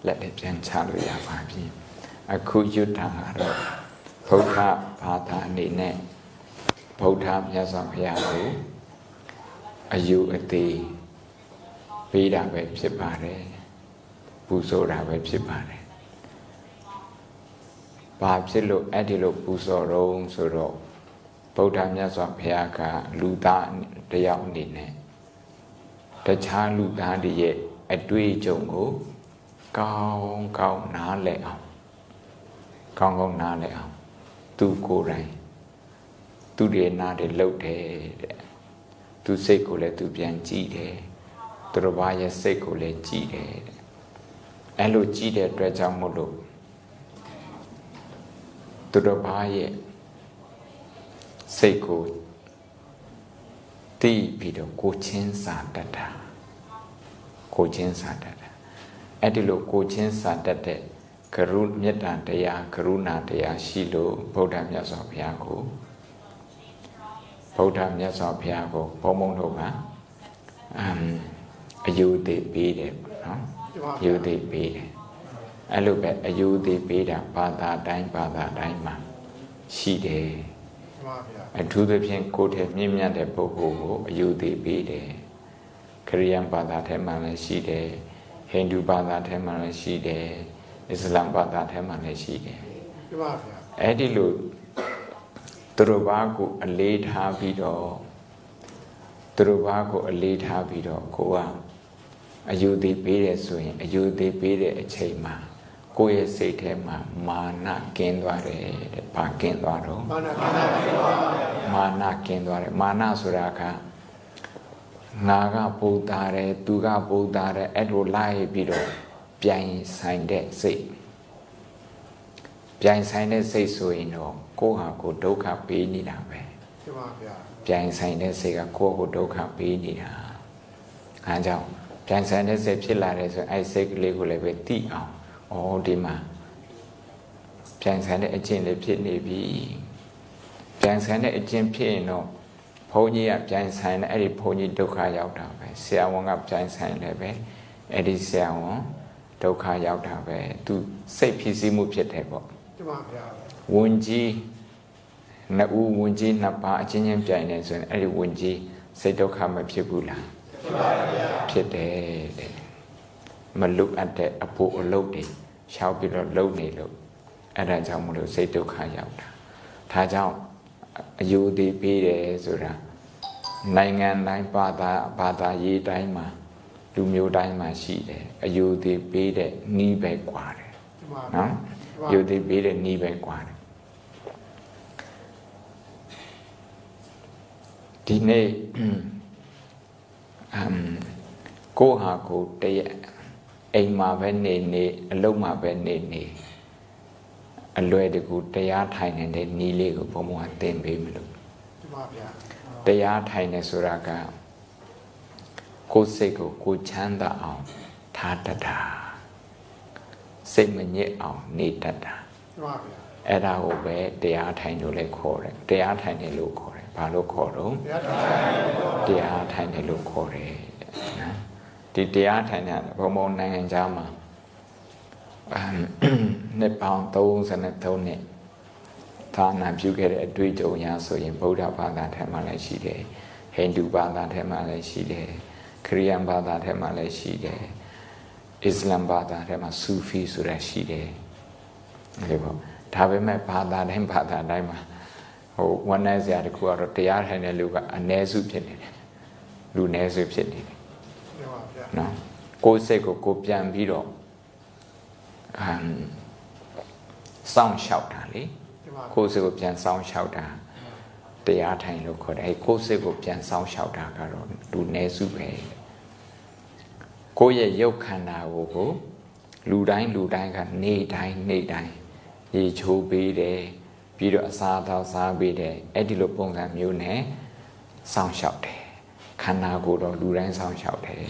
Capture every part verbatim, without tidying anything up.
လက်နဲ့ပြန်ချလို့ရပါပြီအခုရွတ်တာကတော့ဗုဒ္ဓဘာသာအနေနဲ့ဗုဒ္ဓမြတ်စွာဘုရားကိုအယူအသေးပေးတာပဲဖြစ်ပါတယ်ပူဇော်တာပဲဖြစ်ပါတယ်ဘာဖြစ်လို့အဲ့ဒီလိုပူဇော်တော့ဆိုတော့ဗုဒ္ဓမြတ်စွာဘုရားကလူသားတယောက်အနေနဲ့တခြားလူသားတွေရဲ့အတွေ့အကြုံကိုကောင်းကောင်းနားလည်အောင်ကောင်းကောင်းနားလည်အောင်သူကိုယ်တိုင်သူတွေနားတွေလှုပ်တယ်တဲ့သူစိတ်ကိုလည်းသူပြန်ကြည့်တယ်သူတစ်ပါးရဲ့စိတ်ကိုလည်းကြည့်တယ်တဲ့အဲ့လိုကြည့်တဲ့အတွက်ကြောင့်မို့လို့သူတစ်ပါးရဲ့စိတ်ကိုသိပြီးတော့ကိုချင်းစာတတ်တာကိုချင်းစာတတ်တာအဲ့ဒီလိုကိုချင်းစာတတ်တဲ့ကရုမေတ္တာတရားကရုဏာတရားရှိလို့ဗုဒ္ဓမြတ်စွာဘုရားကိုဗုဒ္ဓမြတ်စွာဘုရားကိုဘုံဘုံတို့ကအမ်အယူသေးပေးတယ်နော်အယူသေးပေးတယ်အဲ့လိုပဲအယူသေးပေးတာဘာသာတိုင်းဘာသာတိုင်းမှာရှိတယ်အထူးသဖြင့်ကိုယ်ထဲမြင့်မြတ်တဲ့ပုဂ္ဂိုလ်ကိုအယူသေးပေးတယ်ခရစ်ယာန်ဘာသာထဲမှာလည်းရှိတယ်ဟိန္ဒူဘာသာထဲမှာလည်းရှိတယ်အစ္စလာမ်ဘာသာထဲမှာလည်းရှိတယ်မှန်ပါဗျာအဲ့ဒီလိုသူတို့ဘာကိုအလေးထားပြီးတော့သူတို့ဘာကိုအလေးထားပြီးတော့ကိုကအယူသေးပေးတယ်ဆိုရင်အယူသေးပေးတဲ့အချိန်မှာကိုယ့်ရဲ့စိတ်ထဲမှာမာနကင်းသွားတယ်တဲ့ဘာကင်းသွားတော့မာနကင်းသွားတယ်မာနကင်းသွားတယ်မာနဆိုတာကငါကပူတာတယ်သူကပူတာတယ်အဲ့လိုလိုက်ပြီးတော့ပြိုင်ဆိုင်တဲ့စိတ်ပြိုင်ဆိုင်တဲ့စိတ်ဆိုရင်တော့ကိုယ့်ဟာကိုယ်ဒုက္ခပေးနေတာပဲမှန်ပါဗျာပြိုင်ဆိုင်တဲ့စိတ်ကကိုယ့်ကိုယ်ဒုက္ခပေးနေတာအဲကြောင့်ပြိုင်ဆိုင်တဲ့စိတ်ဖြစ်လာတယ်ဆိုရင်အဲ့စိတ်ကလေးကိုလည်းပဲသိအောင်ဩဒီမှာပြိုင်ဆိုင်တဲ့အကျင့်လေးဖြစ်နေပြီပြိုင်ဆိုင်တဲ့အကျင့်ဖြစ်ရင်တော့ဘုန်းကြီးကပြိုင်ဆိုင်တဲ့အဲ့ဒီဘုန်းကြီးဒုက္ခရောက်တာပဲဆရာဝန်ကပြိုင်ဆိုင်လည်းပဲအဲ့ဒီဆရာဝန်ဒုက္ခရောက်တာပဲသူစိတ်ဖြစ်စည်းမှုဖြစ်တယ်ပေါ့မှန်ပါဗျာဝန်ကြီးနှစ်ဦးဝန်ကြီးနှစ်ပါးအချင်းချင်းပြိုင်နေဆိုရင်အဲ့ဒီဝန်ကြီးစိတ်ဒုက္ခမဖြစ်ဘူးလားဖြစ်ပါဗျာဖြစ်တယ်တဲ့မလုအပ်တဲ့အဖို့အလုပ်တွေရှောက်ပြီးတော့လုံနေလို့အဲ့ဒါကြောင့်မလို့စိတ်ဒုက္ခရောက်တာဒါကြောင့်အယူသေးပေးတယ်ဆိုတာနိုင်ငံတိုင်းဘာသာဘာသာရေးတိုင်းမှာလူမျိုးတိုင်းမှာရှိတယ်အယူသေးပေးတဲ့နီးပဲกว่าတယ်နော်အယူသေးပေးတဲ့နီးပဲกว่าတယ်ဒီနေ့အမ်ကိုဟာကိုတရအိမ်မှာပဲနေနေအလုပ်မှာပဲနေနေအလွယ်တကူတရားထိုင်နေတဲ့နီးလေးကိုဘုံဘုံကသင်ပေးမလို့မှန်ပါဗျာတရားထိုင်နေဆိုတာကကိုယ်စိတ်ကိုကိုချမ်းသာအောင်ထားတတ်တာစိတ်မညစ်အောင်နေတတ်တာမှန်ပါဗျာအဲ့ဒါကိုပဲတရားထိုင်လို့လည်းခေါ်တယ်တရားထိုင်တယ်လို့ခေါ်တယ်ဘာလို့ခေါ်တော့တရားထိုင်တယ်လို့ခေါ်တယ်နော်ဒီတရားထိုင်တဲ့ဘုံဘုံနိုင်ငံခြားမှာနှစ်ပေါင်းသုံးဆယ်သုံးနှစ်သာနာပြုခဲ့တဲ့အတွေ့အကြုံအရဆိုရင်ဗုဒ္ဓဘာသာထဲမှာလည်းရှိတယ်ဟိန္ဒူဘာသာထဲမှာလည်းရှိတယ်ခရစ်ယာန်ဘာသာထဲမှာလည်းရှိတယ်အစ္စလာမ်ဘာသာထဲမှာဆူဖီဆိုတာရှိတယ်ဒီပေါ့ဒါပေမဲ့ဘာသာတိုင်းဘာသာတိုင်းမှာဟိုဝမ်းနည်းစရာတခုကတော့တရားထိုင်တဲ့လူကအနည်းစုဖြစ်နေတယ်လူနည်းစုဖြစ်နေတယ်နော်ကိုယ်စိတ်ကိုကိုပြန်ပြီးတော့အမ်စောင့်ရှောက်တာလေကိုယ်စိတ်ကိုပြန်စောင့်ရှောက်တာတရားထိုင်လို့ခေါ်တယ်အဲကိုယ်စိတ်ကိုပြန်စောင့်ရှောက်တာကတော့လူနည်းစုပဲကိုယ့်ရဲ့ရုပ်ခန္ဓာကိုကိုလူတိုင်းလူတိုင်းကနေတိုင်းနေတိုင်းရေချိုးပေးတယ်ပြီးတော့အစာတော်စားပေးတယ်အဲ့ဒီလိုပုံစံမျိုးနဲ့စောင့်ရှောက်တယ်ခန္ဓာကိုယ်တော့လူတိုင်းစောင့်ရှောက်တယ်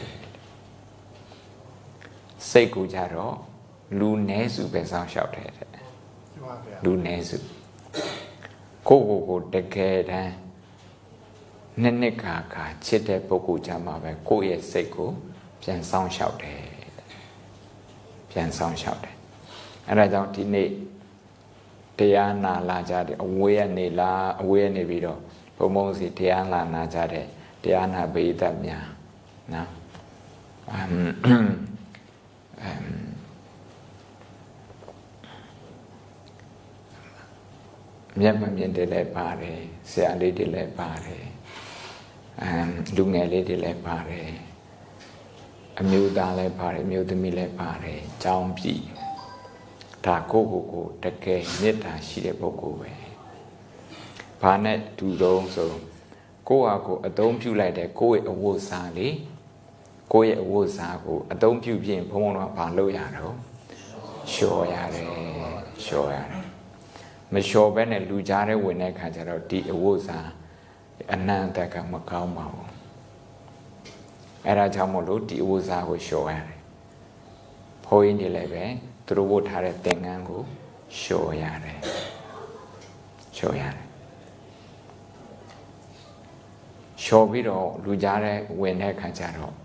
စိတ်ကိုကြတော့လူနည်းစုပဲစောင့်ရှောက်တယ်တဲ့လူနည်းစုကိုကိုကိုတကယ်တမ်းနှစ်နှစ်ခါခါချစ်တဲ့ပုဂ္ဂိုလ်ကြမှာပဲကိုယ့်ရဲ့စိတ်ကိုပြန်စောင့်ရှောက်တယ်ပပြန်ဆောင်လျှောက်တယ်အဲ့ဒါကြောင့်ဒီနေ့တရားနာလာကြတယ်အဝေးကနေလာအဝေးကနေပြီးတော့ဘုံဘုံစီတရားလာနာကြတဲ့တရားနာပိဋကများနော်အမ်အမ်မျက်မမြင်တယ်လည်းပါတယ်ဆရာလေးတွေလည်းပါတယ်အမ်လူငယ်လေးတွေလည်းပါတယ်အမျိုးသားလည်းပါတယ်အမျိုးသမီးလည်းပါတယ်ကျောင်းပြီဒါကိုကိုကိုတကယ်မေတ္တာရှိတဲ့ပုဂ္ဂိုလ်ပဲဘာနဲ့တူတော့ဆိုကိုယ့်ဟာကိုအသုံးပြုလိုက်တဲ့ကိုယ့်ရဲ့အဝတ်စားလေးကိုယ့်ရဲ့အဝတ်စားကိုအသုံးပြုပြင်ဘုံဘုံတော့ဘာလုပ်ရတော့လျှော်ရတယ်လျှော်ရတယ်မလျှော်ဘဲနဲ့လူကြားထဲဝင်တဲ့ခါကျတော့ဒီအဝတ်စားအနန္တကမကောင်းပါဘူးအဲ့ဒါကြောင့်မို့လို့ဒီအဝတ်စားကိုလျှော်ရတယ်ဘုန်းကြီးတွေလည်းပဲသူတို့ဝတ်ထားတဲ့သင်္ကန်းကိုလျှော်ရတယ်လျှော်ရတယ်လျှော်ပြီးတော့လူကြားထဲဝင်တဲ့ခါကျတော့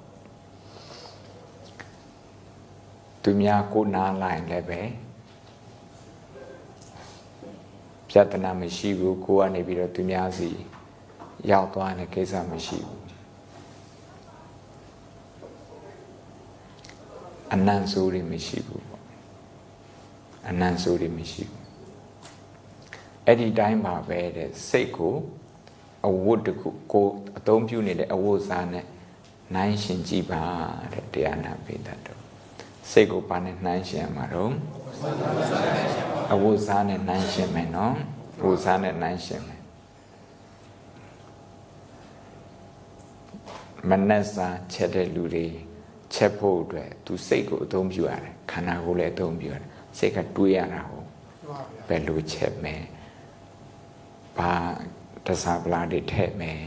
သူများကိုနားလိုက်လည်းပဲပြဿနာမရှိဘူးကိုကနေပြီးတော့သူများစီရောက်သွားတဲ့ကိစ္စမရှိဘူးအနန္တဆိုးတွေမရှိဘူးပေါ့အနန္တဆိုးတွေမရှိဘူးအဲ့ဒီတိုင်းပါပဲတဲ့စိတ်ကိုအဝတ်တခုကိုအသုံးပြုနေတဲ့အဝတ်စားနဲ့နှိုင်းရှင်ကြည့်ပါတဲ့တရားနာပိဋကတို့စိတ်ကိုပါနဲ့နှိုင်းရှင်မှာတော့အဝတ်စားနဲ့နှိုင်းရှင်မယ်နော်အဝတ်စားနဲ့နှိုင်းရှင်မယ်မနက်စာချက်တဲ့လူတွေချက်ဖို့အတွက်သူစိတ်ကိုအသုံးပြုရတယ်ခန္ဓာကိုယ်လည်းအသုံးပြုရတယ်စိတ်ကတွေးရတာဟုတ်ဘယ်လိုချက်မယ်ဘာတစားပလာတွေထည့်မယ်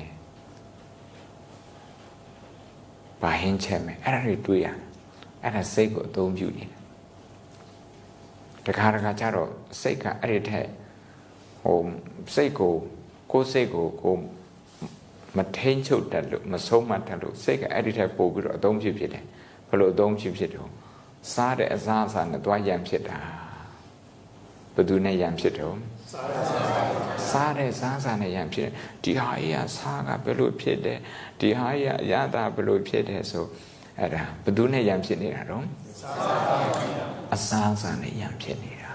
ဘာဟင်းချက်မယ်အဲ့ဒါတွေတွေးရအဲ့ဒါစိတ်ကိုအသုံးပြုနေတယ်တခါတခါကျတော့စိတ်ကအဲ့ဒီထက်ဟိုစိတ်ကိုကိုယ်စိတ်ကိုကိုမထိန်ချုပ်တတ်လို့မဆုံးမတတ်လို့စိတ်ကအဲ့ဒီထက်ပို့ပြီးတော့အသုံးပြုဖြစ်တယ်ဘလို့အသုံးပြုဖြစ်တော့စားတဲ့အစားအစာနဲ့တွားရံဖြစ်တာဘယ်သူနဲ့ရံဖြစ်တော့စားတဲ့စားစာနဲ့ရံဖြစ်ဒီဟာကြီးကစားကဘယ်လိုဖြစ်တယ်ဒီဟာကြီးကရတာဘယ်လိုဖြစ်တယ်ဆိုအဲ့ဒါဘယ်သူနဲ့ရံဖြစ်နေတာတော့အစားစာနဲ့ရံဖြစ်နေတာ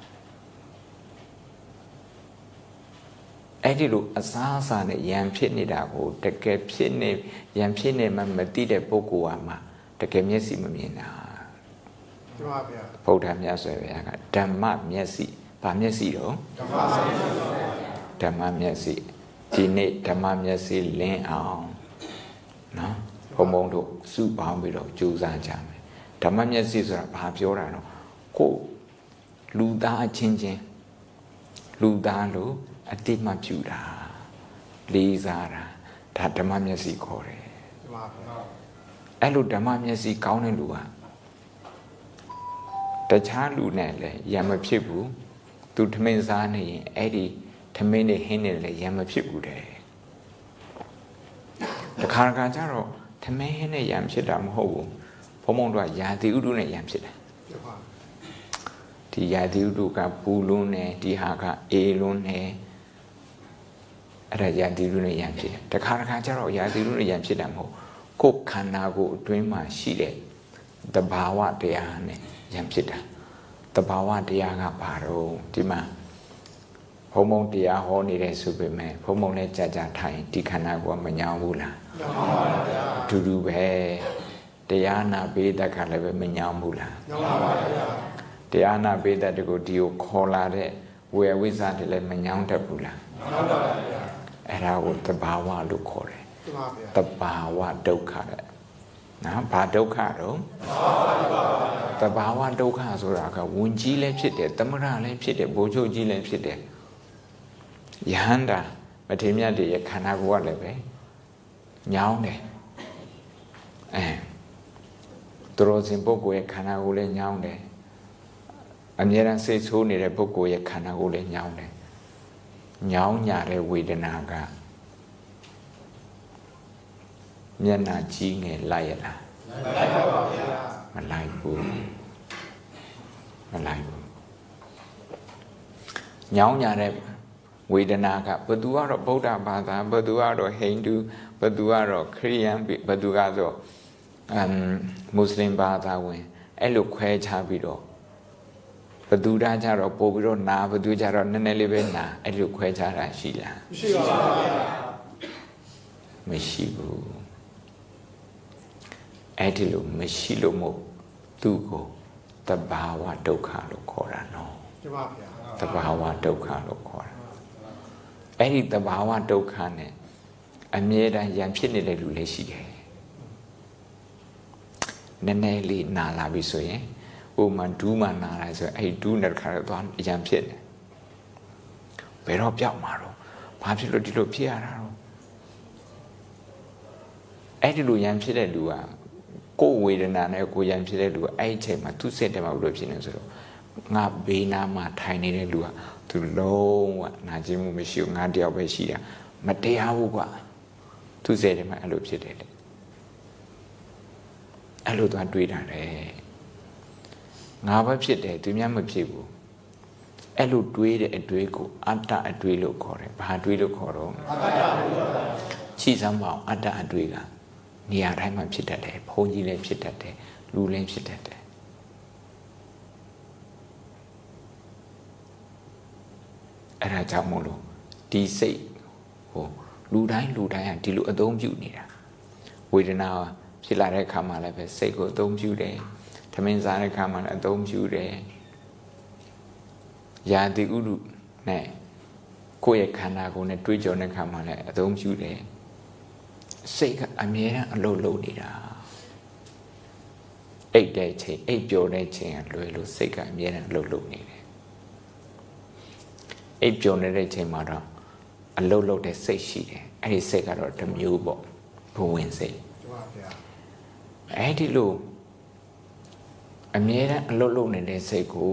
အဲ့ဒီလိုအစားအစာနဲ့ရံဖြစ်နေတာကိုတကယ်ဖြစ်နေရံဖြစ်နေမှမသိတဲ့ပုဂ္ဂိုလ်ဟာမှတကယ်မျက်စိမမြင်တာမှန်ပါဗျာဗုဒ္ဓမြတ်စွာဘုရားကဓမ္မမျက်စိဗာမျက်စိတော့ဓမ္မမျက်စိဒီနေ့ဓမ္မမျက်စိလင်းအောင်နော်ဘုံဘုံတို့စုပေါင်းပြီးတော့ကြိုးစားကြမယ်ဓမ္မမျက်စိဆိုတာဘာပြောတာတော့ကိုလူသားအချင်းချင်းလူသားလို့အတိမပြုတာလေးစားတာဒါဓမ္မမျက်စိခေါ်တယ်အဲ့လိုဓမ္မမျက်စိကောင်းတဲ့လူကတခြားလူနဲ့လည်းရံမဖြစ်ဘူးသူထမင်းစားနေရင်အဲ့ဒီထမင်းနဲ့ဟင်းနဲ့လည်းရံမဖြစ်ဘူးတဲ့တခါတခါကျတော့ထမင်းဟင်းနဲ့ရံဖြစ်တာမဟုတ်ဘူးဘုံဘုံတို့ကယာတိဥတုနဲ့ရံဖြစ်တယ်ဒီယာတိဥတုကပူလွန်းနေဒီဟာကအေးလွန်းနေအဲ့ဒါယာတိဥတုနဲ့ရံဖြစ်တယ်တခါတခါကျတော့ယာတိဥတုနဲ့ရံဖြစ်တာမဟုတ်ကိုယ်ခန္ဓာကိုယ်အတွင်းမှာရှိတဲ့သဘာဝတရားနဲ့ရံဖြစ်တာသဘာဝတရားကဘာတော့ဒီမှာဘုံဘုံတရားဟောနေတဲ့ဆိုပေမဲ့ဘုံဘုံနဲ့ကြာကြာထိုင်ဒီခန္ဓာကိုယ်မညောင်းဘူးလားညောင်းပါပါဗျာအတူတူပဲတရားနာပေးတတ်ခါလည်းပဲမညောင်းဘူးလားညောင်းပါပါဗျာတရားနာပေးတတ်တဲ့ကိုဒီကိုခေါ်လာတဲ့ဝေဝိဇ္ဇာတွေလည်းမညောင်းတတ်ဘူးလားညောင်းပါပါဗျာအဲ့ဒါကိုသဘာဝလို့ခေါ်တယ်သဘာဝဒုက္ခတဲ့နော်ဘာဒုက္ခတော့သဘာဝဒုက္ခဆိုတာကဝန်ကြီးလည်းဖြစ်တယ်သမရလည်းဖြစ်တယ်ဘိုလ်ချုပ်ကြီးလည်းဖြစ်တယ်ယဟန္တာမထေမြတ်တွေရဲ့ခန္ဓာကိုယ်ကလည်းပဲညောင်းတယ်အဲသူတော်စင်ပုဂ္ဂိုလ်ရဲ့ခန္ဓာကိုယ်လည်းညောင်းတယ်အမြဲတမ်းစိတ်ဆိုးနေတဲ့ပုဂ္ဂိုလ်ရဲ့ခန္ဓာကိုယ်လည်းညောင်းတယ်ညောင်းညာတဲ့ဝေဒနာကမျက်နှာကြီးငယ်လိုက်ရလားလိုက်ပါပါဗျာမလိုက်ဘူးမလိုက်ဘူးညောင်းညာတဲ့ဝေဒနာကဘသူကတော့ဗုဒ္ဓဘာသာဘသူကတော့ဟိန္ဒူဘသူကတော့ခရစ်ယာန်ဘသူကတော့အမ်မွတ်စလင်ဘာသာဝင်အဲ့လိုခွဲခြားပြီးတော့ဘသူသားကြတော့ပို့ပြီးတော့နာဘသူကြတော့နည်းနည်းလေးပဲနာအဲ့လိုခွဲခြားတာရှိလားမရှိပါဘူးမရှိဘူးအဲ့ဒီလိုမရှိလို့မို့သူ့ကိုတဘာဝဒုက္ခလို့ခေါ်တာနော်ကျပါဗျာတဘာဝဒုက္ခလို့ခေါ်တာအဲ့ဒီတဘာဝဒုက္ခနဲ့အမြဲတမ်းရံဖြစ်နေတဲ့လူလည်းရှိတယ်နည်းနည်းလေးနာလာပြီဆိုရင်ဟိုမှဒူးမှနာလာဆိုရင်အဲ့ဒူးနဲ့ခါတော့သွားရံဖြစ်တယ်ဘယ်တော့ပြောက်မှာတော့ဘာဖြစ်လို့ဒီလိုဖြစ်ရတာတော့အဲ့ဒီလိုရံဖြစ်တဲ့လူကကိုယ်ဝေဒနာနဲ့ကိုယ်ရံဖြစ်တဲ့လူကအဲ့ဒီချိန်မှာသူ့စိတ်ထဲမှာဘယ်လိုဖြစ်နေဆိုတော့ငါဘေးနားမှာထိုင်နေတဲ့လူကသူလုံးဝနာကျင်မှုမရှိဘူးငါတယောက်ပဲရှိတာမတရားဘူးကွာသူစိတ်ထဲမှာအဲ့လိုဖြစ်တယ်လေအဲ့လိုသွားတွေးတာလေငါပဲဖြစ်တယ်သူများမဖြစ်ဘူးအဲ့လိုတွေးတဲ့အတွေးကိုအတ္တအတွေးလို့ခေါ်တယ်ဘာတွေးလို့ခေါ်တော့အတ္တအတွေးပါရှိစမ်းပါအောင်အတ္တအတွေးကနေရာတိုင်းမှာဖြစ်တတ်တယ်ဘုန်းကြီးလည်းဖြစ်တတ်တယ်လူလည်းဖြစ်တတ်တယ်အဲ့ဒါကြောင့်မို့လို့ဒီစိတ်ဟိုလူတိုင်းလူတိုင်းကဒီလိုအသုံးပြုနေတာဝေဒနာဖြစ်လာတဲ့အခါမှာလည်းပဲစိတ်ကိုအသုံးပြုတယ်ထမင်းစားတဲ့အခါမှာလည်းအသုံးပြုတယ်ယာတိဥရုနဲ့ကိုယ့်ရဲ့ခန္ဓာကိုယ်နဲ့တွေးကြောတဲ့အခါမှာလည်းအသုံးပြုတယ်စိတ်ကအမြဲတမ်းအလုပ်လုပ်နေတာအိတ်တဲ့ချိန်အိတ်ပျော်တဲ့ချိန်ကလွယ်လို့စိတ်ကအမြဲတမ်းအလုပ်လုပ်နေတယ်အိပ်ပျော်နေတဲ့ချိန်မှာတော့အလုတ်လုတ်တဲ့စိတ်ရှိတယ်အဲ့ဒီစိတ်ကတော့တစ်မျိုးပေါ့ဘဝင်စိတ်ဟုတ်ပါဗျာအဲ့ဒီလိုအမြဲတမ်းအလုတ်လုတ်နေတဲ့စိတ်ကို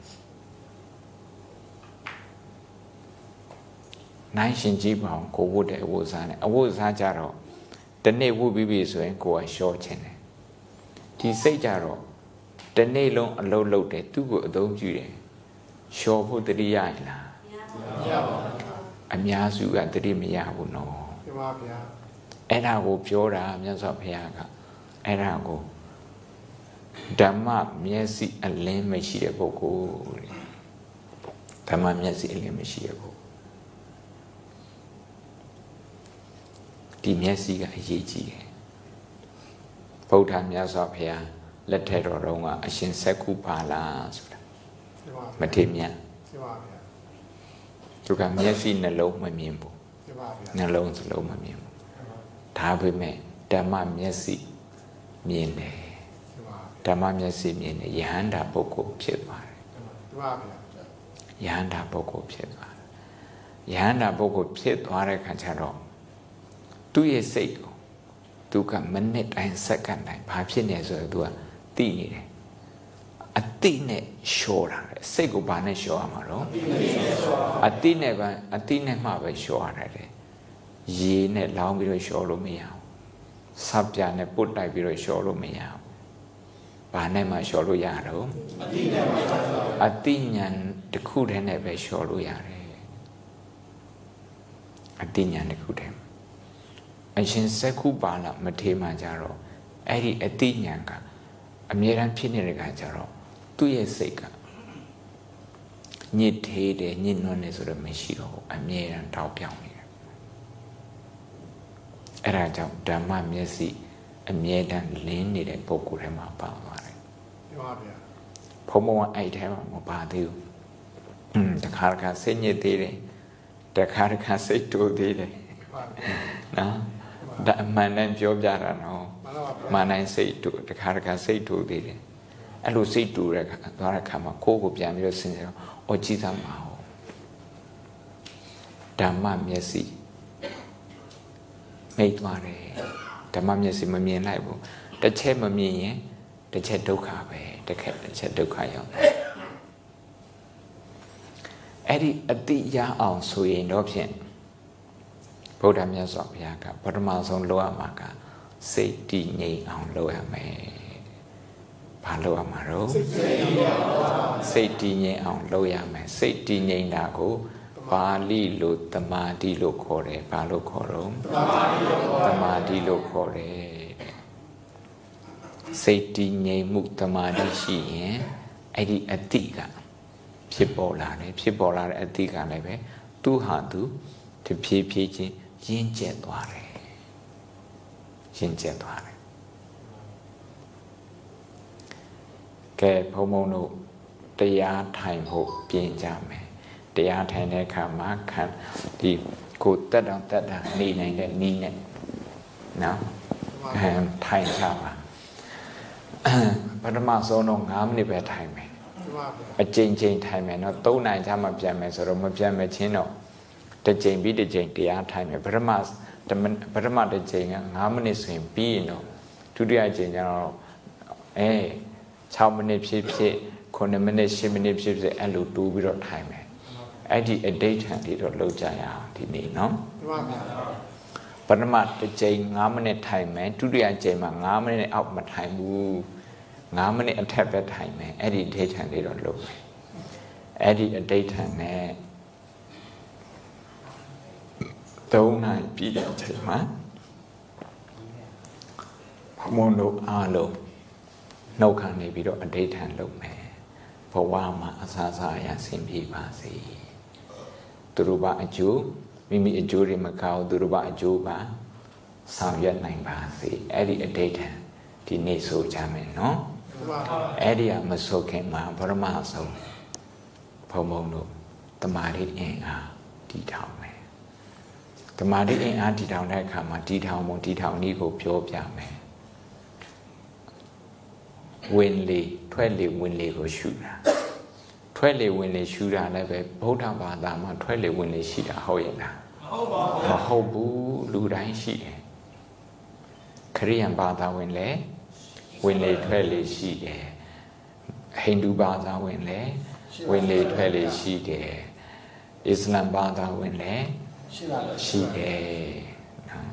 နိုင်ရှင်ကြည့်ပါအောင်ကိုဝတ်တဲ့အဝတ်စားနဲ့အဝတ်စားကြတော့တနေ့ဝတ်ပြီးပြီဆိုရင်ကိုကရှော့ချင်တယ်ဒီစိတ်ကြတော့တနေ့လုံးအလုတ်လုတ်တယ်သူ့ကိုအသုံးပြုတယ်ရှော့ဖို့တတိယရင်လားမရပါဘူးအများစုကတတိမရဘူးနော်ပြပါဗျာအဲ့ဒါကိုပြောတာမြတ်စွာဘုရားကအဲ့ဒါကိုဓမ္မမျက်စိအလင်းမရှိတဲ့ပုဂ္ဂိုလ်ဓမ္မမျက်စိအလင်းမရှိတဲ့ပုဂ္ဂိုလ်ဒီမျက်စိကအရေးကြီးတယ်ဗုဒ္ဓမြတ်စွာဘုရားလက်ထက်တော်တုန်းကအရှင်စက္ခုပါလာဆိုတာမထေမြတ်သူကမျက်စိနှလုံးမမြင်ဘူးနှလုံးစလုံးမမြင်ဘူးဒါပေမဲ့ဓမ္မမျက်စိမြင်တယ်ဓမ္မမျက်စိမြင်တယ်ယဟန္တာပုဂ္ဂိုလ်ဖြစ်သွားတယ်ယဟန္တာပုဂ္ဂိုလ်ဖြစ်သွားတယ်ယဟန္တာပုဂ္ဂိုလ်ဖြစ်သွားတဲ့ခါကျတော့သူ့ရဲ့စိတ်ကိုသူကမိနစ်တိုင်းစက္ကန့်တိုင်းဘာဖြစ်နေဆိုတော့သူကသိနေတယ်အတိနဲ့လျှော်တာလေစိတ်ကိုဘာနဲ့လျှော်ရမှာတော့အတိနဲ့ပဲအတိနဲ့မှပဲလျှော်ရတယ်လေရေနဲ့လောင်းပြီးတော့လျှော်လို့မရဘူးဆပ်ပြာနဲ့ပုတ်တိုက်ပြီးတော့လျှော်လို့မရဘူးဘာနဲ့မှလျှော်လို့ရတော့အတိနဲ့မှအတိညာတစ်ခုတည်းနဲ့ပဲလျှော်လို့ရတယ်အတိညာတစ်ခုတည်းအရှင်စက္ခုပါဠမထေရကြတော့အဲ့ဒီအတိညာကအမြဲတမ်းဖြစ်နေတဲ့ခါကျတော့သူ့ရဲ့စိတ်ကညစ်သေးတယ်ညစ်နွမ်းနေဆိုတော့မရှိတော့ဘူးအမြဲတမ်းတောက်ပြောင်းနေတယ်အဲ့ဒါကြောင့်ဓမ္မမျက်စိအမြဲတမ်းလင်းနေတဲ့ပုဂ္ဂိုလ်ထဲမှာပါသွားတယ်ပြောပါဗျာဘုံဘုံအဲ့ထဲမှာမပါသေးဘူးอืมတခါတခါစိတ်ညစ်သေးတယ်တခါတခါစိတ်တိုးသေးတယ်နော်ဒါအမှန်တမ်းပြောပြတာနော်မှန်တိုင်းစိတ်တူတခါတခါစိတ်တူသေးတယ်အဲ့လိုစိတ်တူတဲ့ခါသွားတဲ့ခါမှာကိုယ်ကိုပြန်ပြီးတော့စဉ်းစားတော့အော်ကြည့်သမှာဟောဓမ္မမျက်စိမိတ်သွားတယ်ဓမ္မမျက်စိမမြင်လိုက်ဘူးတစ်ချက်မမြင်ရင်တစ်ချက်ဒုက္ခပဲတစ်ခက်တစ်ချက်ဒုက္ခရောက်တယ်အဲ့ဒီအတိရအောင်ဆိုရင်တော့ဖြင့်ဗုဒ္ဓမြတ်စွာဘုရားကပထမဆုံးလုပ်ရမှာကစိတ်တည်ငြိမ်အောင်လုပ်ရမယ်။ဘာလုပ်ရမှာတော့စိတ်တည်ငြိမ်အောင်စိတ်တည်ငြိမ်အောင်လုပ်ရမယ်စိတ်တည်ငြိမ်တာကိုပါဠိလိုတမာတိလို့ခေါ်တယ်ဘာလို့ခေါ်တော့တမာတိလို့ခေါ်တယ်စိတ်တည်ငြိမ်မှုတမာတိရှိရင်အဲ့ဒီအတိကဖြစ်ပေါ်လာတယ်ဖြစ်ပေါ်လာတဲ့အတိကလည်းပဲသူ့ဟာသူတဖြည်းဖြည်းချင်းရင်းကျက်သွားတယ်ရင်းကျက်သွားတယ်ကဲဘုံဘုံတို့တရားထိုင်ဖို့ပြင်ကြမယ်တရားထိုင်တဲ့အခါမှာခံဒီကိုတက်တောင်တက်တာနေနိုင်တဲ့နည်းနဲ့နော်အဲထိုင်ကြပါပထမဆုံးတော့၅မိနစ်ပဲထိုင်မယ်အကျဉ်းချင်းထိုင်မယ်နော်၃နိုင်ချမှပြန်မယ်ဆိုတော့မပြန်မချင်းတော့တစ်ကြိမ်ပြီးတစ်ကြိမ်တရားထိုင်မယ်ပထမပထမတစ်ကြိမ်က၅မိနစ်ဆိုရင်ပြီးရင်တော့ဒုတိယကြိမ်ကျတော့အဲ၆မိနစ်ဖြစ်ဖြစ်9မိနစ်10မိနစ်ဖြစ်ဖြစ်အဲ့လိုတူပြီးတော့ထိုင်မယ်အဲ့ဒီအဋိဋ္ဌံတွေတော့လောက်ကြရအောင်ဒီနေ့နော်ပထမတစ်ကြိမ်၅မိနစ်ထိုင်မယ်ဒုတိယကြိမ်မှာ၅မိနစ်အောက်မထိုင်ဘူး၅မိနစ်အထက်ပဲထိုင်မယ်အဲ့ဒီအဋိဋ္ဌံတွေတော့လုပ်မယ်အဲ့ဒီအဋိဋ္ဌံနဲ့သုံးနိုင်ပြည့်တဲ့အချိန်မှာဘုံဘုံတို့အားလုံးနှုတ်ခမ်းနေပြီးတော့အဋိဋ္ဌံလုပ်မယ်ဘဝမှာအစားစားအရာဆင်ပြေပါစေသူတို့ဘာအကျိုးမိမိအကျိုးတွေမကောင်းသူတို့ဘာအကျိုးပါဆောင်ရွက်နိုင်ပါစေအဲ့ဒီအဋိဋ္ဌံဒီနေ့ဆိုကြမယ်နော်အဲ့ဒီကမဆိုခင်မှာပရမဆုံးဘုံဘုံတို့တမာတိအင်အားတည်ထောင်မယ်တမာတိအင်အားတည်ထောင်တဲ့အခါမှာတည်ထောင်မှုတည်ထောင်နည်းကိုပြောပြမယ်ဝင်လေထွက်လေဝင်လေကိုရှုတာထွက်လေဝင်လေရှုတာလည်းပဲဗုဒ္ဓဘာသာမှာထွက်လေဝင်လေရှိတာဟုတ်ရဲ့လားမဟုတ်ဘူးလူတိုင်းရှိတယ်ခရိယန်ဘာသာဝင်လေဝင်လေထွက်လေရှိတယ်ဟိန္ဒူဘာသာဝင်လေဝင်လေထွက်လေရှိတယ်အစ္စလာမ်ဘာသာဝင်လေရှိတယ်နော်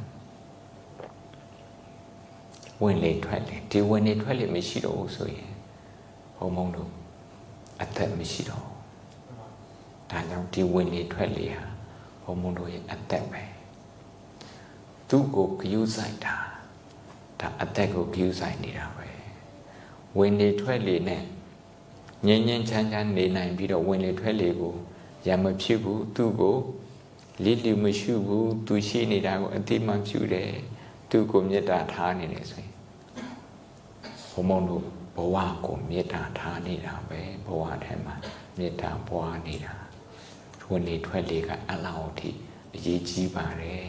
ဝင်လေထွက်လေဒီဝင်လေထွက်လေမရှိတော့ဘူးဆိုရင်ဘုံဘုံတို့အသက်မရှိတော့ဒါကြောင့်ဒီဝင်လေထွက်လေဟာဘုံဘုံတို့ရဲ့အသက်ပဲသူ့ကိုဂရုစိုက်တာဒါအသက်ကိုဂရုစိုက်နေတာပဲဝင်လေထွက်လေနဲ့ငြင်းငြင်းချမ်းချမ်းနေနိုင်ပြီးတော့ဝင်လေထွက်လေကိုရမဖြစ်ဘူးသူ့ကိုလိလိမရှိဘူးသူရှိနေတာကိုအတိမပြုတယ်သူ့ကိုမေတ္တာထားနေတယ်ဆိုရင်ဘုံဘုံတို့ဘဝကိုမေတ္တာထားနေတာပဲဘဝထဲမှာမေတ္တာပွားနေတာဝင်လေထွက်လေကအလောင်းအထိအရေးကြီးပါတယ်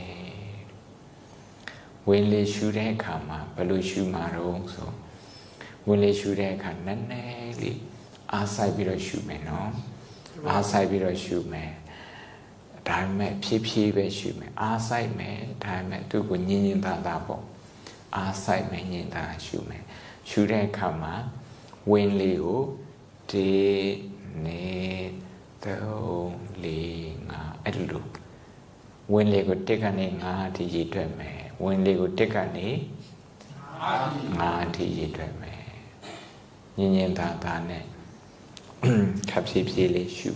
ဝင်လေရှုတဲ့အခါမှာဘယ်လိုရှုမှာတော့ဆိုဝင်လေရှုတဲ့အခါနည်းနည်းလေးအားဆိုင်ပြီးတော့ရှုမယ်နော်အားဆိုင်ပြီးတော့ရှုမယ်ဒါပေမဲ့ဖြည်းဖြည်းပဲရှုမယ်အားဆိုင်မယ်ဒါပေမဲ့သူ့ကိုညင်ညင်သာသာပေါ့အားဆိုင်မယ်ညင်သာရှုမယ်ရှုတဲ့အခါမှာဝင်လေကိုဒီနေသုံးလေးငါအဲ့လိုဝင်လေကိုတက်ကနေငါအထိရည်တွက်မယ်ဝင်လေကိုတက်ကနေငါအထိရည်တွက်မယ်ညင်ညင်သာသာနဲ့ခပ်ဖြည်းဖြည်းလေးရှု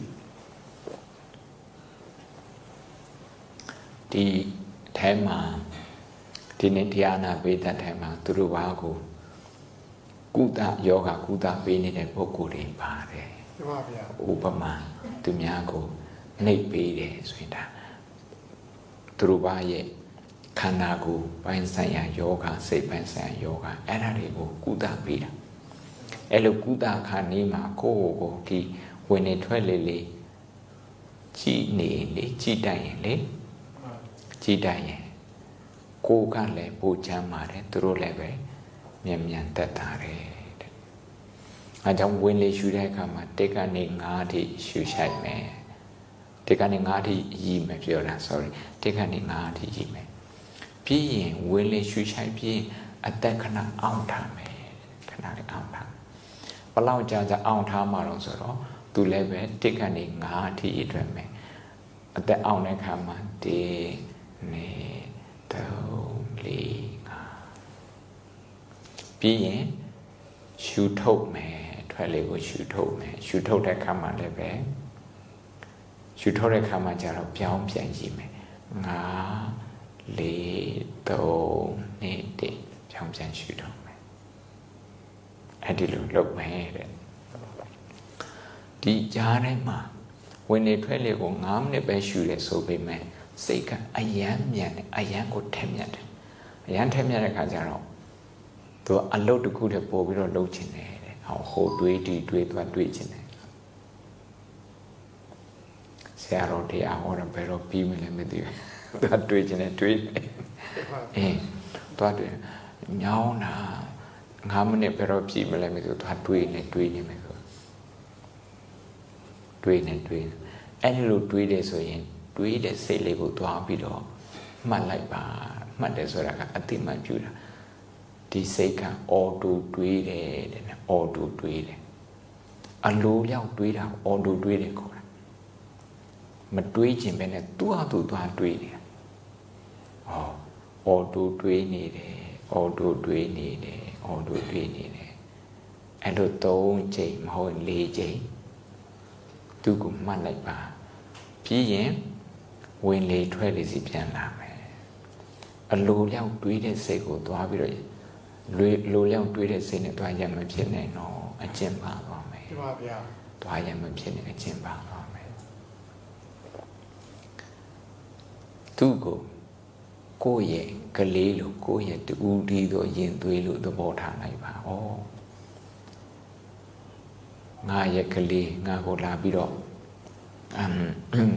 ဒီထဲမှာဒီနေ့တရားနာပေးတဲ့ထဲမှာသူတို့ဘာကိုကုသယောဂကုသပေးနေတဲ့ပုဂ္ဂိုလ်တွေပါတယ်မှန်ပါဗျာဥပမာသူများကိုနှိပ်ပေးတယ်ဆိုရင်ဒါသူတို့ဘာရဲ့ခန္ဓာကိုယ်ပိုင်းဆိုင်ရာယောဂစိတ်ပိုင်းဆိုင်ရာယောဂအဲ့ဒါတွေကိုကုသပေးတာအဲ့လိုကုသခါနေမှာကိုယ့်ကိုယ်ကိုဒီဝင်နေထွက်လေလေကြည်နေလေကြည်တိုင်ရင်လေကြည်တိုင်ရင်ကိုယ်ကလည်းပိုချမ်းပါတယ်သူတို့လည်းပဲမြန်မြန်တက်တာတယ်အဲကြောင့်ဝင်လေရှူတဲ့အခါမှာတက်ကနေ၅ထိရှူရှိုက်မယ်တက်ကနေ၅ထိရည်မယ်ပြောတာ sorry တက်ကနေ၅ထိရည်မယ်ပြီးရင်ဝင်လေရှူရှိုက်ပြီးအသက်ခဏအောင်ထားမယ်ခဏလေးအောင်ထားဘလောက်ကြာကြာအောင်ထားမှာတော့ဆိုတော့သူလည်းပဲတက်ကနေ၅ထိရည်ထွက်မယ်အသက်အောင်တဲ့အခါမှာဒီနေသုံးလေးငါပြီးရင်ရှူထုတ်မယ်ထွက်လေကိုရှုထုတ်မယ်ရှုထုတ်တဲ့ခါမှလည်းပဲရှုထုတ်တဲ့ခါမှကျတော့ပြောင်းပြန်ကြည့်မယ်ငါလေးသုံးနှစ်တည်းပြောင်းပြန်ရှုထုတ်မယ်အဲ့ဒီလိုလုပ်မယ်တဲ့ဒီကြားထဲမှာဝင်နေထွက်လေကို၅မိနစ်ပဲရှုရဲဆိုပေမဲ့စိတ်ကအယမ်းမြန်တယ်အယမ်းကိုထက်မြက်တယ်အယမ်းထက်မြက်တဲ့ခါကျတော့သူအလုတ်တစ်ခုတည်းပို့ပြီးတော့လှုပ်ချင်တယ်တဲ့ဟောဟိုတွေးဒီတွေးသွားတွေးချင်တယ်ဆရာတော်တရားဟောတော့ဘယ်တော့ပြီးမလဲမသိဘူးသူတွေးချင်တယ်တွေးတယ်အေးသွားတယ်ညောင်းတာ၅မိနစ်ဘယ်တော့ပြီးမလဲမသိဘူးသူတွေးနေတွေးနေမယ်ဆိုတွေးနေတွေးအဲ့ဒီလိုတွေးတယ်ဆိုရင်တွေးတဲ့စိတ်လေးကိုသွားပြီးတော့မှတ်လိုက်ပါမှတ်တယ်ဆိုတာကအတိမတ်ပြုတာဒီစိတ်ကအော်တိုတွေးတယ်တဲ့အော်တိုတွေးတယ်အလိုလျောက်တွေးတာအော်တိုတွေးတယ်ခေါ်တာမတွေးခြင်းပဲနဲ့သူ့ဟာသူသွားတွေးတယ်ဟောအော်တိုတွေးနေတယ်အော်တိုတွေးနေတယ်အော်တိုတွေးနေတယ်အဲ့လိုသုံးချိန်မဟုတ်လေးချိန်သူ့ကိုမှတ်လိုက်ပါပြီးရင်ဝင်လေထွက်လေစီပြန်လာမယ်အလိုလျောက်တွေးတဲ့စိတ်ကိုသွားပြီးတော့လွေလိုလျောက်တွေးတဲ့စိတ်နဲ့သွားရမဖြစ်နိုင်တော့အကျင့်ပါသွားမယ်မှန်ပါဗျာသွားရမဖြစ်နိုင်အကျင့်ပါသွားမယ်သူ့ကိုကိုယ့်ရဲ့ကလေးလိုကိုယ့်ရဲ့တူဒီတော့ရင်သွေးလို့သဘောထားလိုက်ပါဩငါရဲ့ကလေးငါကိုလာပြီးတော့အမ်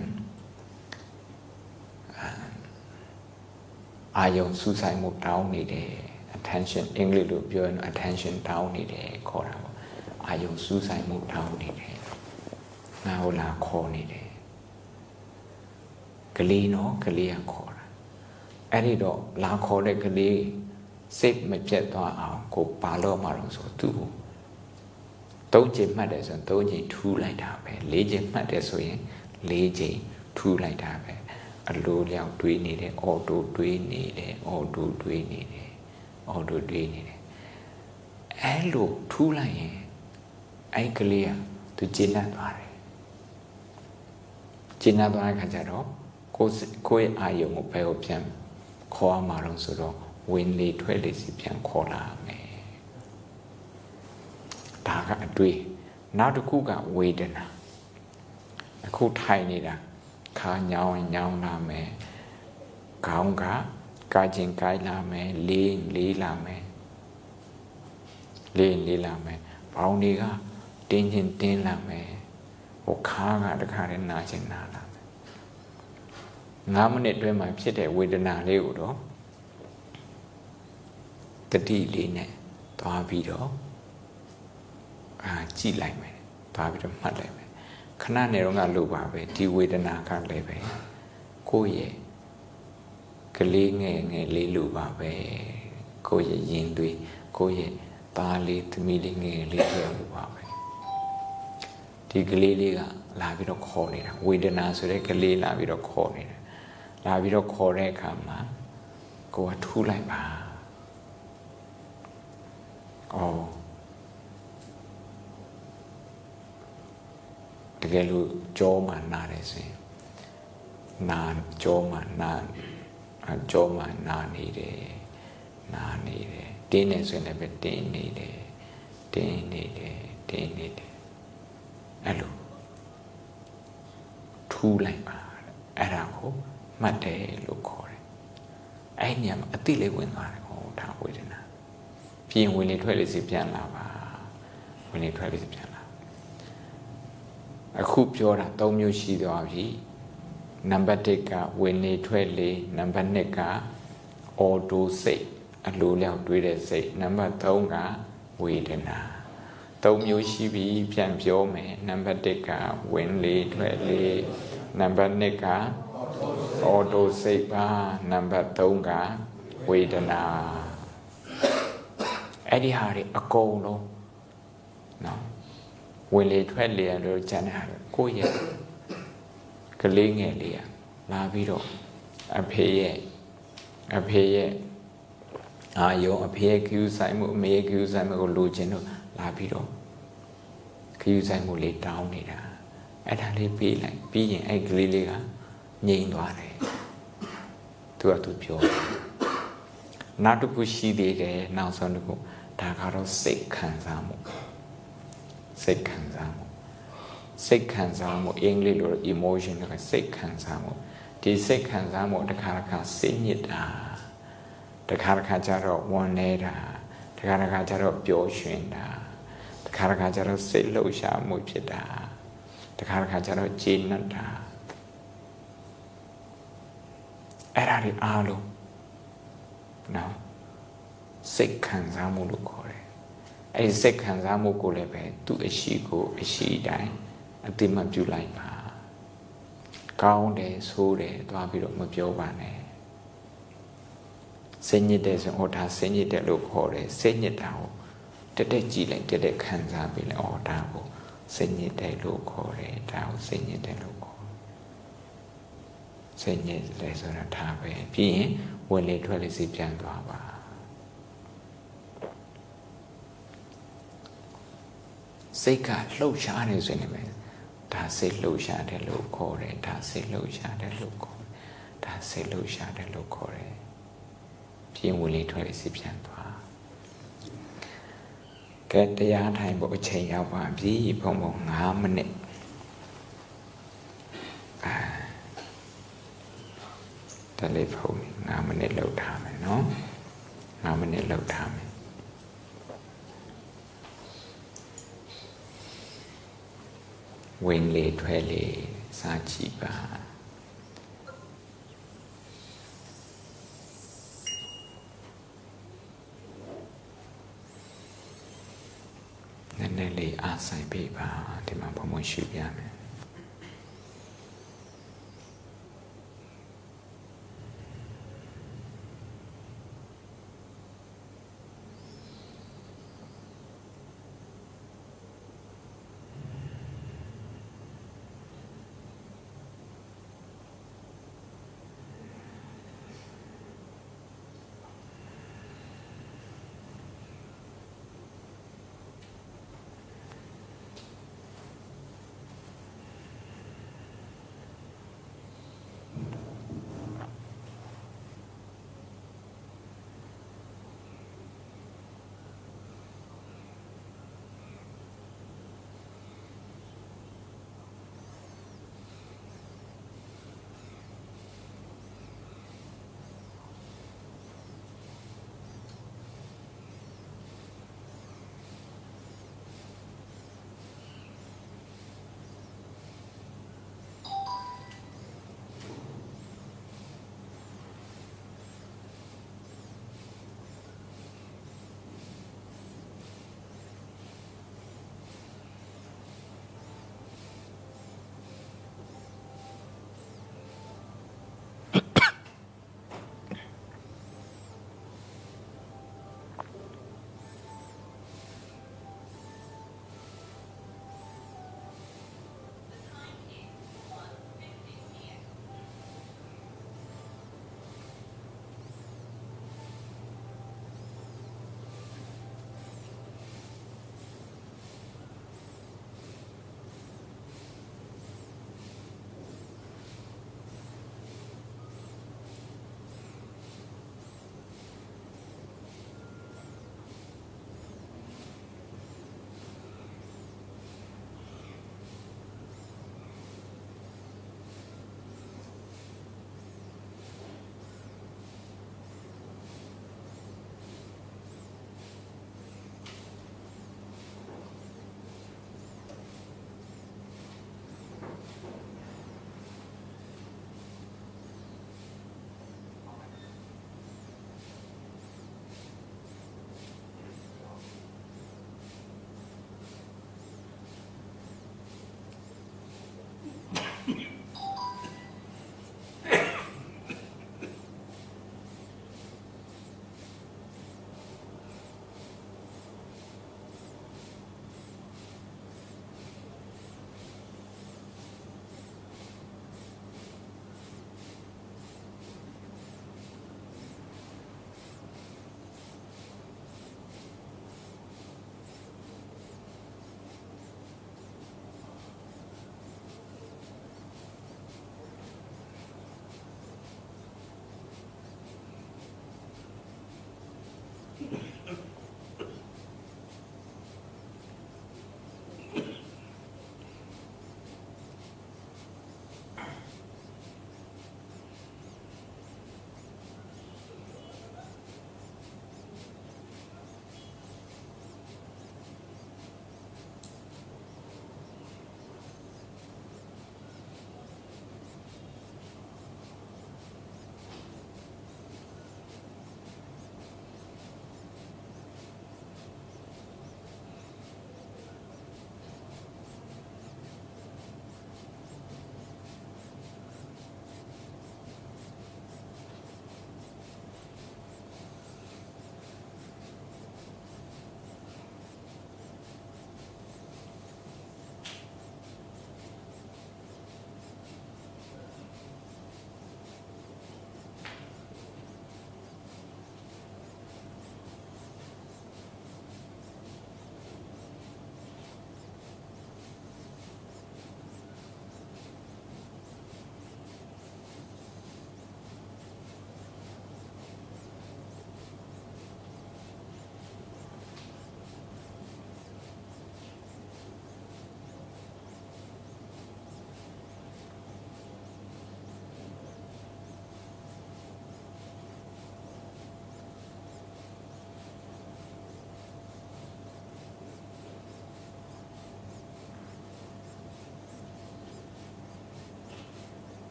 အာယုံစူးစိုက်မှုတောင်းနေတယ် attention အင်္ဂလိပ်လိုပြောရင် attention တောင်းနေတယ်ခေါ်တာပေါ့အာယုံစူးစိုက်မှုတောင်းနေတယ်ငါ့ကိုလာခေါ်နေတယ်ကလေးနော်ကလေးကခေါ်တာအဲ့ဒီတော့လာခေါ်တဲ့ကလေးစိတ်မပြတ်သွားအောင်ကိုပါလို့မှတော့ဆိုသူ့ကိုသုံးချိန်မှတ်တယ်ဆိုရင်သုံးချိန်ထူလိုက်တာပဲလေးချိန်မှတ်တယ်ဆိုရင်လေးချိန်ထူလိုက်တာပဲအလိုလျောက်တွေးနေတယ်အော်တိုတွေးနေတယ်အော်တိုတွေးနေတယ်အော်တိုတွေးနေတယ်အဲ့လိုထူလိုက်ရင်အဲ့ကလေးကသူကျဉ်းနှံ့သွားတယ်ကျဉ်းနှံ့သွားတဲ့ခါကျတော့ကိုယ်ကိုယ့်အာယုံကိုဘယ်ကိုပြန်ခေါ်ရမှာတော့ဆိုတော့ဝင်လေထွက်လေစီပြန်ခေါ်လာမယ်ဒါကအတွေ့နောက်တစ်ခုကဝေဒနာအခုထိုင်နေတာခါညောင်းညောင်းလာမယ်ခေါင်းကကာကျင်ကိုက်လာမယ်လေးလေးလာမယ်လေးလေးလာမယ်ဘောင်းတွေကတင်းချင်းတင်းလာမယ်ဟိုခါကတခါတည်းနာချင်နာလာမယ်ငါးမိနစ်အတွင်းမှာဖြစ်တဲ့ဝေဒနာလေးကိုတော့တတိလေးနဲ့သွားပြီးတော့အာကြည့်လိုက်မယ်သွားပြီးတော့မှတ်လိုက်မယ်ခဏနေတော့ကလို့ပါပဲဒီဝေဒနာကလည်းပဲကိုယ့်ရဲ့ကလေးငယ်ငယ်လေးလို့ပါပဲကိုယ့်ရဲ့ရင်သွေးကိုယ့်ရဲ့သားလေးသမီးလေးငယ်လေးတယောက်လို့ပါပဲဒီကလေးလေးကလာပြီးတော့ခေါ်နေတာဝေဒနာဆိုတဲ့ကလေးလာပြီးတော့ခေါ်နေတာလာပြီးတော့ခေါ်တဲ့အခါမှာကိုယ်ကထူးလိုက်ပါအော်တကယ်လို့ကြောမှနားတယ်ဆိုရင်နာကြောမှနာကြောမှနာနေတယ်နာနေတယ်တင်းနေဆိုရင်လည်းပဲတင်းနေတယ်တင်းနေတယ်တင်းနေတယ်အဲ့လိုထူလိုက်ပါအဲ့ဒါကိုမှတ်တယ်လို့ခေါ်တယ်အဲ့ညမှာအတိလေးဝင်သွားတယ်ဟောဒါဝေဒနာပြင်ဝင်လေထွက်လေစီပြန်လာပါဝင်လေထွက်လေစီပြန်လာအခုပြောတာသုံးမျိုးရှိသွားပြီနံပါတ်တစ်ကဝင်လေထွက်လေနံပါတ်နှစ်ကအော်တိုစိတ်အလိုလျောက်တွေးတဲ့စိတ်နံပါတ်သုံးကဝေဒနာသုံးမျိုးရှိပြီပြန်ပြောမယ်နံပါတ်တစ်ကဝင်လေထွက်လေနံပါတ်နှစ်ကအော်တိုစိတ်ပါနံပါတ်သုံးကဝေဒနာအဲ့ဒီဟာတွေအကုန်လုံးနော်ဝင်လေထွက်လေလို့ကျန်တဲ့ဟာကိုယ့်ရဲ့ကလေးငယ်လေးကလာပြီးတော့အဖေရဲ့အဖေရဲ့အာယုံအဖေရဲ့ကျူးဆိုင်မှုအမေရဲ့ကျူးဆိုင်မှုကိုလိုချင်တော့လာပြီးတော့ယူဆိုင်မှုလေးတောင်းနေတာအဲ့ဒါလေးပြီးလိုက်ပြီးရင်အဲ့ကလေးလေးကငြိမ်သွားတယ်သူကသူပြောနောက်တစ်ခုရှိသေးတယ်နောက်ဆုံးတစ်ခုဒါကတော့စိတ်ခံစားမှုစိတ်ခံစားမှုစိတ်ခံစားမှုအင်္ဂလိပ်လို emotion ကစိတ်ခံစားမှုဒီစိတ်ခံစားမှုတစ်ခါတစ်ခါစိတ်ညစ်တာတစ်ခါတစ်ခါကျတော့ဝမ်းနေတာတစ်ခါတစ်ခါကျတော့ပျော်ရွှင်တာတစ်ခါတစ်ခါကျတော့စိတ်လှုပ်ရှားမှုဖြစ်တာတစ်ခါတစ်ခါကျတော့ကျေနပ်တာအဲ့ဒါတွေအားလုံးနော်စိတ်ခံစားမှုလို့ခေါ်တယ်အဲ့ဒီစိတ်ခံစားမှုကိုလည်းပဲသူ့အရှိကိုအရှိတိုင်းအတိမပြုလိုက်ပါကောင်းတယ်ဆိုးတယ်သွားပြီးတော့မပြောပါနဲ့စိတ်ညစ်တယ်ဆိုတော့ဒါစိတ်ညစ်တယ်လို့ခေါ်တယ်စိတ်ညစ်တာကိုတက်တက်ကြည့်လိုက်တက်တက်ခံစားပြီးလိုက်အော်ဒါကိုစိတ်ညစ်တယ်လို့ခေါ်တယ်ဒါကိုစိတ်ညစ်တယ်လို့ခေါ်စိတ်ညစ်တယ်ဆိုတာဒါပဲပြီးရင်ဝင်လေထွက်လေစီပြန်သွားပါစိတ်ကလှုပ်ရှားနေဆိုရင်လည်းဒါစိတ်လှုပ်ရှားတယ်လို့ခေါ်တယ်ဒါစိတ်လှုပ်ရှားတယ်လို့ခေါ်တယ်ဒါစိတ်လှုပ်ရှားတယ်လို့ခေါ်တယ်ပြီးရင်ဝင်လေထွက်လေစီပြန်သွားကဲတရားထိုင်ဖို့အချိန်ရောက်ပါပြီဘုံဘုံ၅မိနစ်အာတလေးဖုန်း၅မိနစ်လောက်ထားမယ်နော်၅မိနစ်လောက်ထားမယ်ဝင်လေထွက်လေစားကြည့်ပါနည်းနည်းလေးအားဆိုင်ပေးပါဒီမှာဘုံဘုံရှုပြမယ်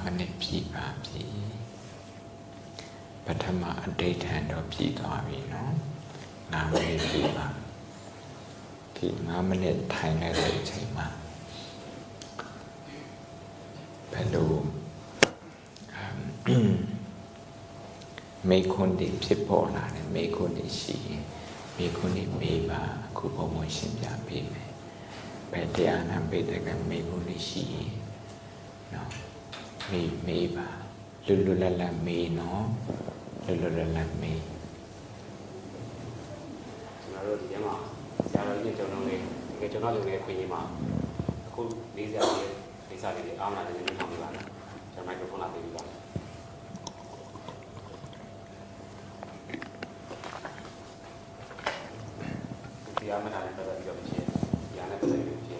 นต์พี่ป่าพี่ปฐมอดีตแทนเราพี่ต่อพี่เนาะงามมินต์พี่ป่าพี่งามมินต์ไทยในเรื่องใช่ไหมไปดูมีคนที่พิพอลาเนี่ยมีคนที่ชีมีคนที่มีบ้าคู่พ่อมวยชิมยาปีไหมไปเที่ยวนั่งไปแต่กันมีคนที่ชีเนาะมีมีบ้าลุลุละละมีเนาะลุลุละละมีเราดูดีมั้งเจ้าเราเนี่ยเจ้าน้องเลยเจ้าน้องเลยคุยยี่มั้งคุณดีเสียดีดีสักดีอ้าวน่าจะยังไม่ทำดีบ้างจะไมโครโฟนอะไรดีบ้างที่อาไม่ทำอะไรก็ไม่เชื่อที่อาไม่ทำอะไรก็ไม่เชื่อ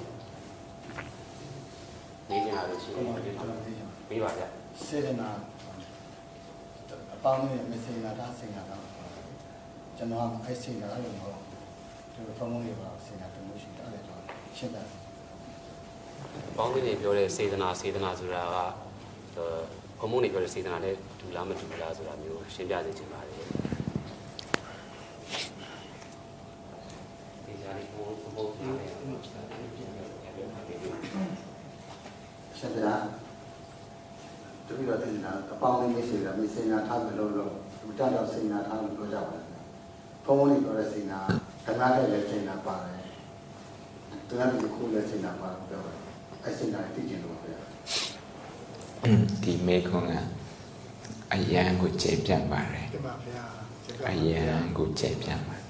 นี่จะอะไรเชื่อไม่ว่าจะเสด็จนาป้าเนี่ยไม่เสด็จนาท่าเสด็จนาท่าจะน้องไอ้เสด็จนาอะไรบ้างดูพระมุนีว่าเสด็จนาตัวมุชิตอะไรบ้างเช่นนั้นป้องกันเนี่ยပြောတဲ့စေတနာစေတနာဆိုတာကဘုံမုန်းနေပြောတဲ့စေတနာနဲ့ဒူလားမဒူလားဆိုတာမျိုးရှင်းပြစေချင်ပါတယ်ဒီကြားလေးဘုံဘုံနားနဲ့เช่นนั้นดูที่เราเห็นนะป้าเนี่ยไม่เสด็จนาไม่เสด็จนาท่าไม่รู้หรอกดูท่าเราเสด็จนาท่าไม่รู้จักเลยพระมุนีก็เลยเสด็จนาแต่หน้าได้เลยเสด็จนาป่าเลยตัวนั้นเป็นคู่เลยเสด็จนาป่าเดียวไอ้เสด็จนาที่จริงรู้ไหมဒီမေခွန်းကအယံကိုကျေပြတ်ပါတယ်အယံကိုကျေပြတ်ပါတယ်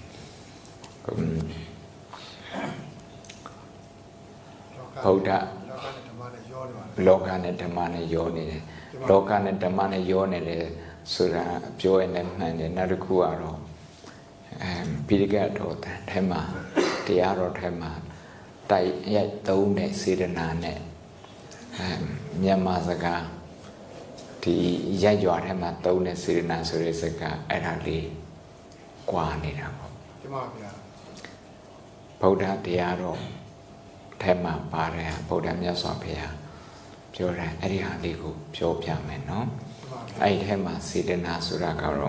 ဘုရားလောကနဲ့ဓမ္မနဲ့ယောနေတယ်လောကနဲ့ဓမ္မနဲ့ယောနေတယ်ဆိုတာပြောရတဲ့မှန်တယ်နောက်တစ်ခုကတော့အဲပိဋကတ်တော်ထဲမှာတရားတော်ထဲမှာတိုက်ရိုက်သုံးတဲ့စေတနာနဲ့အဲမြန်မာစကားဒီရိုက်ကြွားထဲမှာသုံးတဲ့စေတနာဆိုတဲ့စကားအဲ့ဒါလေးကွာနေတာပေါ့ဒီမှာဗျာဗုဒ္ဓတရားတော်ထဲမှာပါတယ်ဗုဒ္ဓမြတ်စွာဘုရားပြောတယ်အဲ့ဒီဟာလေးကိုပြောပြမယ်နော်အဲ့ဒီထဲမှာစေတနာဆိုတာကတော့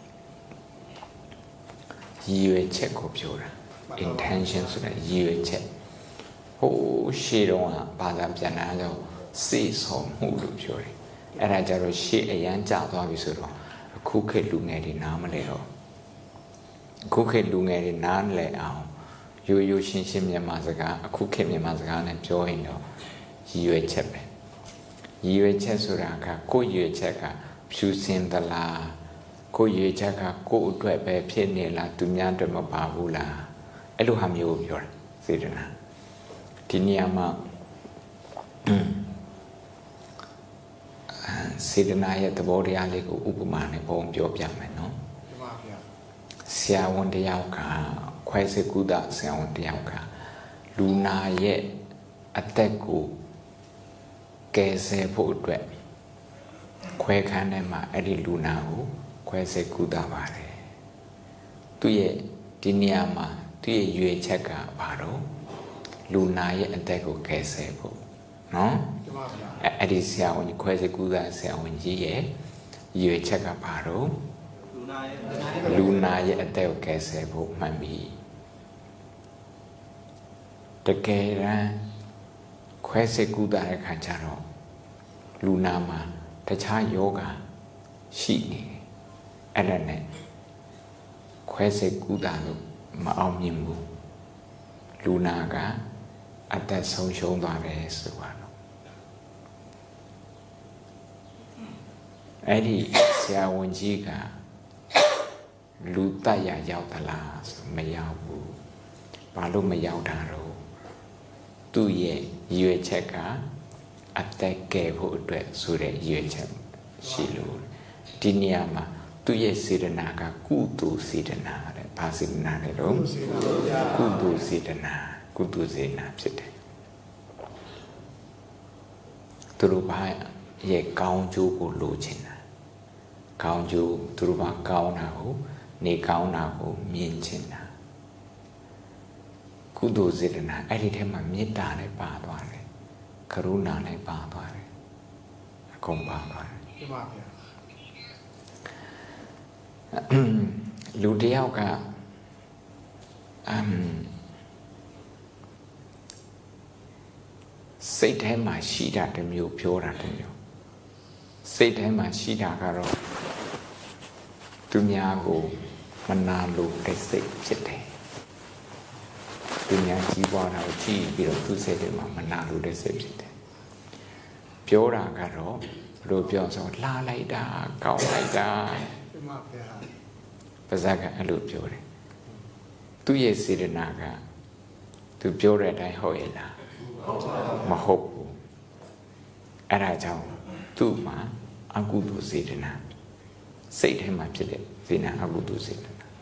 ရည်ရွယ်ချက်ကိုပြောတာ intention ဆိုတာရည်ရွယ်ချက်ဟိုရှေ့တော့ဘာသာပြန်တာကြောင့်စေဆောင်မှုလို့ပြောတယ်အဲ့ဒါကြတော့ရှေ့အရန်ကျသွားပြီဆိုတော့အခုခေတ်လူငယ်တွေနားမလဲတော့အခုခေတ်လူငယ်တွေနားမလဲအောင်ရိုးရိုးရှင်းရှင်းမြန်မာစကားအခုခေတ်မြန်မာစကားနဲ့ပြောရင်တော့ရည်ရွယ်ချက်ပဲရည်ရွယ်ချက်ဆိုတာကကိုယ်ရည်ရွယ်ချက်ကဖြူစင်သလားကိုယ်ရည်ရွယ်ချက်ကကိုယ်အတွက်ပဲဖြစ်နေလားသူများအတွက်မပါဘူးလားအဲ့လိုဟာမျိုးပြောတာစေတနာဒီနေရာမှာစေတနာရဲ့သဘောတရားလေးကိုဥပမာနဲ့ပုံပြောပြမယ်နော်ဒီမှာဗျာဆရာဝန်တယောက်ကခွဲစိတ်ကုသဆရာဝန်တယောက်ကလူနာရဲ့အသက်ကိုကယ်ဆယ်ဖို့အတွက်ခွဲခန်းထဲမှာအဲ့ဒီလူနာကိုခွဲစိတ်ကုသပါတယ်သူရဲ့ဒီနေရာမှာသူရဲ့ရွေချက်ကဘာတော့လူနာရဲ့အသက်ကိုကယ်ဆယ်ဖို့နော်အဲ့ဒီဆရာဝန်ခွဲစိတ်ကုသဆရာဝန်ကြီးရဲ့ရွေချက်ကဘာတော့လူနာရဲ့အသက်ကိုကယ်ဆယ်ဖို့မှန်ပြီတကယ်တမ်းခွဲစိတ်ကုသတဲ့ခါကျတော့လူနာမှာတခြားယောဂရှိနေတယ်အဲ့ဒါနဲ့ခွဲစိတ်ကုသလို့မအောင်မြင်ဘူးလူနာကအသက်ဆုံးရှုံးသွားတယ်ဆိုတော့အဲ့ဒီဆရာဝန်ကြီးကလူတတ်ရရောက်သလားဆိုမရောက်ဘူးဘာလို့မရောက်တာတော့သူ့ရဲ့ရည်ရွယ်ချက်ကအသက်ကယ်ဖို့အတွက်ဆိုတဲ့ရည်ရွယ်ချက်ရှိလို့ဒီနေရာမှာသူ့ရဲ့စေတနာကကုသိုလ်စေတနာတဲ့ဘာစေတနာလဲတော့ကုသိုလ်စေတနာကုသိုလ်စေတနာဖြစ်တယ်သူတို့ဘာရဲ့ကောင်းကျိုးကိုလိုချင်တာကောင်းကျိုးသူတို့ဘာကောင်းတာကိုနေကောင်းတာကိုမြင်ချင်တာကုသိုလ်စေတနာအဲ့ဒီထဲမှာမေတ္တာနဲ့ပါသွားတယ်ကရုဏာနဲ့ပါသွားတယ်အကုန်ပါသွားတယ်ပြပါဗျာလူတယောက်ကအမ်စိတ်ထဲမှာရှိတာတစ်မျိုးပြောတာတစ်မျိုးစိတ်ထဲမှာရှိတာကတော့သူများကိုမနာလို့တဲ့စိတ်ဖြစ်တယ်သူများကြီးပွားတာကိုကြည့်ပြီးတော့သူ့စိတ်ထဲမှာမနာလို့တဲ့စိတ်ဖြစ်တယ်ပြောတာကတော့ဘယ်လိုပြောဆိုလှလိုက်တာကောင်းလိုက်တာပြပါဗျာပါဇက်ကအဲ့လိုပြောတယ်သူ့ရဲ့စေတနာကသူပြောတဲ့အတိုင်းဟုတ်ရဲ့လားမဟုတ်ဘူးအဲ့ဒါကြောင့်သူ့မှာအကုသိုလ်စေတနာစိတ်ထဲမှာဖြစ်တဲ့စေနာအကုသိုလ်စေတနာ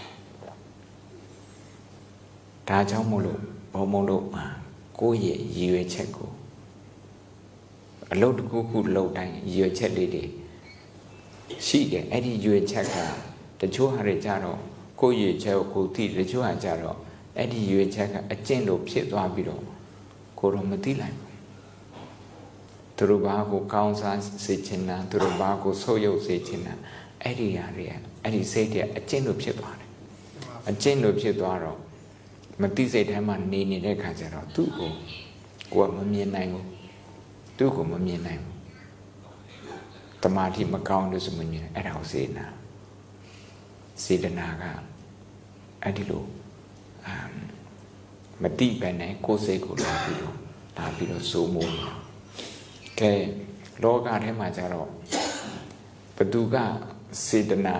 ဒါကြောင့်မို့လို့ဘုံဘုံတို့မှာကိုယ့်ရဲ့ရည်ရွယ်ချက်ကိုအလုပ်တစ်ခုခုလုပ်တိုင်းရည်ရွယ်ချက်လေးတွေရှိတယ်အဲ့ဒီရည်ရွယ်ချက်ကတချို့ဟာတွေကြတော့ကိုယ့်ရည်ရွယ်ချက်ကိုကိုယ်သိတချို့ဟာကြတော့အဲ့ဒီရည်ရွယ်ချက်ကအကျင့်လို့ဖြစ်သွားပြီးတော့ကိုယ်တော့မသိလိုက်ဘူးသူတို့ဘာကိုကောင်းစားစေချင်တာသူတို့ဘာကိုဆုပ်ယုပ်စေချင်တာအဲ့ဒီဟာတွေအဲ့ဒီစိတ်တွေအကျင့်လို့ဖြစ်သွားတယ်အကျင့်လို့ဖြစ်သွားတော့မသိစိတ်ထဲမှာနေနေတဲ့ခါကျတော့သူ့ကိုကိုယ်ကမမြင်နိုင်ဘူးသူ့ကိုမမြင်နိုင်ဘူးတမာတိမကောင်းလို့ဆိုမမြင်အဲ့ဒါကိုစေနာစေတနာကအဲ့ဒီလိုအမ်မတိပဲနဲ့ကိုယ်စိတ်ကိုလာပြီးတော့လာပြီးတော့စိုးမိုးနေတာကဲလောကထဲမှာကျတော့ဘသူကစေတနာ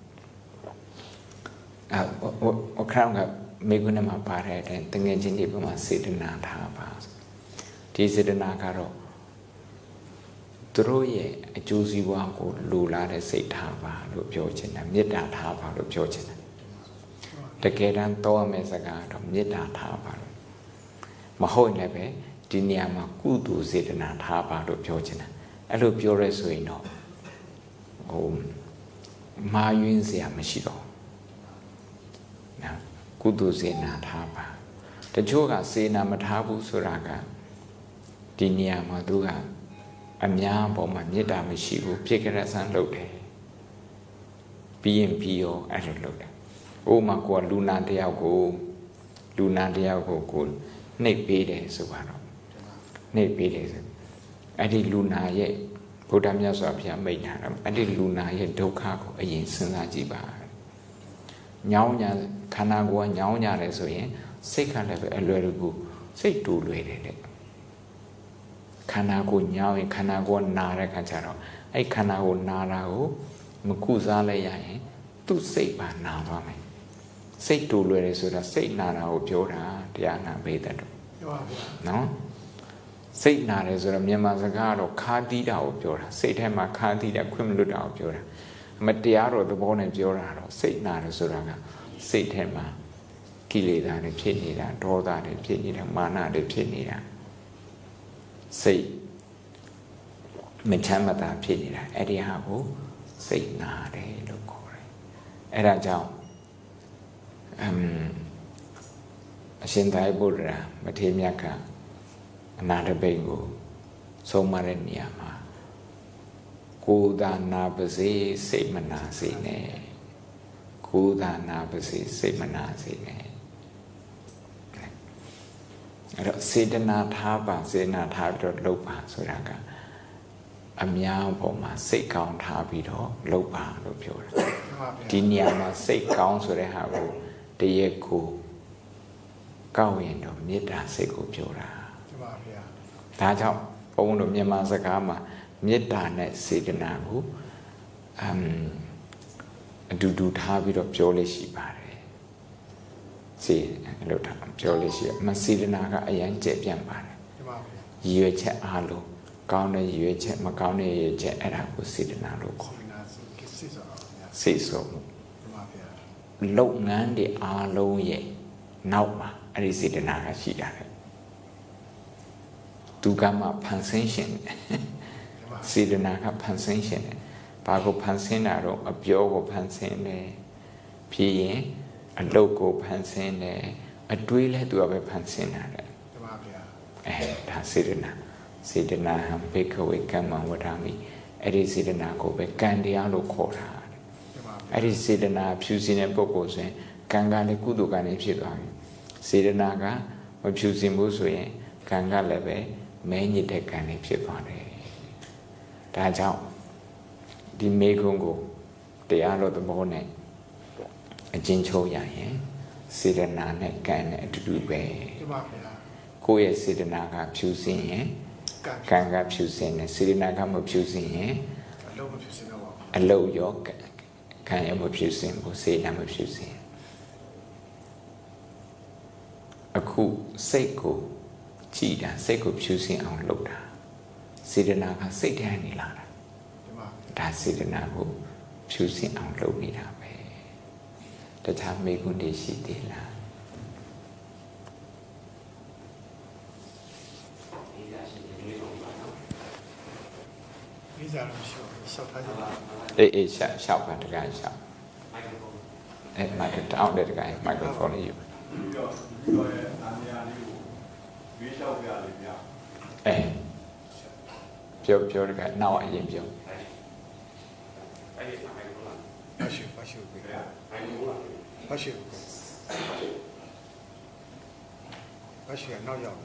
အအခရောင်းကမိကုဏမှာပါတဲ့အတိုင်းတငယ်ချင်းတွေဘက်မှာစေတနာထားပါဒီစေတနာကတော့သူတို့ရဲ့အကျိုးစီးပွားကိုလူလာတဲ့စိတ်ထားပါလို့ပြောချင်တယ်မေတ္တာထားပါလို့ပြောချင်တယ်တကယ်တမ်းတောရမယ့်စကားတော့မေတ္တာထားပါလို့မဟုတ်လည်းပဲဒီနေရာမှာကုသိုလ်စေတနာထားပါလို့ပြောချင်တယ်အဲ့လိုပြောရဲဆိုရင်တော့ဟိုမာယွင်းစရာမရှိတော့နော်ကုသိုလ်စေနာထားပါတချို့ကစေနာမထားဘူးဆိုတာကဒီနေရာမှာသူကအများပေါ်မှာမေတ္တာမရှိဘူးဖြစ်ကြတဲ့ဆန်းလုပ်တယ်ပြီးရင်ပြီးရောအဲ့လိုလုပ်တယ်ဥပမာကိုကလူနာတယောက်ကိုလူနာတယောက်ကိုကိုနှိပ်ပေးတယ်ဆိုပါတော့နှိပ်ပေးတယ်ဆိုအဲ့ဒီလူနာရဲ့ဗုဒ္ဓမြတ်စွာဘုရားမိန့်ထားတာအဲ့ဒီလူနာရဲ့ဒုက္ခကိုအရင်စဉ်းစားကြည့်ပါညောင်းညာခန္ဓာကိုယ်ကညောင်းညာတယ်ဆိုရင်စိတ်ကလည်းပဲအလွယ်တကူစိတ်တူလွယ်တယ်တဲ့ခန္ဓာကိုယ်ညောင်းရင်ခန္ဓာကိုယ်နာတဲ့ခါကျတော့အဲ့ခန္ဓာကိုယ်နာတာကိုမကုစားလိုက်ရရင်သူ့စိတ်ပါနာသွားမယ်စိတ်တူလွယ်တယ်ဆိုတာစိတ်နာတာကိုပြောတာတရားနာပေးတတ်တော့နော်စိတ်နာတယ်ဆိုတော့မြန်မာစကားကတော့ခါတီးတာကိုပြောတာစိတ်ထဲမှာခါတီးတာခွင့်မလွတ်တာကိုပြောတာမတရားတော့သဘောနဲ့ပြောတာတော့စိတ်နာတယ်ဆိုတာကစိတ်ထဲမှာကိလေသာတွေဖြစ်နေတာဒေါသတွေဖြစ်နေတာမာနတွေဖြစ်နေတာစိတ်မချမ်းမသာဖြစ်နေတာအဲ့ဒီဟာကိုစိတ်နာတယ်လို့ခေါ်တယ်အဲ့ဒါကြောင့်အမ်အရှင်သာရိပုတ္တရာမထေရမြတ်ကအနာတပိတ်ကိုဆုံးမတဲ့နေရာမှာကိုယ်သာနာပါစေစိတ်မနာစေနဲ့ကိုယ်သာနာပါစေစိတ်မနာစေနဲ့အဲ့တော့စေတနာထားပါစေနာထားပြီးတော့လုပ်ပါဆိုတာကအများပေါ်မှာစိတ်ကောင်းထားပြီးတော့လုပ်ပါလို့ပြောတာဒီနေရာမှာစိတ်ကောင်းဆိုတဲ့ဟာကိုတရက်ကိုကောက်ရင်တော့မေတ္တာစိတ်ကိုပြောတာမှန်ပါဗျာဒါကြောင့်ဘုန်းတော်မြန်မာစကားမှာမေတ္တာနဲ့စေတနာကိုအမ်အတူတူထားပြီးတော့ပြောလို့ရှိပါတယ်စေအဲ့လိုထားပြောလို့ရှိရမစေတနာကအရင်ကျက်ပြန့်ပါတယ်မှန်ပါဗျာရည်ရွယ်ချက်အားလုံးကောင်းတဲ့ရည်ရွယ်ချက်မကောင်းတဲ့ရည်ရွယ်ချက်အဲ့ဒါကိုစေတနာလို့ခေါ်တယ်စေဆိုမှုလုပ်ငန်းတွေအားလုံးရဲ့နောက်မှာအဲ့ဒီစေတနာကရှိတာလေသူကမှဖန်ဆင်းရှင်စေတနာကဖန်ဆင်းရှင်တယ်ဘာကိုဖန်ဆင်းတာတော့အပြောကိုဖန်ဆင်းတယ်ဖြစ်ရင်အလုပ်ကိုဖန်ဆင်းတယ်အတွေးလဲသူကပဲဖန်ဆင်းတာလေတပါဗျာအဲဒါစေတနာစေတနာဟံဘိက္ခဝေကမ္မဝဒာမိအဲ့ဒီစေတနာကိုပဲကံတရားလို့ခေါ်တာအဲ့ဒီစေတနာဖြူစင်တဲ့ပုဂ္ဂိုလ်ဆိုရင်ကံကလည်းကုသိုလ်ကံလည်းဖြစ်သွားပြီစေတနာကမဖြူစင်ဘူးဆိုရင်ကံကလည်းပဲမဲညစ်တဲ့ကံလည်းဖြစ်သွားတယ်ဒါကြောင့်ဒီမေကုံကိုတရားတော်သဘောနဲ့အကျဉ်းချုပ်ရရင်စေတနာနဲ့ကံနဲ့အတူတူပဲကိုယ့်ရဲ့စေတနာကဖြူစင်ရင်ကံကဖြူစင်တယ်စေတနာကမဖြူစင်ရင်အလုံးမဖြူစင်တော့ပါဘူးအလုံးရောကံရောမဖြူစင်ဘူးစေတနာမဖြူစင်အခုစိတ်ကိုကြည်တာစိတ်ကိုဖြူစင်အောင်လုပ်တာစေတနာကစိတ်ထဲနေလာတာဒါစေတနာကိုဖြူစင်အောင်လုပ်နေတာပဲတခြားမေးခွန်းတွေရှိသေးလားလေးစားလို့ရှော့ရှော့ထားကြပါအေးအေးရှောက်ရှောက်ပါတကယ်ရှောက်အဲမိုက်ခတောင်းတဲ့တကယ်မိုက်ခရိုဖုန်းလေးယူပြီးတော့ပြီးတော့ရဲ့အမြာလေးကိုရွေးလျှောက်ပြလေးပြအဲပြောပြောတကယ်နောက်အရင်ပြောအဲ့ဒီမိုက်ခရိုဖုန်းလားပါရှုပါရှုပြရမိုက်ခရိုဖုန်းလားပါရှုပါရှုနောက်ရောက်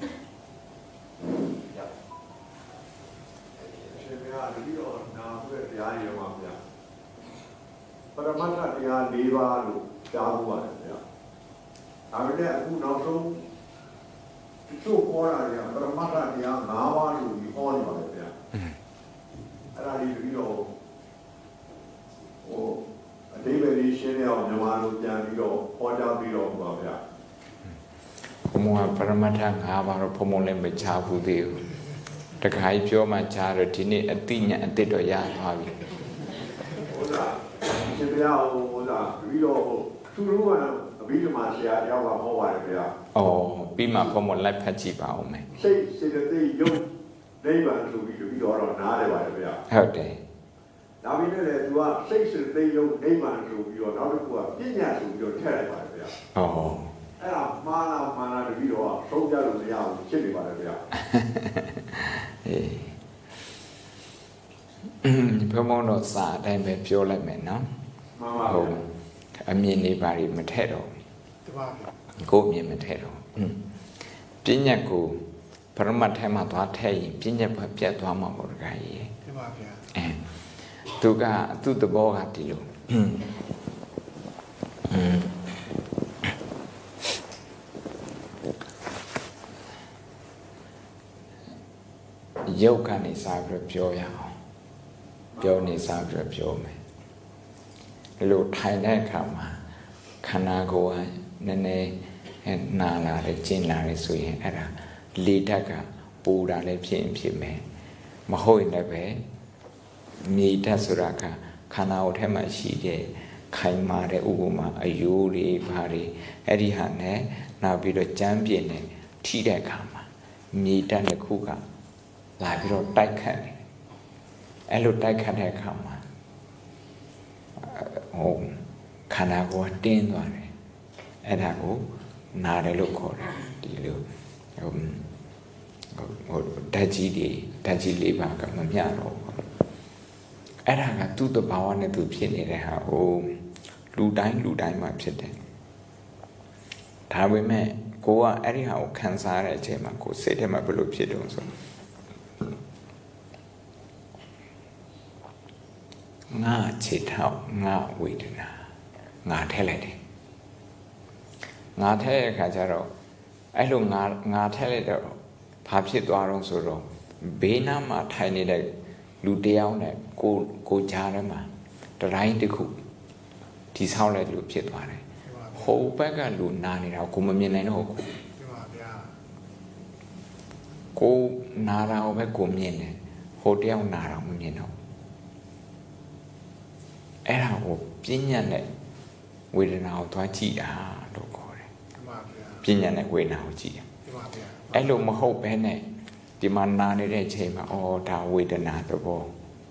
ရှင်များပြီးတော့နာဖွဲ့တရားရမှာဗျာပရမတ္ထတရား၄ပါးလို့ကြားဖို့ပါတယ်ဗျာဒါပေမဲ့အခုနောက်ဆုံးဒီလိုပေါ်လာတယ်ပရမတ္ထတရား၅ပါးလို့ဒီဟောနေပါတယ်ဗျာအဲ့ဒါလေးပြီးတော့ဟိုအတိပ္ပယ်လေးရှင်းရအောင်မြန်မာလိုပြန်ပြီးတော့ဟောကြားပြီးတော့ပါဗျာဘုံကပရမတ္ထ၅ပါးတော့ဘုံဘုံလည်းမချဘူးသေးဘူးတခါကြီးပြောမှချားတော့ဒီနေ့အတိညာအတိတော့ရသွားပြီဟုတ်လားရှင်ဗျာဟုတ်လားပြီးတော့သူတို့ကအဘိဓမ္မာဆရာတယောက်ကဟောပါတယ်ဗျာအော်ပြီးမှဘုံဘုံလိုက်ဖတ်ကြည့်ပါဦးမယ်စိတ်စေတသိက်ယုတ်နိဗ္ဗာန်ဆိုပြီးပြီးတော့နားတယ်ပါတယ်ဗျာဟုတ်တယ်ဒါပေမဲ့လည်းသူကစိတ်စေတသိက်ယုတ်နိဗ္ဗာန်ဆိုပြီးတော့နောက်တစ်ခုကပညာဆိုပြီးတော့ထည့်လိုက်ပါတယ်ဗျာအော်အဲ့ဒါမှားလားမှားလားတပြီးတော့သုံးကြလို့မရဘူးဖြစ်နေပါတယ်ဗျာအေးဘုံဘုံတော့စာအတိုင်းပဲပြောလိုက်မယ်နော်မှန်ပါဟုတ်အမြင်လေးပါလိမထည့်တော့တပါးကိုအမြင်မထည့်တော့ပညာကိုပရမတ်ထဲမှာသွားထည့်ရင်ပညာပဲပြတ်သွားမှာပေါ့တခါကြီးတပါးဗျာအဲသူကသူ့သဘောကဒီလိုရုပ်ကနေစားပြီးပြောရအောင်ပြောနေစားပြီးပြောမယ်လို့ထိုင်တဲ့အခါမှာခန္ဓာကိုယ်ကနည်းနည်းနာလာတယ်ကျဉ်လာတယ်ဆိုရင်အဲ့ဒါလေဓာတ်ကပူတာလည်းဖြစ်ရင်ဖြစ်မယ်မဟုတ်ရင်လည်းပဲမြေဓာတ်ဆိုတာကခန္ဓာကိုယ်ထဲမှာရှိတဲ့ခိုင်မာတဲ့ဥပမာအယိုးတွေဘာတွေအဲ့ဒီဟာနဲ့နောက်ပြီးတော့ကြမ်းပြင်းနဲ့ထိတဲ့အခါမှာမြေဓာတ်တစ်ခုကလာပြီးတော့တိုက်ခတ်တယ်အဲ့လိုတိုက်ခတ်တဲ့အခါမှာဟိုခန္ဓာကိုယ်တင်းသွားတယ်အဲ့ဒါကိုနာတယ်လို့ခေါ်တယ်ဒီလိုဟိုဟိုဓာတ်ကြီးတွေဓာတ်ကြီးလေးပါကမမျှတော့ဘူးအဲ့ဒါကသူ့တဘာဝနဲ့သူဖြစ်နေတဲ့ဟာဟိုလူတိုင်းလူတိုင်းမှာဖြစ်တယ်ဒါပေမဲ့ကိုကအဲ့ဒီဟာကိုခံစားရတဲ့အချိန်မှာကိုစိတ်ထဲမှာဘယ်လိုဖြစ်တုံးဆိုငါခြေထောက်ငါဝေဒနာငါထည့်လိုက်တယ်ငါထည့်တဲ့အခါကျတော့အဲ့လိုငါငါထည့်လိုက်တော့ဘာဖြစ်သွားတော့ဆိုတော့ဘေးနားမှာထိုင်နေတဲ့လူတယောက်နဲ့ကိုကိုကြားထဲမှာတတိုင်းတစ်ခုဒီဆောက်လိုက်လို့ဖြစ်သွားတယ်ဟိုဘက်ကလူနာနေတာကိုမမြင်နိုင်တော့ဘူးကိုနာတာကိုပဲကိုမြင်တယ်ဟိုတယောက်နာတာမမြင်တော့အဲ့ဒါကိုပညာနဲ့ဝေဒနာကိုသွားကြည့်တာလို့ခေါ်တယ်ပညာနဲ့ဝေဒနာကိုကြည့်တယ်အဲ့လိုမဟုတ်ဘဲနဲ့ဒီမှာနာနေတဲ့အချိန်မှာအော်ဒါဝေဒနာသဘော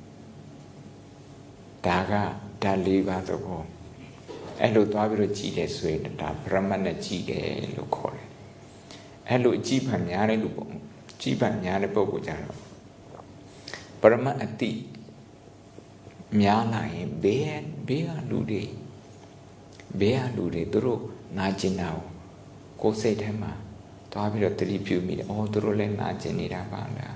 ဒါကဓာတ်လေးပါသဘောအဲ့လိုသွားပြီးတော့ကြည့်တယ်ဆိုရင်ဒါပရမတ်နဲ့ကြည့်တယ်လို့ခေါ်တယ်အဲ့လိုအကြည့်ဖန်များတဲ့လူပေါ့ကြီးပညာတဲ့ပုဂ္ဂိုလ်ကြတော့ပရမတ်အတိများလာရင်ဘေးဘေးကလူတွေဘေးကလူတွေသူတို့နာကျင်တာကိုစိတ်ထဲမှာသွားပြီးတော့တတိပြုမိတယ်အော်သူတို့လည်းနာကျင်နေတာပါလား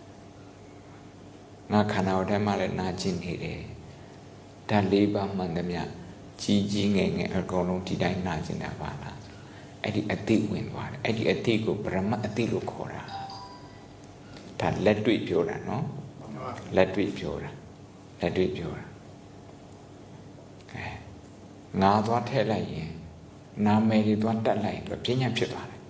ငါခန္ဓာကိုယ်ထဲမှာလည်းနာကျင်နေတယ်ဓာတ်လေးပါးမှန်သမျှကြီးကြီးငယ်ငယ်အကုန်လုံးဒီတိုင်းနာကျင်တာပါလားအဲ့ဒီအတိဝင်သွားတယ်အဲ့ဒီအတိကိုပရမတ်အတိလို့ခေါ်တာဒါလက်တွေ့ပြောတာနော်လက်တွေ့ပြောတာလက်တွေ့ပြောတာအဲငါသွားထည့်လိုက်ရင်နာမည်တွေသွားတက်လိုက်ရင်သူပြဉ္ညာဖြစ်သွားတယ်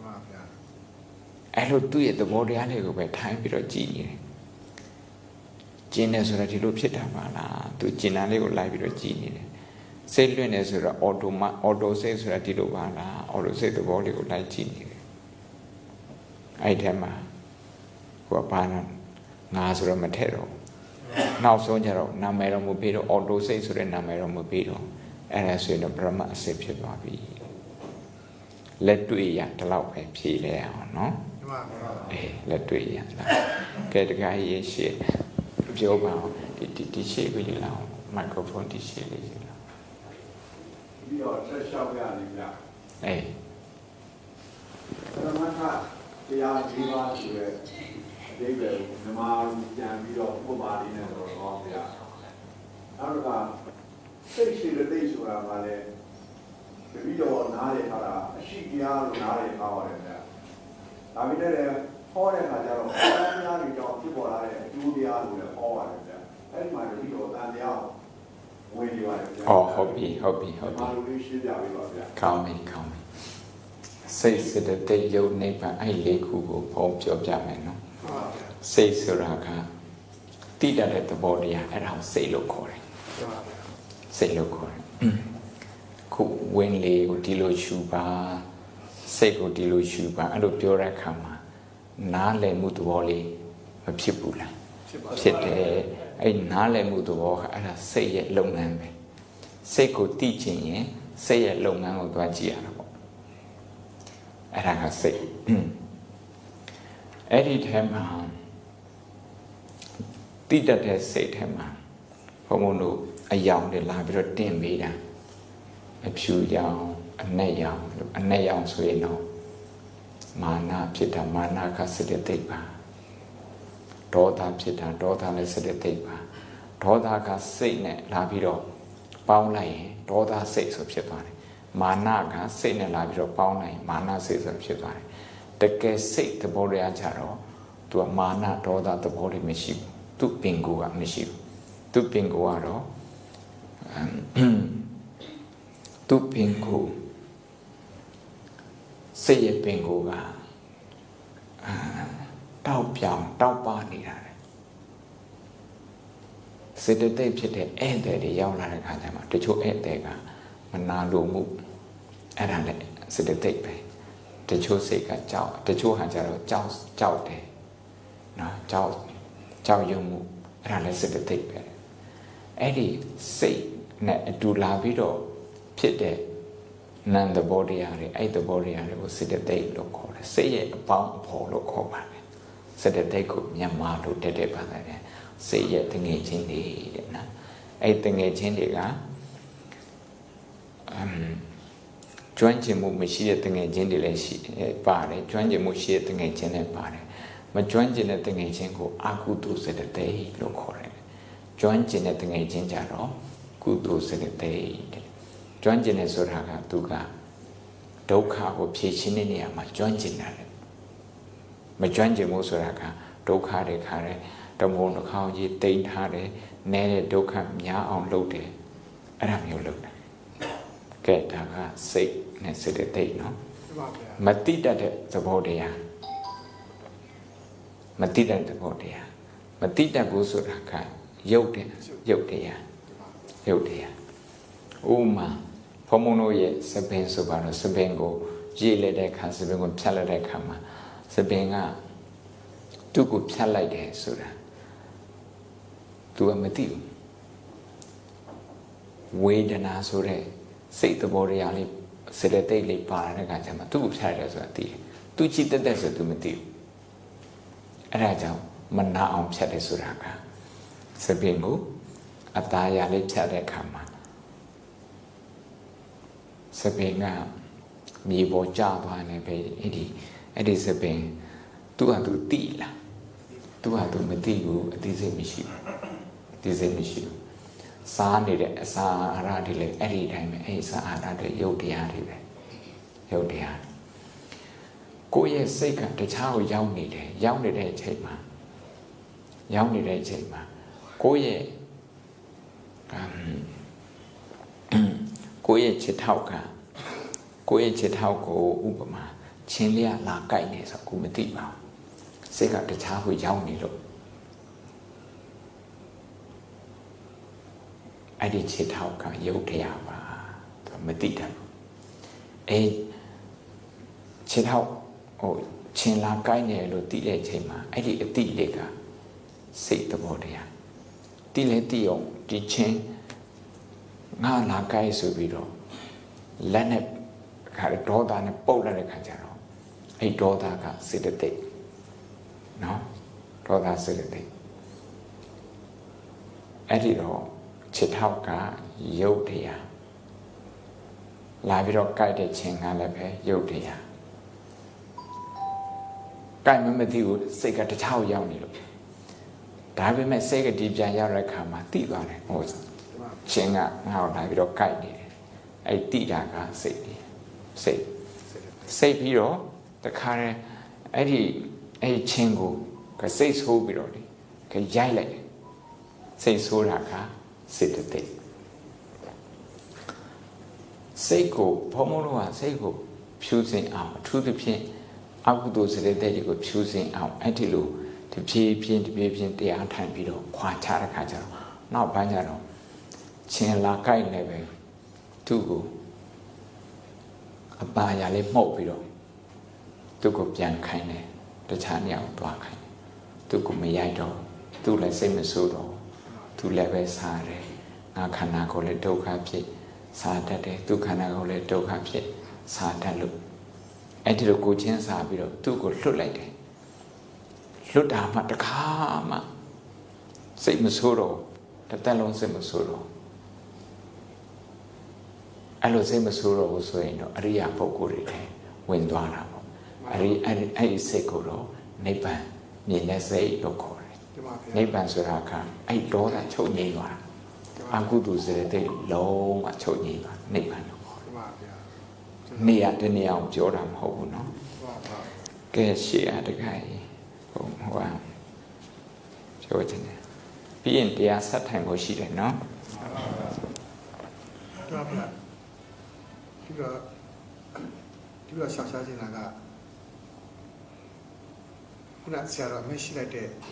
အဲ့လိုသူ့ရဲ့သဘောတရားတွေကိုပဲထိုင်းပြီးတော့ကြည်နေတယ်ကျင်းတယ်ဆိုတော့ဒီလိုဖြစ်တာပါလားသူကျင်တာလေးကိုလိုက်ပြီးတော့ကြည်နေတယ်စိတ်လွင့်နေဆိုတော့အော်တိုမအော်တိုစိတ်ဆိုတာဒီလိုပါလားအော်တိုစိတ်သဘောလေးကိုလိုက်ကြည့်နေတယ်အဲ့ထဲမှာကိုကဘာနာငါဆိုတော့မထည့်တော့နောက်ဆုံးကျတော့နာမည်တော့မပေးတော့အော်တိုစိတ်ဆိုတဲ့နာမည်တော့မပေးတော့အဲ့ဒါဆိုရင်တော့ပရမတ်အစစ်ဖြစ်သွားပြီလက်တွေ့ရဒီလောက်ပဲဖြေလဲအောင်နော်အေးလက်တွေ့ရလားကဲတခါရေးရှေ့ပြောပါအောင်ဒီဒီရှေ့ကိုယူလာအောင်မိုက်ခရိုဖုန်းဒီရှေ့လေးယူလာပြီးတော့ဆက်လျှောက်ရလိမ့်မယ်အေးပရမတ်တရားကြီးပါဆိုရဲအတိတ်ပဲဓမ္မပြန်ပြီးတော့ပုံပါလေးနဲ့တော့ဟောပြနောက်တော့စိတ်ရှိတဲ့တိတ်ဆိုတာကလည်းတပည့်တော်နားရထားတာအရှိတရားလို့နားရထားပါတယ်ဗျာဒါပေမဲ့လည်းဟောတဲ့အခါကျတော့တရားတွေကြောင့်ဖြစ်ပေါ်လာတဲ့အကျိုးတရားလို့လည်းဟောပါတယ်ဗျာအဲ့ဒီမှာတပည့်တော်တန်တရားဝင်နေပါတယ်ဗျာအော်ဟုတ်ပြီဟုတ်ပြီဟုတ်ပြီဘာလို့လဲရှင်းပြပေးပါဗျာကောင်းပြီကောင်းပြီစိတ်စေတသိက်ယုတ်နိဗ္ဗာန်အဲ့လေးခုကိုပုံပြောပြမယ်နော်စိတ်ဆိုတာကတိတတ်တဲ့သဘောတရားအဲ့ဒါကိုစိတ်လို့ခေါ်တယ်စိတ်လို့ခေါ်တယ်ခုဝင်လေကိုဒီလိုရှုပါစိတ်ကိုဒီလိုရှုပါအဲ့လိုပြောတဲ့အခါမှာနားလည်မှုသဘောလေးမဖြစ်ဘူးလားဖြစ်တယ်အဲ့နားလည်မှုသဘောကအဲ့ဒါစိတ်ရဲ့လုပ်ငန်းပဲစိတ်ကိုသိချင်ရင်စိတ်ရဲ့လုပ်ငန်းကိုသွားကြည့်ရတာပေါ့အဲ့ဒါကစိတ်အဲ့ဒီထဲမှာတိတတ်တဲ့စိတ်ထဲမှာဘုံဘုံတို့အယောင်တွေလာပြီးတော့တင်ပေးတာအဖြူရောင်အနက်ရောင်အနက်ရောင်ဆိုရင်တော့မာနဖြစ်တာမာနကစိတ်တိတ်ပါဒေါသဖြစ်တာဒေါသလည်းစိတ်တိတ်ပါဒေါသကစိတ်နဲ့လာပြီးတော့ပေါင်းလိုက်ရင်ဒေါသစိတ်ဆိုဖြစ်သွားတယ်မာနကစိတ်နဲ့လာပြီးတော့ပေါင်းလိုက်ရင်မာနစိတ်ဆိုဖြစ်သွားတယ်တကယ်စိတ်သဘောတရားကြတော့သူကမာနဒေါသသဘောတွေမရှိဘူးသူပင်ကိုကမရှိဘူးသူပင်ကိုကတော့သူပင်ကိုစိတ်ရဲ့ပင်ကိုကတောက်ပြောင်တောက်ပါနေတာလေစေတသိက်ဖြစ်တဲ့ဧည့်သည်တွေရောက်လာတဲ့ခါကျမှတချို့ဧည့်သည်ကမနာလိုမှုအဲ့ဒါလည်းစေတသိက်ပဲတချို့စိတ်ကကြောက်တချို့ဟာကျတော့ကြောက်ကြောက်တယ်နော်ကြောက်ကြောက်ရွံ့မှုအဲ့ဒါလည်းစေတသိက်ပဲအဲ့ဒီစိတ်နဲ့အတူလာပြီးတော့ဖြစ်တဲ့နန္တဘောတရားတွေအဲ့တဘောတရားတွေကိုစေတသိက်လို့ခေါ်တယ်စိတ်ရဲ့အပေါင်းအဖော်လို့ခေါ်ပါတယ်စေတသိက်ကိုမြန်မာလို့တက်တက်ပါတယ်စိတ်ရဲ့တငယ်ချင်းတွေတဲ့နော်အဲ့တငယ်ချင်းတွေကအမ်ကျွမ်းကျင်မှုမရှိတဲ့တငယ်ချင်းတွေလည်းရှိပါတယ်ကျွမ်းကျင်မှုရှိတဲ့တငယ်ချင်းလည်းပါတယ်မကျွမ်းကျင်တဲ့တငယ်ချင်းကိုအကုသိုလ်စေတသိက်လို့ခေါ်တယ်ကျွမ်းကျင်တဲ့တငယ်ချင်းကြတော့ကုသိုလ်စေတသိက်တဲ့ကျွမ်းကျင်တဲ့ဆိုတာကသူကဒုက္ခကိုဖြေရှင်းတဲ့နေရာမှာကျွမ်းကျင်တာလေမကျွမ်းကျင်မှုဆိုတာကဒုက္ခတွေခါတယ်တမုံတစ်ခေါင်းကြီးတိမ်ထားတယ်နဲတဲ့ဒုက္ခများအောင်လုပ်တယ်အဲ့ဒါမျိုးလုပ်တယ်ကဲဒါကစိတ်နဲ့စေတသိက်နော်မတိတတ်တဲ့သဘောတရားမတိတတ်တဲ့သဘောတရားမတိတတ်ဘူးဆိုတာကရုပ်တယ်ရုပ်တရားရုပ်တရားဥမာဘုံဘုံတို့ရဲ့စပင်ဆိုပါတော့စပင်ကိုရေးလိုက်တဲ့အခါစပင်ကိုဖြတ်လိုက်တဲ့အခါမှာစပင်ကသူ့ကိုဖြတ်လိုက်တယ်ဆိုတာ तू ကမသိဘူးဝေဒနာဆိုတဲ့စိတ်သဘောတရားလေးစေတသိက်လေးပါတဲ့အခါကျမှသူ့ကိုဖြတ်ရတယ်ဆိုတာသိတယ်သူကြည့်တတ်တဲ့ဆို तू မသိဘူးအဲ့ဒါကြောင့်မနာအောင်ဖြတ်တယ်ဆိုတာကစပင်ကိုအသားရလေးဖြတ်တဲ့အခါမှာစပင်ကမြေပေါ်ကျသွားနေပဲအဲ့ဒီအဲ့ဒီစပင်သူ့ဟာသူတိလာသူ့ဟာသူမတိဘူးအသိစိတ်မရှိဘူးအသိစိတ်မရှိဘူးစားနေတဲ့အစာအာဟာရတွေလည်းအဲ့ဒီတိုင်းပဲအဲ့ဒီစာအာဟာရတွေရုပ်တရားတွေပဲရုပ်တရားကိုယ့်ရဲ့စိတ်ကတခြားကိုရောက်နေတယ်ရောက်နေတဲ့အချိန်မှာရောက်နေတဲ့အချိန်မှာကိုယ့်ရဲ့ကိုယ့်ရဲ့ခြေထောက်ကကိုယ့်ရဲ့ခြေထောက်ကိုဥပမာချင်းလျက်လာကိုက်နေဆိုကိုမသိပါဘူးစိတ်ကတခြားကိုရောက်နေလို့အဲ့ဒီခြေထောက်ကရုပ်တရားပါသူမသိတယ်အဲခြေထောက်ဟိုချင်းလာကိုက်နေလို့သိတဲ့အချိန်မှာအဲ့ဒီအတိလေးကစိတ်သဘောတရားတိလဲတိအောင်ဒီချင်းငါလာကိုက်ဆိုပြီးတော့လက်နဲ့ခါဒေါသနဲ့ပုတ်လိုက်တဲ့ခါကျတော့အဲ့ဒေါသကစေတသိက်နော်ဒေါသစေတသိက်အဲ့ဒီတော့ခြေထောက်ကရုပ်တရားလာပြီးတော့ကြိုက်တဲ့ခြင်းကလည်းပဲရုပ်တရားကြိုက်မမသိဘူးစိတ်ကတခြားရောက်နေလို့ဒါပေမဲ့စိတ်ကဒီပြန်ရောက်တဲ့ခါမှာသိသွားတယ်ဟိုခြင်းကငါ့ကိုလာပြီးတော့ကြိုက်နေတယ်အဲ့တိတာကစိတ်တယ်စိတ်စိတ်ပြီးတော့တခါတည်းအဲ့ဒီအဲ့ချင်းကိုကစိတ်ဆိုးပြီးတော့ဒီကရိုက်လိုက်တယ်စိတ်ဆိုးတာကစေတသိက်စိတ်ကိုဘုံမလို့ကစိတ်ကိုဖြူစင်အောင်အထူးသဖြင့်အကုသိုလ်စေတသိက်တွေကိုဖြူစင်အောင်အဲ့ဒီလိုတပြေးပြင်းတပြေးပြင်းတရားထိုင်ပြီးတော့ခွာချတဲ့ခါကျတော့နောက်ပိုင်းကျတော့ချင်းလာကြိုက်နေပဲသူ့ကိုအပါရလေးမှုတ်ပြီးတော့သူ့ကိုပြန်ခိုင်းတယ်တခြားနေရာကိုသွားခိုင်းတယ်သူ့ကိုမရိုက်တော့သူ့လည်းစိတ်မဆိုးတော့သူလည်းပဲစားတယ်ငါခန္ဓာကိုယ်လည်းဒုက္ခဖြစ်စားတတ်တယ်သူခန္ဓာကိုယ်လည်းဒုက္ခဖြစ်စားတတ်လို့အဲ့ဒီလိုကိုချင်းစားပြီးတော့သူ့ကိုလွတ်လိုက်တယ်လွတ်တာမှတခါမှစိတ်မဆိုးတော့တစ်သက်လုံးစိတ်မဆိုးတော့အဲ့လိုစိတ်မဆိုးတော့ဘူးဆိုရင်တော့အရိယာပုဂ္ဂိုလ်တွေထဲဝင်သွားတာပေါ့အဲ့ဒီအဲ့ဒီအဲ့ဒီစိတ်ကိုတော့နိဗ္ဗာန်မြင်တဲ့စိတ်လို့ခေါ်တယ်နိဗ္ဗာန်ဆိုတာကအဲ့ဒေါသချုပ်ငြိမ်းသွားတာအကုသိုလ်စေတဲ့လုံးဝချုပ်ငြိမ်းသွားနိဗ္ဗာန်လို့ခေါ်တယ်နေရတဲ့နေရာကိုပြောတာမဟုတ်ဘူးနော်ကဲရှေ့အတကိုင်ဟိုဟိုကပြောချင်တယ်ပြီးရင်တရားဆက်ထိုင်ဖို့ရှိတယ်နော်တော်ပါဒီကဒီကဆောက်ရှားနေတာကခုနဆရာတော်မရှိလိုက်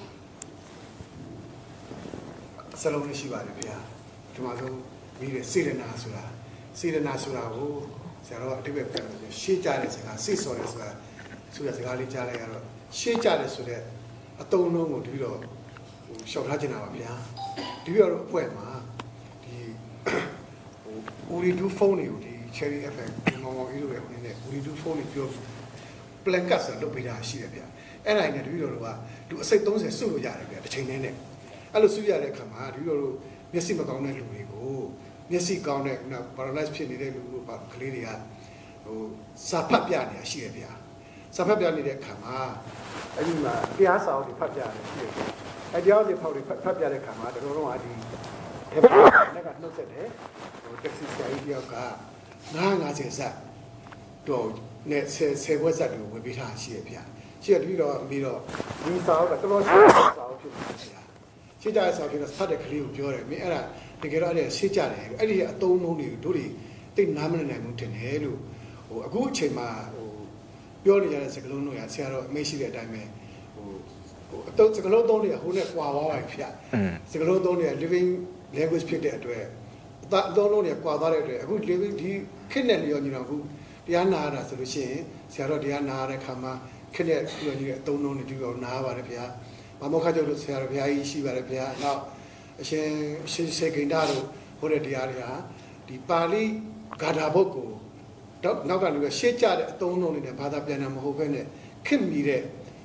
တဲ့အစလုံးလေးရှိပါတယ်ဗျာဒီမှာဆုံးပြီးတဲ့စေရနာဆိုတာစေရနာဆိုတာကိုဆရာတော်အတိတ်ပဲပြန်လို့ရှေ့ကြတဲ့စကားစိတ်ဆော်တယ်ဆိုတာဆိုတဲ့စကားလေးကြားလိုက်ရတော့ရှေ့ကြတယ်ဆိုတဲ့အတုံးလုံးကိုတပြီးတော့ဟိုရှောက်ထားချင်တာပါဗျာတပြီးတော့အဖွဲ့မှာဒီဟို Uridu ဖုန်းတွေကိုဒီ Cherry အက်ဖ်အမ် မောင်မောင်အေးတို့ရဲ့ဟိုနေ Uridu ဖုန်းတွေပြော plan cut ဆိုလုပ်ပေးတာရှိတယ်ဗျအဲ့ဒါနဲ့တပြီးတော့ကသူအစိတ်သုံးဆယ်စုလို့ရတယ်ဗျတစ်ချိန်နဲ့နဲ့အဲ့လိုစုရတဲ့အခါမှာတပြီးတော့မျက်စိမကောင်းတဲ့လူတွေကိုမျက်စိကောင်းတဲ့ paralysis ဖြစ်နေတဲ့လူတို့ပါကလေးတွေကဟိုစာဖတ်ပြနေတာရှိတယ်ဗျစာဖတ်ပြနေတဲ့အခါမှာအဲ့ဒီမှာတရားစာအုပ်တွေဖတ်ပြတယ်ရှိတယ်အဲ့တရားတွေဖောက်တွေဖတ်ပြတဲ့အခါမှာတော်တော်လုံးကဒီအဲ့ဒါကနှုတ်ဆက်တယ်ဟို taxi ဆရာကြီးတယောက်ကငါးငါးဆယ်ဇက်တော့နဲ့ဆယ်ဆယ်ဘွဲ့ဇက်တွေကိုဝယ်ပေးထားရှိရဗျရှိရပြီးတော့ပြီးတော့ဒီစာအုပ်ကတော်တော်ရှိစာအုပ်ဖြစ်နေတယ်ဗျရှင်းကြတဲ့စာအုပ်ကဖတ်တဲ့ကလေးကိုပြောတယ်မင်းအဲ့ဒါတကယ်တော့အဲ့ဒါရှင်းကြတယ်အဲ့ဒီအတုံးလုံးတွေကိုတို့တွေတိတ်နားမနေနိုင်ဘူးတင်တယ်လို့ဟိုအခုအချိန်မှာဟိုပြောနေကြတဲ့စကားလုံးတွေကဆရာတော်အမိတ်ရှိတဲ့အတိုင်းပဲဟိုဟိုအတုံးစကားလုံးသုံးတွေကဟိုနဲ့ကွာသွားပါပြီဗျစကားလုံးသုံးတွေက living language ဖြစ်တဲ့အတွက်အတုံးလုံးတွေကကွာသွားတဲ့အတွက်အခု living ဒီခက်နဲ့လျော်ညီတော့အခုတရားနာရတာဆိုလို့ရှိရင်ဆရာတော်တရားနာရတဲ့ခါမှာခက်တဲ့လျော်ညီတဲ့အတုံးလုံးတွေဒီကောင်နားပါတယ်ဗျာမမောခကျုပ်တို့ဆရာတော်ဘုရားကြီးရှိပါတယ်ဗျာနောက်အရှင်ရှင်စေကိန္ဒတို့ဟိုတဲ့တရားတွေဟာဒီပါဠိဂါထာဘုတ်ကိုတော့နောက်ကနေရှေ့ကျတဲ့အတုံးလုံးတွေနဲ့ဘာသာပြန်တာမဟုတ်ဘဲနဲ့ခင်မီတဲ့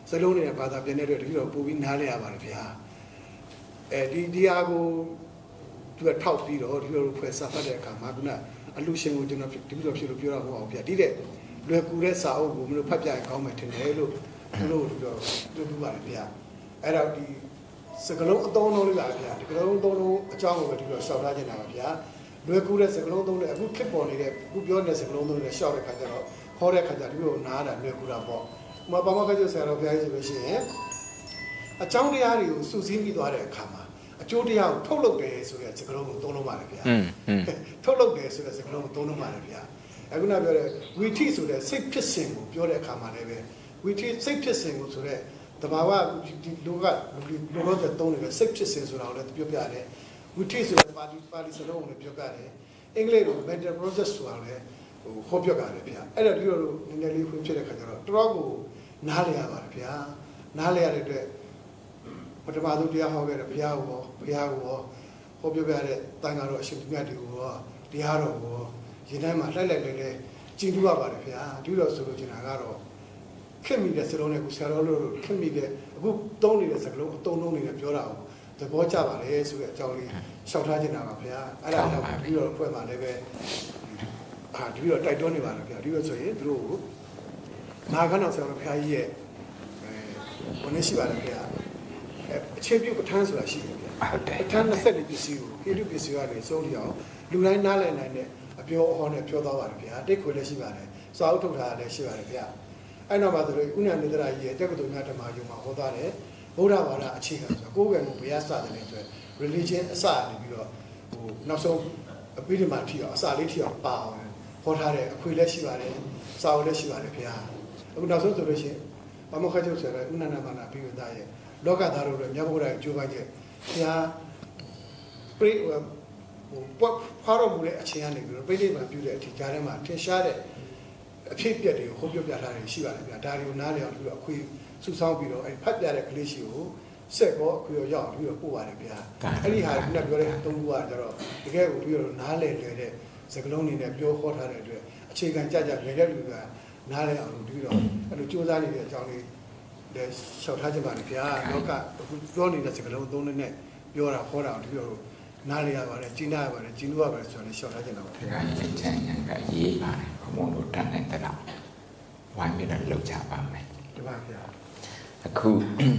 စလုံးနေတဲ့ဘာသာပြန်တဲ့အတွက်တကယ်တော့ပို့ပြီးနားလဲရပါတယ်ဗျာအဲဒီဒီဟာကိုသူကထောက်ပြီးတော့ဒီလိုဖွဲ့စာဖတ်တဲ့အခါမှာခုနအလူရှင်ကိုကျွန်တော်ဒီလိုဖြစ်လို့ပြောတာမဟုတ်အောင်ဗျာဒီတဲ့လွယ်ကူတဲ့စာအုပ်ကိုမလို့ဖတ်ပြရင်ကောင်းမယ်ထင်တယ်လို့ဘလို့ဒီတော့ပြောပြပါတယ်ဗျာအဲ့တော့ဒီစကလုံးအသုံးလုံးလေးပါဗျာဒီကလုံးသုံးလုံးအကြောင်းကိုပဲဒီလိုရှောက်ထားနေတာပါဗျာလွယ်ကူတဲ့စကလုံးသုံးတဲ့အခုခက်ပေါ်နေတဲ့အခုပြောနေတဲ့စကလုံးသုံးတဲ့ရှောက်တဲ့ခါကျတော့ဟောတဲ့ခါကျဒီလိုနားတာလွယ်ကူတာပေါ့ဥပမာပါမခကျဆရာတော်ဘုရားကြီးဆိုလို့ရှိရင်အကြောင်းတရားတွေကိုစုစည်းပြီးသွားတဲ့အခါမှာအကျိုးတရားကိုထုတ်လုပ်တယ်ဆိုတဲ့စကလုံးကိုသုံးလုံးပါတယ်ဗျာထုတ်လုပ်တယ်ဆိုတဲ့စကလုံးကိုသုံးလုံးပါတယ်ဗျာအခုနပြောတဲ့ဝီထိဆိုတဲ့စိတ်ဖြစ်စဉ်ကိုပြောတဲ့အခါမှာလည်းပဲဝီထိစိတ်ဖြစ်စဉ်ကိုဆိုတဲ့တဘာဝဒီလူကလူလောကသုံးနေတဲ့စိတ်ဖြစ်စဉ်ဆိုတာကိုလည်းပြောပြတယ်ဝီထိဆိုတဲ့ပါတီပါတီစလုံးကိုလည်းပြောပြတယ်အင်္ဂလိပ်လို mental process ဆိုတာလည်းဟိုဟောပြောပြတယ်ဗျာအဲ့တော့ဒီလိုနည်းနည်းလေးဖွင့်ဖြစ်တဲ့ခါကျတော့တော်တော်ကိုနားလည်ရပါတယ်ဗျာနားလည်ရတဲ့အတွက်ပထမဆုံးတရားဟောခဲ့တဲ့ဘုရားကိုဘုရားကိုဟောပြောပြတဲ့တန်ခါတော်အရှင်မြတ်တွေကိုတရားတော်ကိုရင်ထဲမှာလှိုက်လိုက်လိုက်လဲကြည်တူရပါတယ်ဗျာဒီလိုဆိုလို့ကျင်တာကတော့ခင်မိတဲ့စလုံးနဲ့ကိုဆရာတော်တို့ခင်မိတဲ့အခုသုံးနေတဲ့စကလုံးအတုံးလုံးနေနဲ့ပြောတာကိုသဘောကျပါတယ်ဆိုတဲ့အကြောင်းလေးရှောက်ထားချင်တာပါဗျာအဲ့ဒါကြောင့်ပြီးတော့ဖွဲ့မှာလည်းပဲအာဒီလိုတိုက်တွန်းနေပါလားဗျာဒီလိုဆိုရင်တို့ကိုနာခဏဆရာတော်ဘုရားကြီးရဲ့အဲဘယ်နည်းရှိပါလဲဗျာအခြေပြုပဋ္ဌာန်းဆိုတာရှိတယ်ဗျာဟုတ်တယ်ပဋ္ဌာန်း၂၄ပစ္စည်းကိုကိတုပစ္စည်းကနေစုံလျအောင်လူတိုင်းနားလည်နိုင်တဲ့အပြောအဟောနဲ့ပြောသွားပါတယ်ဗျာတိတ်ခွေလည်းရှိပါတယ်စာအုပ်ထုတ်ထားလည်းရှိပါတယ်ဗျာအဲ့နောက်မှာဆိုလို့ဥဏ္ဏနေတရာကြီးရဲ့တက္ကသိုလ်များဓမ္မယုံမှာဟောသွားတယ်ဗုဒ္ဓဘာသာအခြေခံဆိုကိုယ်ကံကိုဘုရားစတယ်လေဆို religion အစနေပြီးတော့ဟိုနောက်ဆုံးအပိဓိမာထီအောင်အစလေးထီအောင်ပါအောင်ဟောထားတဲ့အခွေလည်းရှိပါတယ်စာအုပ်လည်းရှိပါတယ်ဗျာအခုနောက်ဆုံးဆိုလို့ရှိရင်ဘာမခတ်ချုပ်ဆိုရဲဥဏ္ဏနာမနာပြီးသားရဲ့လောကသားတို့လည်းမြတ်ဗုဒ္ဓရဲ့အကျိုးပိုင်းချက်ဘုရားပြိဟိုပွားဖားတော်မူတဲ့အချိန်ကနေပြီးတော့ပြိဋိဘံပြုတဲ့အထီကြားထဲမှာထင်ရှားတဲ့အဖြစ်အပျက်တွေကိုဟောပြောပြထားတယ်ရှိပါတယ်ဗျာဒါတွေကိုနားလည်အောင်ပြီးတော့အခွေစုဆောင်းပြီးတော့အဲဖတ်ပြတဲ့ကလေးရှိကိုစက်ကောအခွေရောရောက်ပြီးတော့ပို့ပါတယ်ဗျာအဲ့ဒီဟာကခုနပြောတဲ့အသုံးခုကကျတော့တကယ်ကိုပြီးတော့နားလည်လွယ်တဲ့စကလုံးတွေနဲ့ပြောခေါ်ထားတဲ့အတွက်အခြေခံကြကြလွယ်တဲ့လူကနားလည်အောင်လို့ပြီးတော့အဲ့လိုစူးစမ်းနေတဲ့အကြောင်းလေးလည်းရှောက်ထားခြင်းပါလေဗျာလောကအခုပြောနေတဲ့စကလုံးသုံးနဲ့ပြောတာခေါ်တာပြီးတော့နားလည်ရပါတယ်ကျင်းနာရပါတယ်ကျင်းလို့ရပါတယ်ဆိုတော့ရှောက်ထားခြင်းတော့ဗျာအချမ်းညာကရေးပါတယ်ဘုံတို့တန်တဲ့တဲ့တော့ဝိုင်းပြီးတော့လောက်ကြပါမယ်ဒီပါဗျာအခု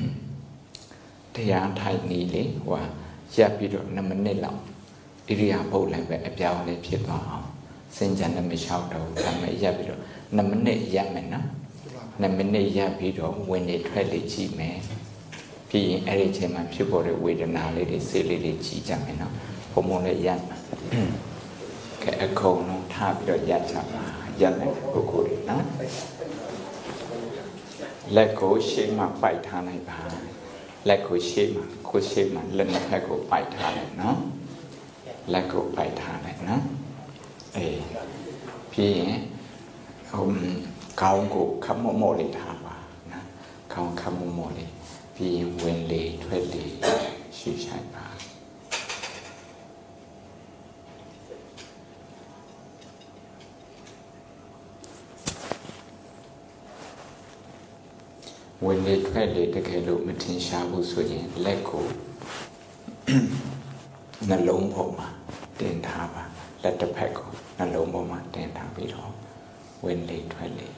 တရားထိုင်နေလေဟိုရပ်ပြီးတော့နှစ်မိနစ်လောက်ဣရိယာပုတ်လည်းပဲအပြောင်းလေးဖြစ်သွားအောင်စင်ကြံနဲ့မလျှောက်တော့ဒါမဲ့ရပ်ပြီးတော့နှစ်မိနစ်ရပ်မယ်နော်နှစ်မိနစ်ရပ်ပြီးတော့ဝင်နေထွက်လေကြည့်မယ်ပြီးရင်အဲ့ဒီအချိန်မှာဖြစ်ပေါ်တဲ့ဝေဒနာလေးတွေစိတ်လေးတွေကြည့်ကြမယ်နော်ဘုံဘုံလေးရပ်မှာကဲအခုံလုံးထားပြီးတော့ရပ်ချပါရပ်မယ်ပုဂ္ဂိုလ်တွေနော်လက်ကိုရှေ့မှာပိုက်ထားလိုက်ပါလက်ကိုရှေ့မှာကိုရှေ့မှာလက်နှစ်ဖက်ကိုပိုက်ထားလိုက်နော်လက်ကိုပိုက်ထားလိုက်နော်အေးပြီးရင်ဟိုခေါင်းကိုခမမော့လေးထားပါနော်ခေါင်းခမမော့လေးပြီးရင်ဝင်လေထွက်လေရှုဆိုင်ပါဝင်လေထွက်လေတကယ်လို့မထင်ရှားဘူးဆိုရင်လက်ကိုနှလုံးပေါ်မှာတင်ထားပါလက်တစ်ဖက်ကိုနှလုံးပေါ်မှာတင်ထားပြီးတော့ဝင်လေထွက်လေ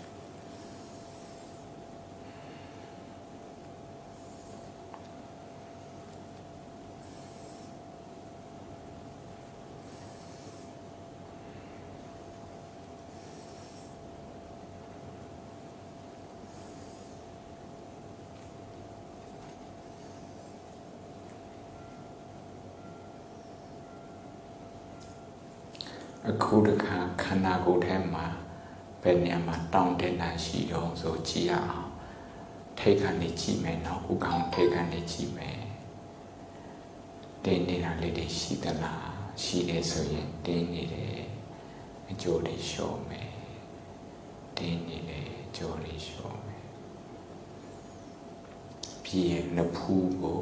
အခုတခါခန္ဓာကိုယ်ထဲမှာဘယ်နေရာမှာတောင်းတတာရှိတော့ဆိုကြည့်ရအောင်ထိတ်ကနေကြည့်မယ်နော်ဥကောင်ထိတ်ကနေကြည့်မယ်တင်းနေတာလေးတွေရှိသလားရှိတယ်ဆိုရင်တင်းနေတယ်အကျိုးတွေရှော့မယ်တင်းနေတယ်အကျိုးတွေရှော့မယ်ပြီးရင်နှဖူးကို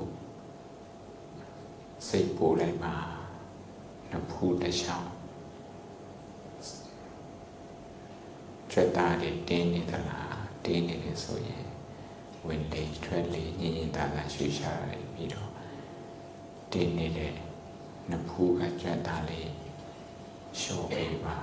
စိတ်ပို့လိုက်ပါနှဖူးတစ်ချောင်းချက်သားတွေတင်းနေသလားတင်းနေတယ်ဆိုရင်ဝင်လေထွက်လေညင်ညင်သာသာရွှေ့ရှားလိုက်ပြီးတော့တင်းနေတဲ့နှစ်ဖူးကကြွက်သားလေးလျှော့ပေးပါ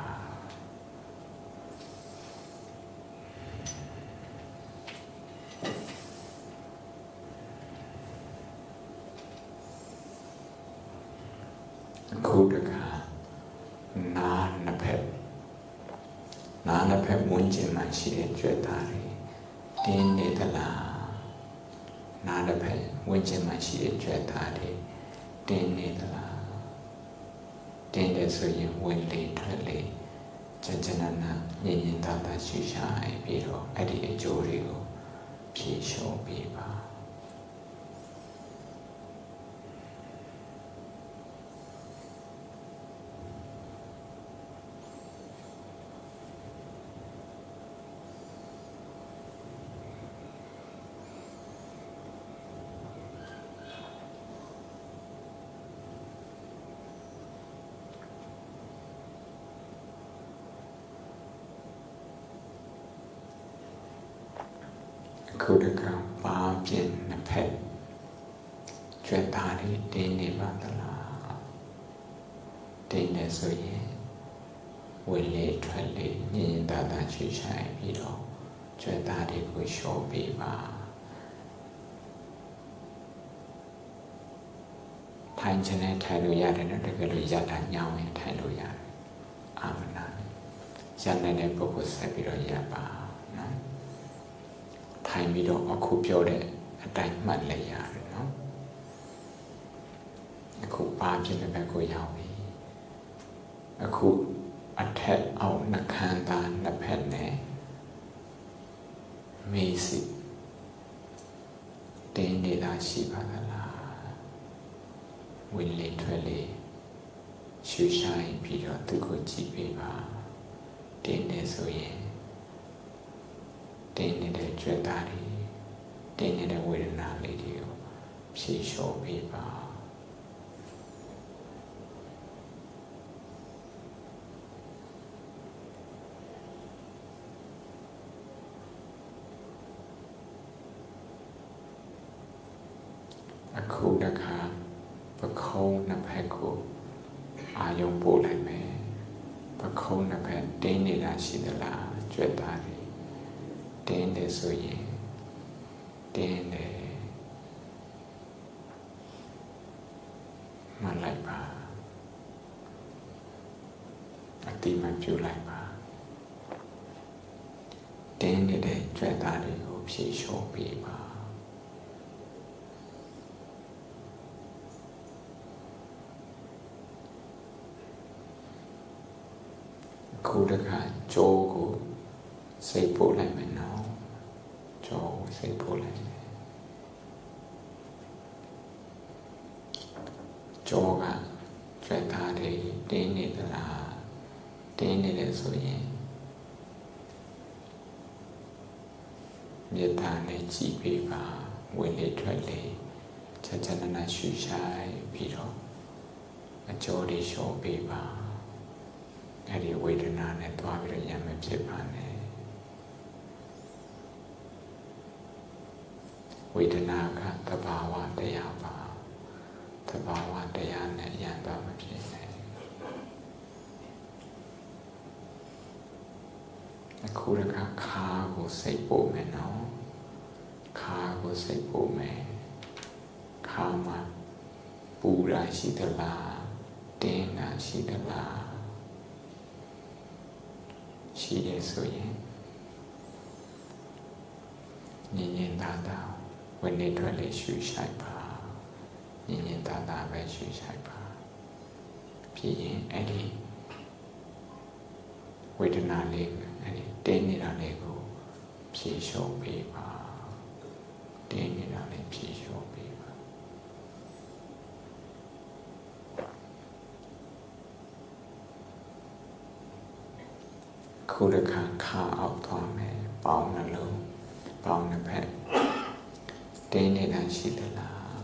အခုတခါနားနှစ်ဖက်နားနှစ်ဖက်ဝန်းကျင်မှာရှိတဲ့ကြွက်သားတွေတင်းနေသလားနားတစ်ဖက်ဝန်းကျင်မှာရှိတဲ့ကြွက်သားတွေတင်းနေသလားတင်းတယ်ဆိုရင်ဝင်လေထွက်လေကြကြနနာညင်ညင်သာသာရှူရှားပြီးတော့အဲ့ဒီအကျိုးတွေကိုဖြေလျှော့ပေးပါခုတကပါပြင်းနှစ်ဖက်ကြွက်သားတွေတင်းနေပါသလားတင်းနေဆိုရင်ဝင်လေထွက်လေညင်ညင်သာသာချွေချိုင်ပြီးတော့ကြွက်သားတွေကိုလျှော့ပေးပါထိုင်ချင်တဲ့ထိုင်လို့ရတယ်နော်တကယ်လို့ရတာညောင်းရင်ထိုင်လို့ရတယ်အာမနာရနေတဲ့ပုဂ္ဂိုလ်ဆက်ပြီးတော့ရပါနော်ထိုင်ပြီးတော့အခုပြောတဲ့အတိုင်းမှတ်လိုက်ရတယ်နော်အခုပါပြင်းတဲ့ဘက်ကိုရောက်ပြီအခုအထက်အောက်နှခမ်းသားနှစ်ဖက်နဲ့မေးစီတင်းနေတာရှိပါသလားဝင်လေထွက်လေရှူဆိုင်ပြီးတော့သူကိုကြည့်ပေးပါတင်းနေဆိုရင်တင်းနေတဲ့ကြွက်သားတွေတင်းနေတဲ့ဝေဒနာလေးတွေကိုဖြေလျှော့ပေးပါအခုတခါပခုံးနှစ်ဖက်ကိုအာယုံပို့လိုက်မယ်ပခုံးနှစ်ဖက်တင်းနေတာရှိသလားကြွက်သားတွေတင်းတယ်ဆိုရင်တင်းတယ်မှတ်လိုက်ပါအတိမပြုလိုက်ပါတင်းနေတဲ့ကြွက်သားတွေကိုဖြေလျှော့ပေးပါခုတခါကြောကိုစိတ်ပို့လိုက်မယ်နော်ကြောကိုစိတ်ပို့လိုက်မယ်ကြောကကြွက်သားတွေတင်းနေသလားတင်းနေတယ်ဆိုရင်မြေသားနဲ့ကြည့်ပေးပါဝင်လေထွက်လေချက်ချက်နနရှူဆိုင်ပြီးတော့အကြောတွေလျှော့ပေးပါအဲ့ဒီဝေဒနာနဲ့တွားပြီးတော့ရမ်းမဖြစ်ပါနဲ့ဝေဒနာကသဘာဝတရားပါသဘာဝတရားနဲ့ရမ်းတော့မဖြစ်နဲ့အခုတခါခါကိုစိတ်ပို့မယ်နော်ခါကိုစိတ်ပို့မယ်ခါမှာပူတာရှိသလားတင်းတာရှိသလားရှိတယ်ဆိုရင်ညင်ညင်သာသာဝင်နေထွက်လေရှူဆိုင်ပါညင်ညင်သာသာပဲရှူဆိုင်ပါဖြစ်ရင်အဲ့ဒီဝေဒနာလေးအဲ့ဒီတင်းနေတာလေးကိုဖြေလျှော့ပေးပါတင်းနေတာလေးဖြေလျှော့ပေးပါခုတခါခါအောက်သွားမယ်ပေါင်းနှလုံးပေါင်းနှစ်ဖက်တင်းနေတာရှိသလား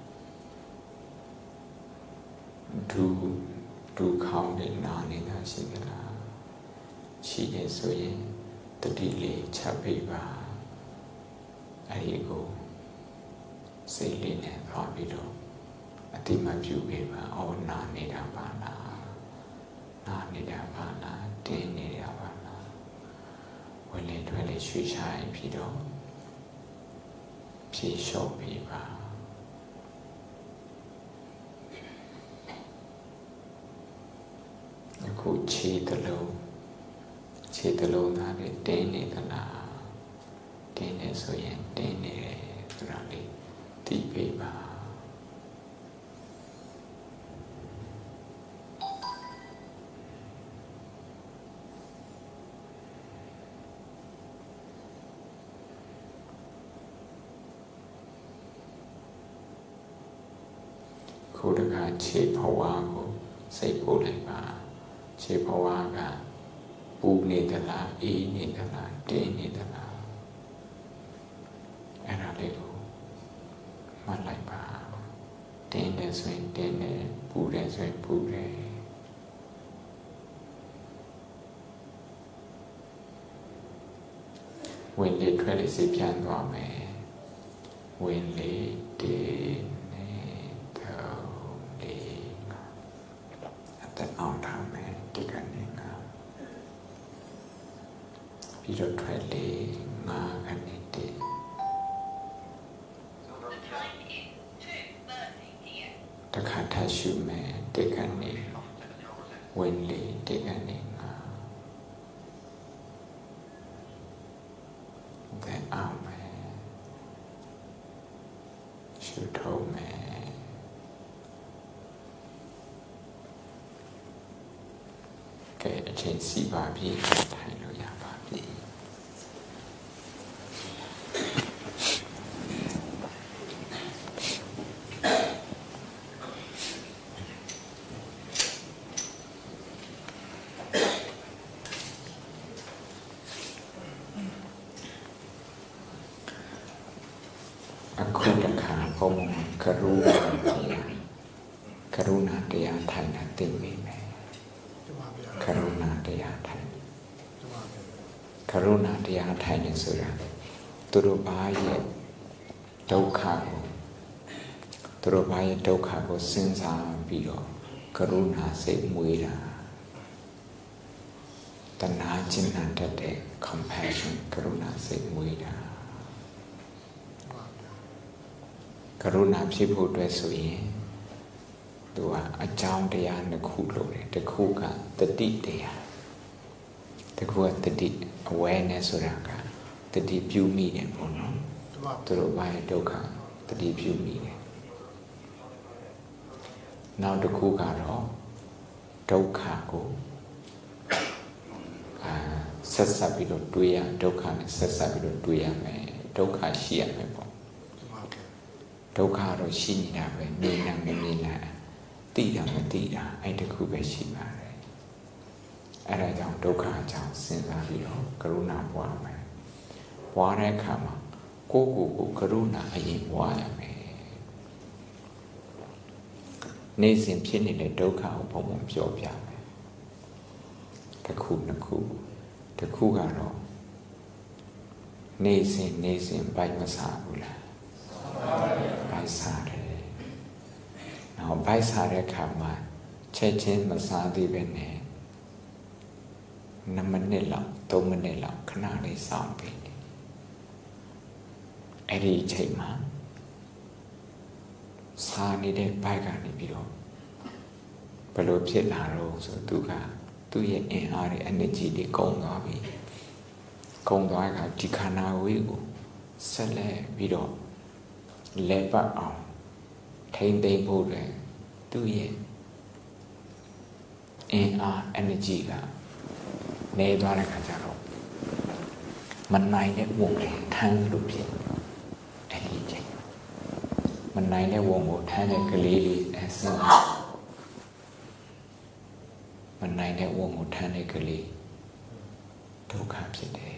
ဒူဒူခေါင်းနဲ့နာနေတာရှိသလားရှိတယ်ဆိုရင်တတိလေးချက်ပေးပါအဲဒီကိုစိတ်လေးနဲ့သွားပြီးတော့အတိမပြုပေးပါအော်နာနေတာပါလားနာနေတာပါလားတင်းနေတာပါလားဝင်လေထွက်လေရွှေ့ချိုင်းပြီးတော့ဖြေလျှော့ပေးပါအခုခြေတစ်လုံးခြေတစ်လုံးသားလေးတင်းနေသလားတင်းနေဆိုရင်တင်းနေတယ်ဆိုတာလေးသိပေးပါခုတခါခြေဘဝကိုစိတ်ပို့လိုက်ပါခြေဘဝကပူနေသလားအေးနေသလားတင်းနေသလားအဲ့ဒါလေးကိုမှတ်လိုက်ပါတင်းတယ်ဆိုရင်တင်းတယ်ပူတယ်ဆိုရင်ပူတယ်ဝင်လေထွက်လေစိတ်ပြန်သွားမယ်ဝင်လေတင်းနေတော့လေအသက်အောင်ထားမယ်ဒီကနေ့ကပြီးတော့ထွက်လေငါကနေတည်းတခါထပ်ရှုမယ်ဒီကနေ့ဝင်လေဒီကနေ့ငါတဲ့အောင်မယ်ရှုထုံးမယ်ကဲအချိန်စီပါပြီထိုင်လို့ရပါပြီအခုတခါဘုံကရုဏာတရားကရုဏာတရားထိုင်တာသိပြီမယ်ကရုဏာတရားထိုင်ကရုဏာတရားထိုင်နေဆိုတာသူတို့ဘာရဲ့ဒုက္ခကိုသူတို့ဘာရဲ့ဒုက္ခကိုစဉ်းစားပြီးတော့ကရုဏာစိတ်မွေးတာတဏှာကျဉ်းတတ်တဲ့ compassion ကရုဏာစိတ်မွေးတာကရုဏာဖြစ်ဖို့အတွက်ဆိုရင်သူကအကြောင်းတရားနှစ်ခုလို့တယ်တစ်ခုကတတိတရားတစ်ခုကတတိ awareness ဆိုတာကတတိပြုမိတယ်ပေါ့နော်သူတို့ဘာရဲ့ဒုက္ခတတိပြုမိတယ်နောက်တစ်ခုကတော့ဒုက္ခကိုအာဆက်ဆက်ပြီးတော့တွေးရဒုက္ခနဲ့ဆက်ဆက်ပြီးတော့တွေးရမယ်ဒုက္ခရှိရမယ်ပေါ့ဒုက္ခတော့ရှိနေတာပဲမြင်တာမမြင်တာသိတာမသိတာအဲ့တခုပဲရှိပါတယ်အဲ့ဒါကြောင့်ဒုက္ခအကြောင်းစဉ်းစားပြီးတော့ကရုဏာပွားမယ်ပွားတဲ့အခါမှာကိုယ့်ကိုယ်ကိုကရုဏာအရင်ပွားရမယ်နေ့စဉ်ဖြစ်နေတဲ့ဒုက္ခကိုဘုံဘုံပြောပြမယ်တစ်ခုနှစ်ခုတစ်ခုကတော့နေ့စဉ်နေ့စဉ်ပိုက်မစားဘူးလားပိုက်စားတယ်နောက်ပိုက်စားတဲ့အခါမှာချက်ချင်းမစားသေးပဲနဲ့နှစ်မိနစ်လောက်သုံးမိနစ်လောက်ခဏလေးစောင့်ပြီးအဲ့ဒီအချိန်မှာစားနေတဲ့ဘိုက်ကနေပြီးတော့ဘယ်လိုဖြစ်လာတော့ဆိုသူကသူ့ရဲ့အင်အားတွေ energy တွေကုန်သွားပြီကုန်သွားတဲ့အခါဒီခန္ဓာဝေးကိုဆက်လက်ပြီးတော့လဲပတ်အောင်ထိမ့်သိမ့်ဖို့လည်းသူ့ရဲ့အင်အား energy ကနေသွားတဲ့အခါကျတော့မနိုင်တဲ့ဝုန်းကိုထမ်းလို့ဖြစ်အဲ့ဒီချိန်မနိုင်တဲ့ဝုန်းကိုထမ်းတဲ့ကလေးလေးအစင်းမနိုင်တဲ့ဝုန်းကိုထမ်းတဲ့ကလေးဒုက္ခဖြစ်တယ်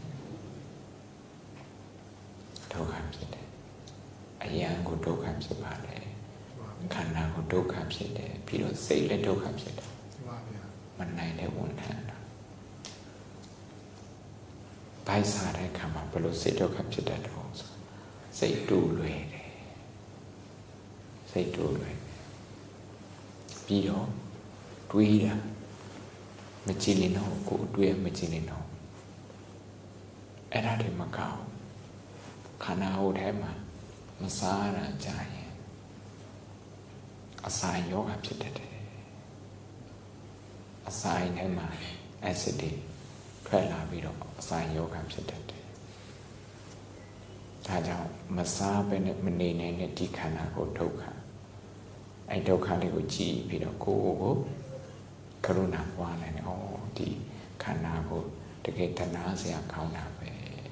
ဒုက္ခဖြစ်တယ်အယံကိုဒုက္ခဖြစ်ပါလေခန္ဓာကိုဒုက္ခဖြစ်တယ်ပြီးတော့စိတ်လည်းဒုက္ခဖြစ်တယ်မနိုင်တဲ့ဝန်ထမ်းတာဘိုက်စားတဲ့အခါမှာဘယ်လိုစိတ်ဒုက္ခဖြစ်တတ်တော့ဆိုစိတ်တူလွယ်တယ်စိတ်တူလွယ်ပြီးတော့တွေးတာမကြည်လင်တော့ကိုယ်တွေးမကြည်လင်တော့အဲ့ဒါတွေမကောင်းခန္ဓာဟိုထဲမှာမစားရကြရင်အဆိုင်ယောဂဖြစ်တတ်တယ်အဆိုင်ထဲမှာ acid တွေထွက်လာပြီးတော့အဆိုင်ယောဂဖြစ်တတ်တယ်ဒါကြောင့်မစားဘဲနဲ့မနေနိုင်တဲ့ဒီခန္ဓာကိုဒုက္ခအဲ့ဒုက္ခလေးကိုကြည့်ပြီးတော့ကိုယ်ကိုကရုဏာပွားနိုင်တယ်ဩဒီခန္ဓာကိုတကယ်တနာစရာကောင်းတာပဲ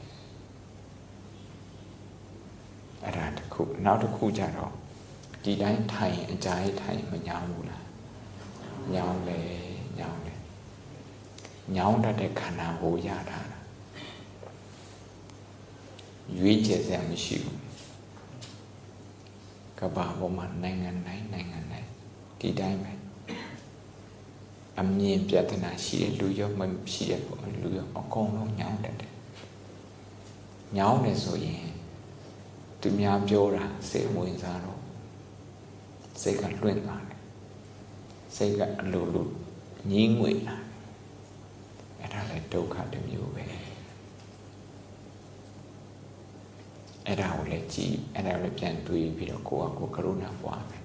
အဲ့ဒါတစ်ခုနောက်တစ်ခုကြတော့ဒီတိုင်းထိုင်အကြိုက်ထိုင်မညောင်းဘူးလားညောင်းလေညောင်းလေညောင်းတတ်တဲ့ခန္ဓာကိုရတာရွေးချယ်စရာမရှိဘူးကဘာပေါ်မှာနိုင်ငံတိုင်းနိုင်ငံတိုင်းဒီတိုင်းပဲအမြင်ပြဿနာရှိတဲ့လူရောမရှိတဲ့လူရောအကုန်လုံးညောင်းတတ်တယ်ညောင်းတယ်ဆိုရင်သူများပြောတာစိတ်ဝင်စားတော့စိတ်ကလွင့်သွားတယ်စိတ်ကအလိုလိုညှင်းငွေလာအဲ့ဒါလည်းဒုက္ခတစ်မျိုးပဲအဲ့ဒါကိုလည်းကြည့်အဲ့ဒါကိုလည်းပြန်တွေးပြီးတော့ကိုယ့်အကိုကရုဏာပွားမယ်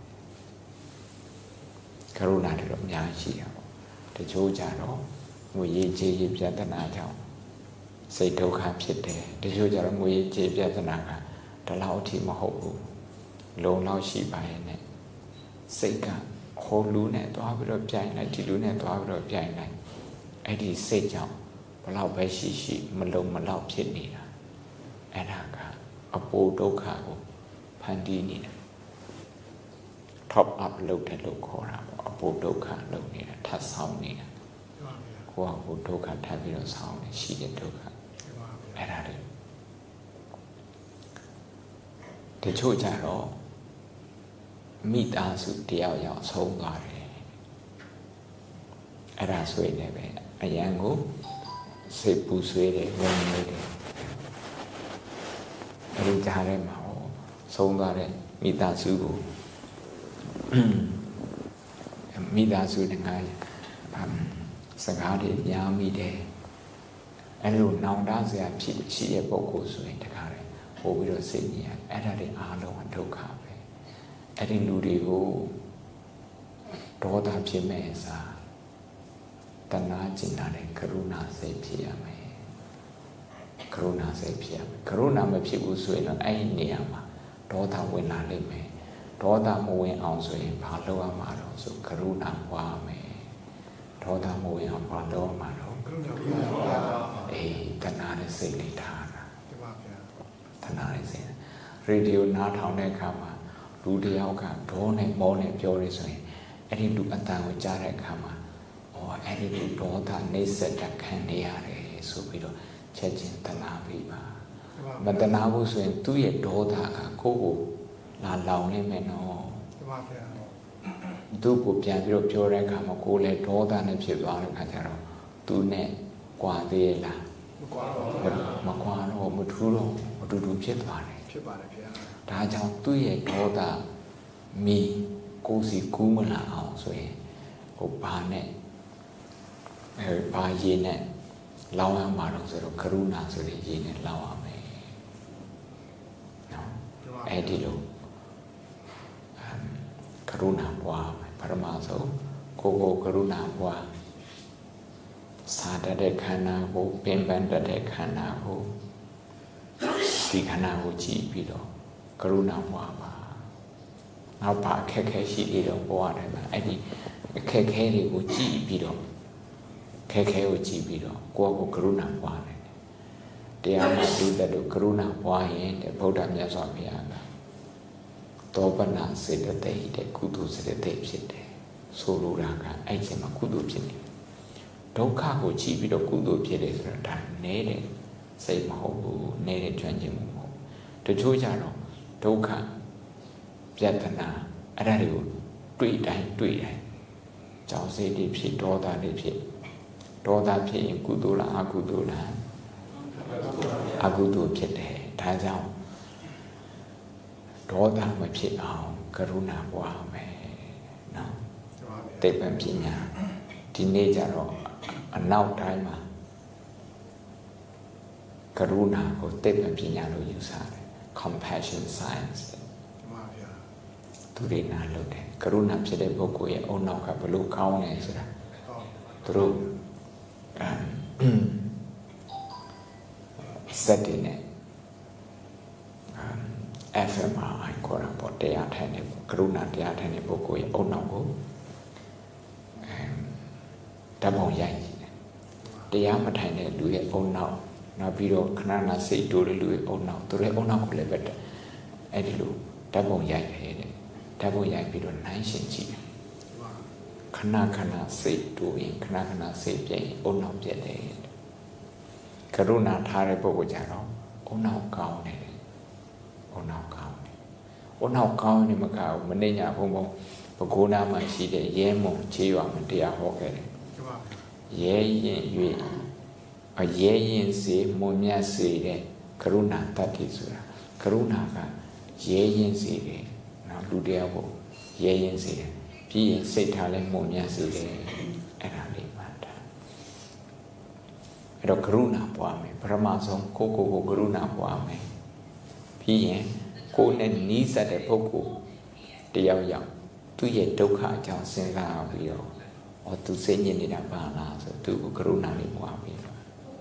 ကရုဏာတွေတော့အများကြီးရှိတာပေါ့တချို့ကြတော့ငွေရေးကြေးရေးပြဿနာကြောင့်စိတ်ဒုက္ခဖြစ်တယ်တချို့ကြတော့ငွေရေးကြေးပြဿနာကဒီလောက်အထိမဟုတ်ဘူးလုံလောက်ရှိပါရဲ့နဲ့စိတ်ကဟိုလူနဲ့သွားပြီးတော့ပြိုင်လိုက်ဒီလူနဲ့သွားပြီးတော့ပြိုင်လိုက်အဲ့ဒီစိတ်ကြောင့်ဘလောက်ပဲရှိရှိမလုံမလောက်ဖြစ်နေတာအဲ့ဒါကအပိုဒုက္ခကိုဖန်တီးနေတာ top up လုပ်တယ်လို့ခေါ်တာပေါ့အပိုဒုက္ခလုပ်နေတာထပ်ဆောင်နေတာကိုယ့်အပိုဒုက္ခထပ်ပြီးတော့ဆောင်နေရှိတဲ့ဒုက္ခအဲ့ဒါတွေတချို့ကြတော့မိသားစုတယောက်ယောက်ဆုံးသွားတယ်အဲ့ဒါဆိုရင်လည်းပဲအရန်ကိုစိတ်ပူဆွေးတယ်ဝင်နေတယ်အဲ့ဒီကြားထဲမှာဆုံးသွားတဲ့မိသားစုကိုမိသားစုနဲ့ငါစကားတွေများမိတယ်အဲ့လိုနောင်တစရာဖြစ်ရှိတဲ့ပုံကိုဆိုရင်တခါတည်းပို့ပြီးတော့စိတ်ညစ်အဲ့ဒါတွေအားလုံးဒုက္ခပဲအဲ့ဒီလူတွေကိုဒေါသဖြစ်မဲ့စားတဏှာကျင်လာတဲ့ကရုဏာစိတ်ဖြစ်ရမယ်ကရုဏာစိတ်ဖြစ်ရမယ်ကရုဏာမဖြစ်ဘူးဆိုရင်တော့အဲ့ဒီနေရာမှာဒေါသဝင်လာလိမ့်မယ်ဒေါသမဝင်အောင်ဆိုရင်ဘာလုပ်ရမှာတော့ဆိုကရုဏာပွားမယ်ဒေါသမဝင်အောင်ဘာလုပ်ရမှာတော့ကရုဏာပွားအေးတဏှာနဲ့စိတ်လေးထားတာဒီပါဗျာတဏှာနဲ့စိတ်ရေဒီယိုနားထောင်တဲ့အခါမှာလူတယောက်ကဒေါနဲ့မောနဲ့ပြောရဆိုရင်အဲ့ဒီလူအတန်ကိုကြားတဲ့အခါမှာအော်အဲ့ဒီလူဒေါသနှိမ့်ဆက်တာခံနေရတယ်ဆိုပြီးတော့ချက်ချင်းတဏှာပြီးပါမတဏှာဘူးဆိုရင်သူ့ရဲ့ဒေါသကကိုယ့်ကိုလာလောင်နေမယ်နော်တပါဗျာသူ့ကိုပြန်ပြီးတော့ပြောတဲ့အခါမှာကိုယ်လည်းဒေါသနဲ့ဖြစ်သွားတဲ့အခါကျတော့သူနဲ့ကြွားသေးရဲ့လားမကွာတော့မကွာတော့မထူးတော့အတူတူဖြစ်သွားတယ်ဖြစ်ပါတယ်ဗျာဒါကြောင့်သူ့ရဲ့ဒေါသမီကိုယ်စီကူးမလာအောင်ဆိုရင်ဟိုဘာနဲ့အဲဘာရည်နဲ့လောင်းရမှာတော့ဆိုတော့ကရုဏာဆိုတဲ့ရည်နဲ့လောင်းရမယ်နော်အဲ့ဒီလိုကရုဏာပွားပရမဆုံးကိုကိုကရုဏာပွားစာတတ်တဲ့ခန္ဓာကိုပင်ပန်းတတ်တဲ့ခန္ဓာကိုဒီခန္ဓာကိုကြည့်ပြီးတော့ကရုဏာပွားပါနောက်ပါအခက်ခဲရှိသေးတော့ပွားတယ်မှာအဲ့ဒီအခက်ခဲတွေကိုကြည့်ပြီးတော့ခက်ခဲကိုကြည့်ပြီးတော့ကိုယ့်ကိုကရုဏာပွားတယ်တရားမှသိတဲ့လို့ကရုဏာပွားရင်တဲ့ဗုဒ္ဓမြတ်စွာဘုရားကတောပနာစေတသိက်တဲ့ကုသိုလ်စေတသိက်ဖြစ်တယ်ဆိုလိုတာကအဲ့ဒီမှာကုသိုလ်ဖြစ်နေဒုက္ခကိုကြည့်ပြီးတော့ကုသိုလ်ဖြစ်တယ်ဆိုတော့ဒါနည်းတဲ့စိတ်မဟုတ်ဘူးနည်းတဲ့ကျွမ်းကျင်မှုမဟုတ်တချို့ကြတော့ဒုက္ခပြဿနာအဲ့ဒါတွေကိုတွေ့တိုင်းတွေ့တိုင်းကြောင့်စိတ်တွေဖြစ်ဒေါသတွေဖြစ်ဒေါသဖြစ်ရင်ကုသိုလ်လားအကုသိုလ်လားအကုသိုလ်ဖြစ်တယ်ဒါကြောင့်ဒေါသမဖြစ်အောင်ကရုဏာပွားမယ်နော်သိပ္ပံပညာဒီနေ့ကျတော့အနောက်တိုင်းမှာကရုဏာကိုသိပ္ပံပညာလို့ယူဆတယ် compassion science သူတွေနာလို့တယ်ကရုဏာဖြစ်တဲ့ပုဂ္ဂိုလ်ရဲ့အုံနောက်ကဘလို့ကောင်းလဲဆိုတာသူတို့စက်တင်နဲ့ F M R I ခေါ်တာပေါ့တရားထိုင်တဲ့ကရုဏာတရားထိုင်တဲ့ပုဂ္ဂိုလ်ရဲ့အုံနောက်ကိုဓာတ်ပုံရိုက်နေတယ်တရားမထိုင်တဲ့လူရဲ့အုံနောက်နောက်ပြီးတော့ခဏခဏစိတ်တိုးတဲ့လူရဲ့အုံနောက်သူရဲ့အုံနောက်ကိုလည်းပဲအဲ့ဒီလိုဓာတ်ပုံရိုက်တယ်တဲ့ဓာတ်ပုံရိုက်ပြီးတော့နှိုင်းရှင်ကြည့်တယ်ခဏခဏစိတ်တိုးရင်ခဏခဏစိတ်ပြည့်ရင်အုံနောက်ပြည့်တယ်ကရုဏာထားတဲ့ပုဂ္ဂိုလ်ကြတော့အုံနောက်ကောင်းတယ်အုံနောက်ကောင်းတယ်အုံနောက်ကောင်းနေမကောက်မနေညာဘုံဘုံပကိုးနာမှာရှိတဲ့ရဲမုံချေးရွာမှာတရားဟောခဲ့တယ်ရဲရင်၍အရဲရင်စေမွန်မြတ်စေတဲ့ကရုဏာတတ္တိဆိုတာကရုဏာကရဲရင်စေတယ်နော်လူတရားကိုရဲရင်စေတယ်ပြီးရင်စိတ်ထားလဲမွန်မြတ်စေတယ်အဲ့ဒါလေးမှတ်တာအဲ့တော့ကရုဏာပွားမယ်ပထမဆုံးကိုကိုကိုကရုဏာပွားမယ်ပြီးရင်ကိုယ်နဲ့နီးစပ်တဲ့ပုဂ္ဂိုလ်တယောက်ယောက်သူ့ရဲ့ဒုက္ခအကြောင်းစဉ်းစားပြီးတော့ဟောသူစိတ်ညစ်နေတာပါလားဆိုသူ့ကိုကရုဏာလေးပွားပြီးတော့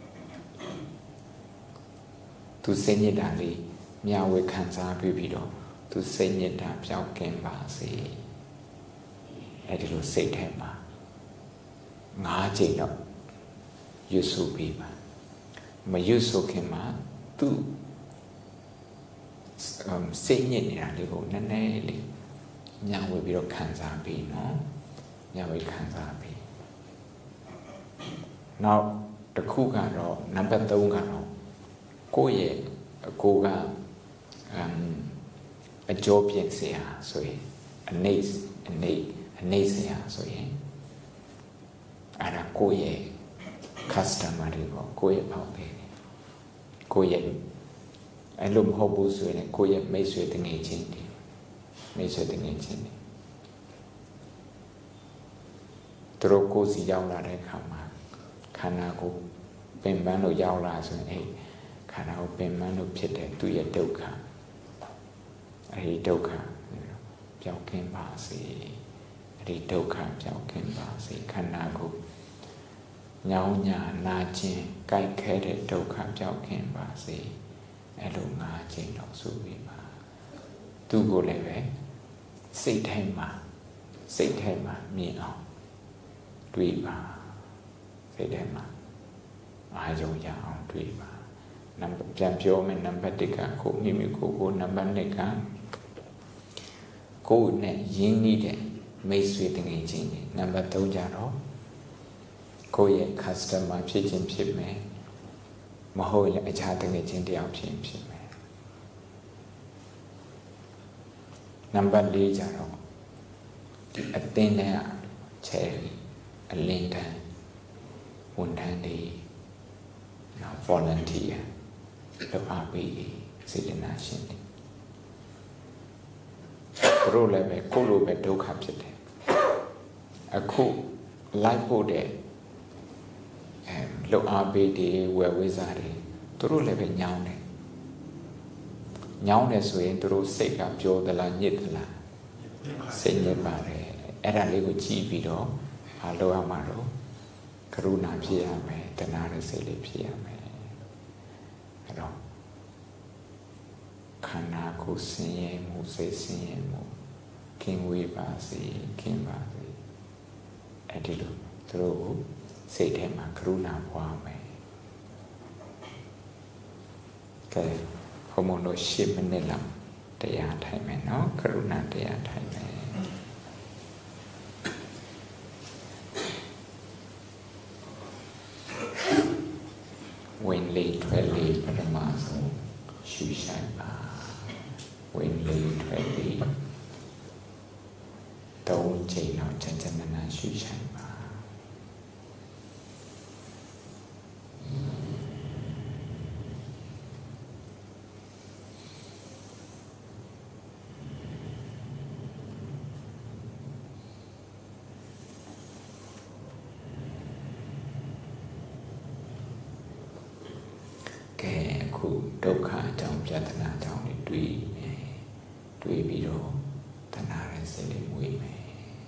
သူစိတ်ညစ်တာလေးမျှဝေခံစားပြီးပြီးတော့သူစိတ်ညစ်တာပြောင်းကင်းပါစေအဲ့ဒီလိုစိတ်ထဲမှာငါးချိန်တော့ရွတ်ဆိုပြီးပါမရွတ်ဆိုခင်မှာသူစိတ်ညစ်နေတာလေးကိုနည်းနည်းလေးညာဝေပြီးတော့ခံစားပြီးနော်ညာဝေခံစားပြီးနောက်တစ်ခုကတော့နံပါတ်သုံးကတော့ကိုယ့်ရဲ့အကိုကအမ်အကျိုးပြင်စရာဆိုရင်အနေအနေအနေစရာဆိုရင်အဲ့ဒါကိုယ့်ရဲ့ customer တွေပေါ့ကိုယ့်ရဲ့ပေါက်တယ်ကိုယ့်ရဲ့အဲ့လိုမဟုတ်ဘူးဆိုရင်ကိုယ့်ရဲ့မိတ်ဆွေတငယ်ချင်းတွေမိတ်ဆွေတငယ်ချင်းတွေသူတို့ကိုယ်စီရောက်လာတဲ့အခါမှာခန္ဓာကိုယ်ပင်ပန်းလို့ရောက်လာဆိုရင်အဲ့ခန္ဓာကိုယ်ပင်ပန်းလို့ဖြစ်တဲ့သူ့ရဲ့ဒုက္ခအဲ့ဒီဒုက္ခပျောက်ကင်းပါစေအဲ့ဒီဒုက္ခပျောက်ကင်းပါစေခန္ဓာကိုယ်ညောင်းညာနာခြင်းကြိုက်ခဲတဲ့ဒုက္ခပျောက်ကင်းပါစေအဲ့လိုငါးချိန်တော့ဆိုပြီးပါသူ့ကိုလည်းပဲစိတ်ထဲမှာစိတ်ထဲမှာမြင်အောင်တွေးပါစိတ်ထဲမှာအာရုံရအောင်တွေးပါနံပါတ်ပြန်ပြောမယ်နံပါတ်တစ်ကကိုမိမိကိုကိုနံပါတ်နှစ်ကကိုယ်နဲ့ရင်းနှီးတဲ့မိတ်ဆွေတငယ်ချင်းတွေနံပါတ်သုံးကြတော့ကိုယ့်ရဲ့ customer ဖြစ်ခြင်းဖြစ်မယ်မဟုတ်ရင်အခြားတငယ်ချင်းတယောက်ဖြစ်ဖြစ်မယ်နံပါတ်လေးကြတော့ဒီအသင်းနဲ့ချဲအလင်းတန်းဝန်ထမ်းတွေနော် volunteer လုပ်အားပေးစေတနာရှင်တွေသူတို့လည်းပဲကိုယ့်လိုပဲဒုက္ခဖြစ်တယ်အခုလိုက်ဖို့တဲ့အဲလုပ်အားပေးတွေဝယ်ဝိစားတွေသူတို့လည်းပဲညောင်းတယ်ညောင်းတယ်ဆိုရင်သူတို့စိတ်ကပျော်သလားညစ်သလားစိတ်ညစ်ပါတယ်အဲ့ဒါလေးကိုကြည့်ပြီးတော့ဘာလုပ်ရမှာတော့ကရုဏာဖြစ်ရမယ်တဏှာရဲ့စိတ်လေးဖြစ်ရမယ်အဲ့တော့ခန္ဓာကိုယ်ဆင်းရဲမှုစိတ်ဆင်းရဲမှုကင်းဝေးပါစေကင်းပါစေအဲ့ဒီလိုသူတို့ကိုစိတ်ထဲမှာကရုဏာပွားမယ်ကဲဘုံဘုံတို့ရှစ်မိနစ်လောက်တရားထိုင်မယ်နော်ကရုဏာတရားထိုင်မယ်ဝင်လေထွက်လေပထမဆုံးရှုဆိုင်ပါဝင်လေထွက်လေသုံးချိန်လောက်ချမ်းချမ်းသာသာရှုဆိုင်ပါဒုက္ခအကြောင်းပြဿနာအကြောင်းတွေတွေးမယ်တွေးပြီးတော့တဏှာရဲ့စိတ်လေးမွေးမယ်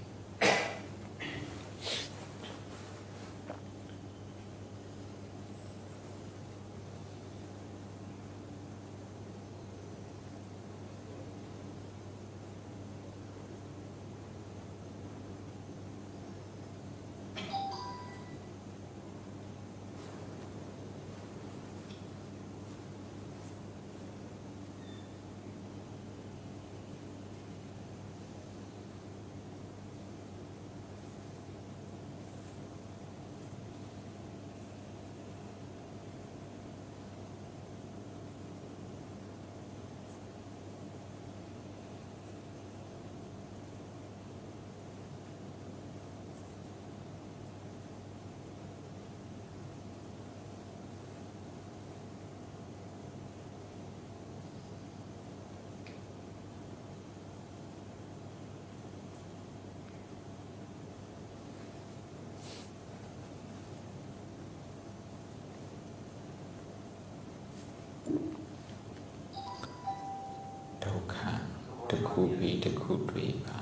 ဒုက္ခတစ်ခုပြီးတစ်ခုတွေ့ပါ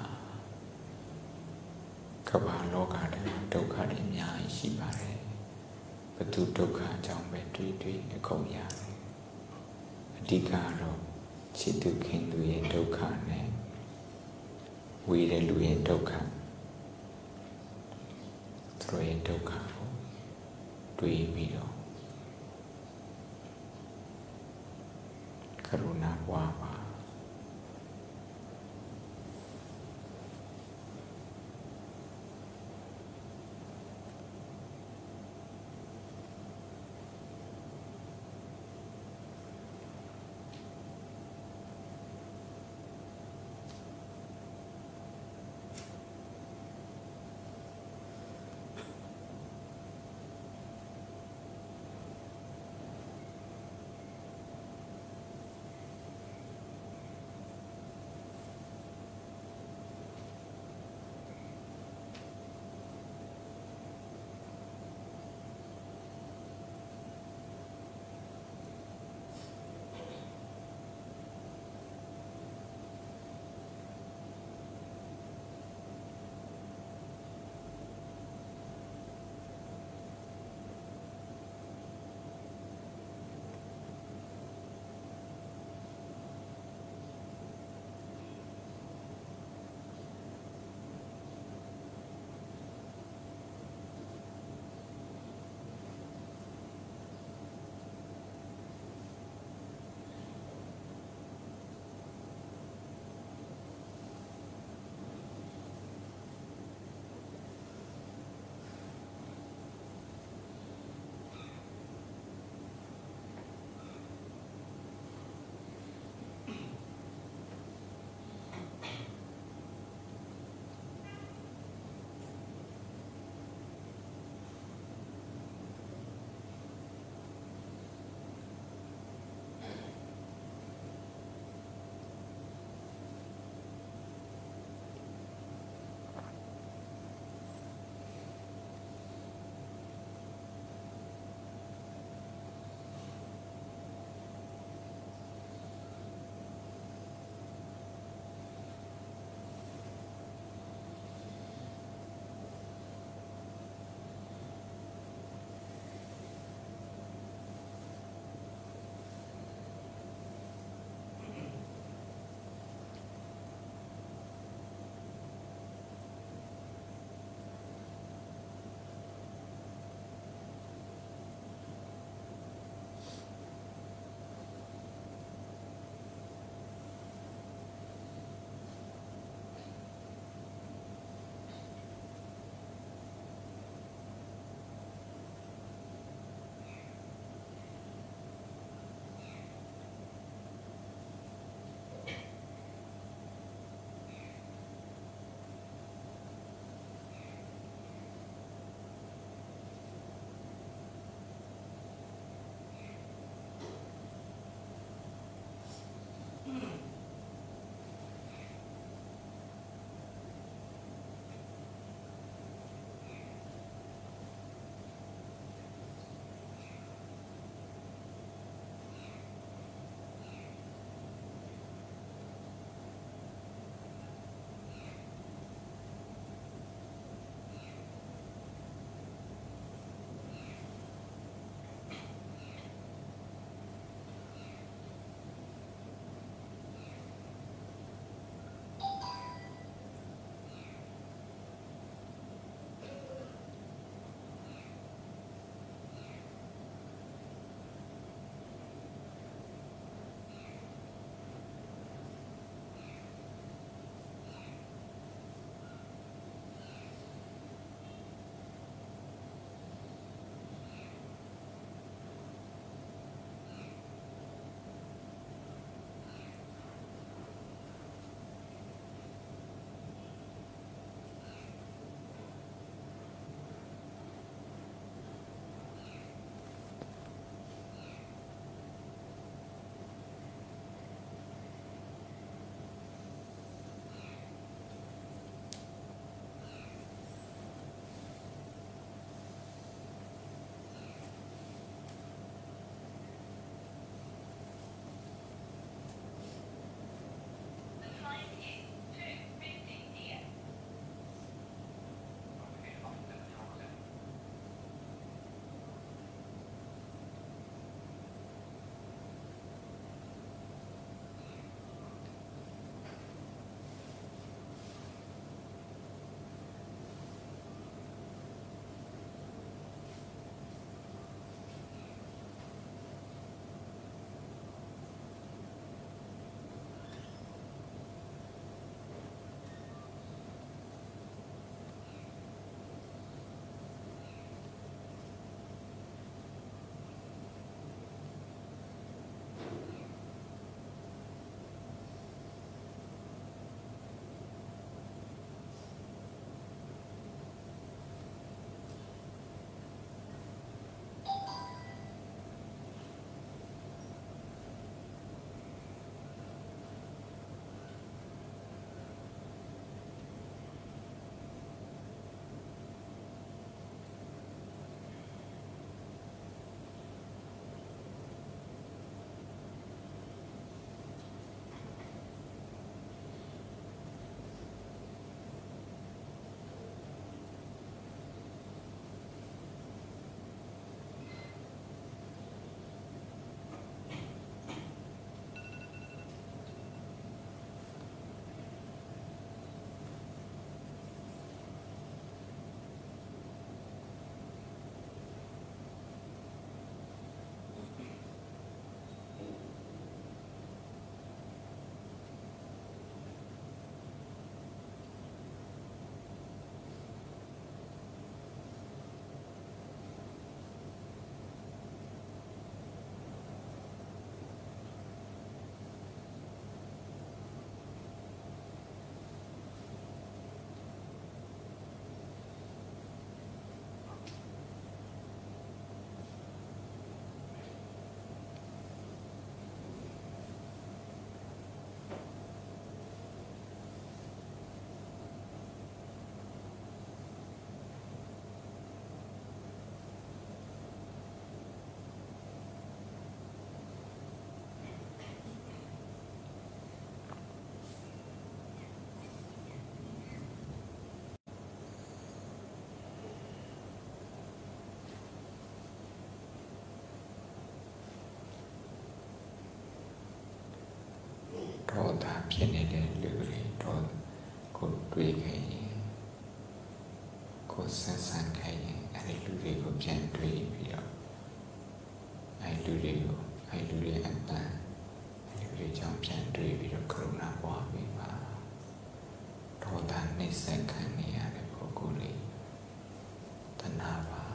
ကမ္ဘာလောကထဲမှာဒုက္ခတွေအများကြီးရှိပါတယ်ဘယ်သူဒုက္ခအကြောင်းပဲတွေ့တွေ့အကုန်ရတယ်အဓိကတော့ချစ်သူခင်သူရဲ့ဒုက္ခနဲ့ဝေတဲ့လူရဲ့ဒုက္ခသူတို့ရဲ့ဒုက္ခကိုတွေ့ပြီးတော့ကရုဏာပွားပါတာဖြစ်နေတဲ့လူတွေတော့ကိုတွေ့ခဲ့ရင်ကိုဆက်ဆံခဲ့ရင်အဲဒီလူတွေကိုပြန်တွေ့ပြီးတော့အဲဒီလူတွေကိုအဲဒီလူတွေအတန်အဲဒီလူတွေကြောင့်ပြန်တွေ့ပြီးတော့ကရုဏာပွားပြီးပါဒေါသနှိစ္စခံနေရတဲ့ပုဂ္ဂိုလ်တွေတဏှာပါ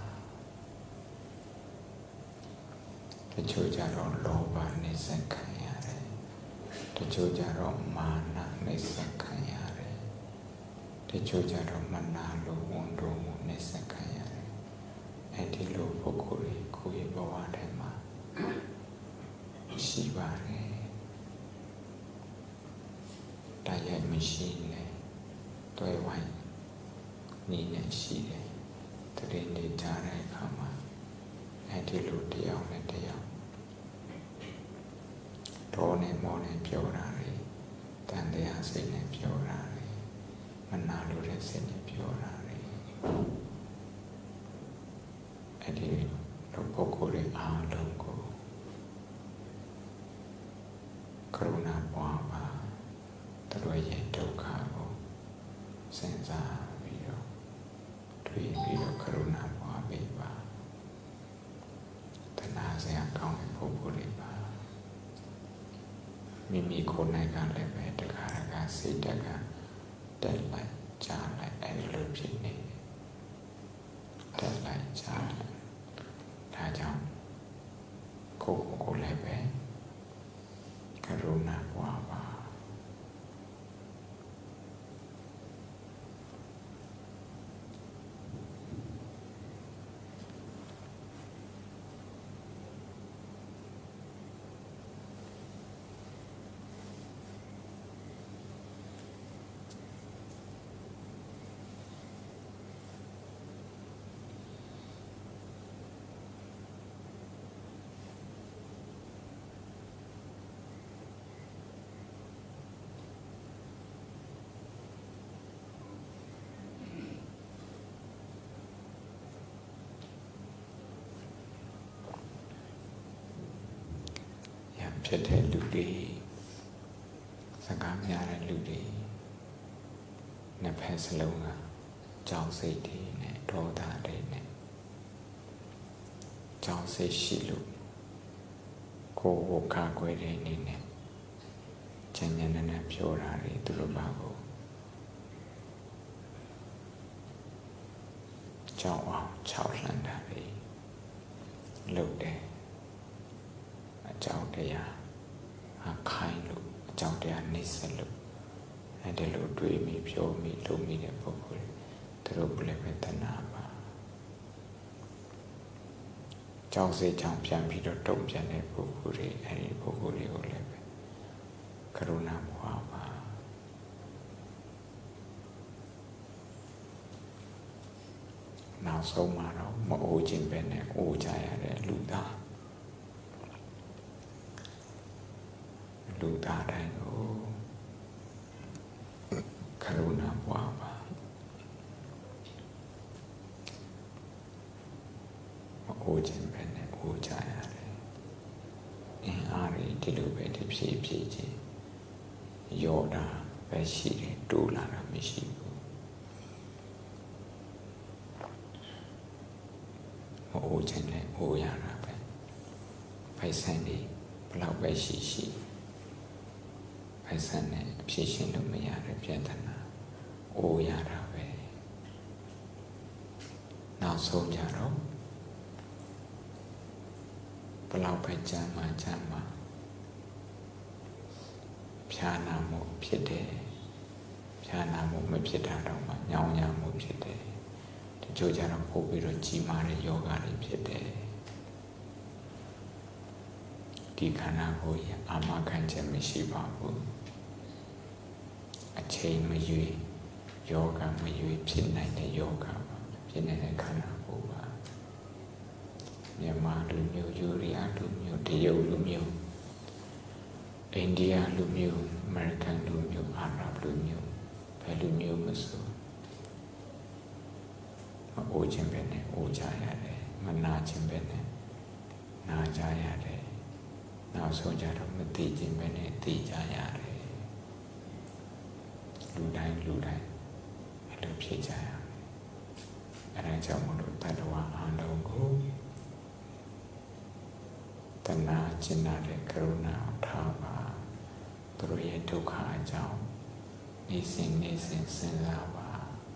တချို့ကြတော့လောဘနှိစ္စခံရတယ်တချို့ကြတော့မာနနှိစ္စခံရတယ်တချို့ကြတော့မနာလိုဝန်တိုမှုနှိစ္စခံရတယ်အဲဒီလိုပုဂ္ဂိုလ်တွေကိုယ့်ရဲ့ဘဝထဲမှာရှိပါတယ်တရားမရှိလဲတွေ့ဝိုင်းနေနေရှိတယ်တရင်နေကြတဲ့အခါမှာအဲဒီလိုတရားနဲ့တရားတော်နဲ့မောနဲ့ပြောတာလေတန်တရားစိတ်နဲ့ပြောတာလေမနာလိုတဲ့စိတ်နဲ့ပြောတာလေအဲဒီလိုပုဂ္ဂိုလ်တွေအားလုံးကိုကရုဏာပွားပါသူတို့ရဲ့ဒုက္ခကိုစဉ်းစားပြီးတော့တွေ့ပြီးတော့ကရုဏာပွားပေးပါတဏှာစရာကောင်းတဲ့ပုဂ္ဂိုလ်တွေပါမိမိကိုယ်နိုင်ကလည်းပဲတခါတခါစိတ်တက်ကတက်လိုက်ကြားလိုက်အဲဒီလိုဖြစ်နေတက်လိုက်ကြားလိုက်ဒါကြောင့်ကိုယ်ကိုယ်လည်းပဲကရုဏာပွားပါဖြစ်တဲ့လူတွေစကားများတဲ့လူတွေနှစ်ဖက်စလုံးကကြောက်စိတ်တွေနဲ့ဒေါသတွေနဲ့ကြောက်စိတ်ရှိလို့ကိုယ်ကိုကာကွယ်တဲ့အနေနဲ့ချမ်းချမ်းနဲ့ပြောတာတွေသူတို့ဘာကိုကြောက်အောင်ခြောက်လှမ်းတာတွေလုပ်တယ်အကြောင်းတရားခိုင်းလို့အကြောင်းတရားနှိမ့်ဆက်လို့အဲဒီလိုတွေးမိပြောမိလုပ်မိတဲ့ပုဂ္ဂိုလ်သူတို့ကလည်းပဲတဏှာပါကြောင်းစေကြောင်းပြန်ပြီးတော့တုံ့ပြန်တဲ့ပုဂ္ဂိုလ်တွေအဲဒီပုဂ္ဂိုလ်တွေကိုလည်းပဲကရုဏာပွားပါနောက်ဆုံးမှာတော့မအိုခြင်းပဲနဲ့အိုကြရတဲ့လူသားလူသားတိုင်းကိုကရုဏာပွားပါမအိုခြင်းပဲနဲ့အိုကြရတယ်အင်းအားတွေဒီလိုပဲတစ်ဖြည်းဖြည်းချင်းယောတာပဲရှိတယ်တိုးလာတာမရှိဘူးမအိုခြင်းနဲ့အိုရတာပဲဖိုက်ဆိုင်နေဘလောက်ပဲရှိရှိဖိုက်ဆိုင်နဲ့ဖြည့်ရှင်းလို့မရတဲ့ပြဿနာအိုရတာပဲနောက်ဆုံးကြတော့ဘလောက်ပဲကြမ်းမှကြမ်းမှဖြာနာမှုဖြစ်တယ်ဖြာနာမှုမဖြစ်တာတော့မှညောင်းညမ်းမှုဖြစ်တယ်တချို့ကြတော့ပို့ပြီးတော့ကြီးမားတဲ့ယောဂတွေဖြစ်တယ်ဒီခန္ဓာကိုယ်ရဲ့အာမခံချက်မရှိပါဘူးအချိန်မရွေးယောဂမရွေးဖြစ်နိုင်တဲ့ယောဂပါဖြစ်နေတဲ့ခန္ဓာကိုယ်ပါမြန်မာလူမျိုးယူရီးယားလူမျိုးတရုတ်လူမျိုးအိန္ဒိယလူမျိုးအမေရိကန်လူမျိုးအာရဗ်လူမျိုးဘယ်လူမျိုးမဆိုမအိုခြင်းပဲနဲ့အိုကြရတယ်မနာခြင်းပဲနဲ့နာကြရတယ်နောက်ဆုံးကြတော့မသိခြင်းပဲနဲ့သိကြရတယ်လူတိုင်းလူတိုင်းအဲ့လိုဖြစ်ကြရအဲ့ဒါကြောင့်မလို့တတ္တဝါအလုံးကိုတဏှာကျင်နာတဲ့ကရုဏာကိုထားပါသူတို့ရဲ့ဒုက္ခအကြောင်းနေစဉ်နေစဉ်စဉ်းစားပါ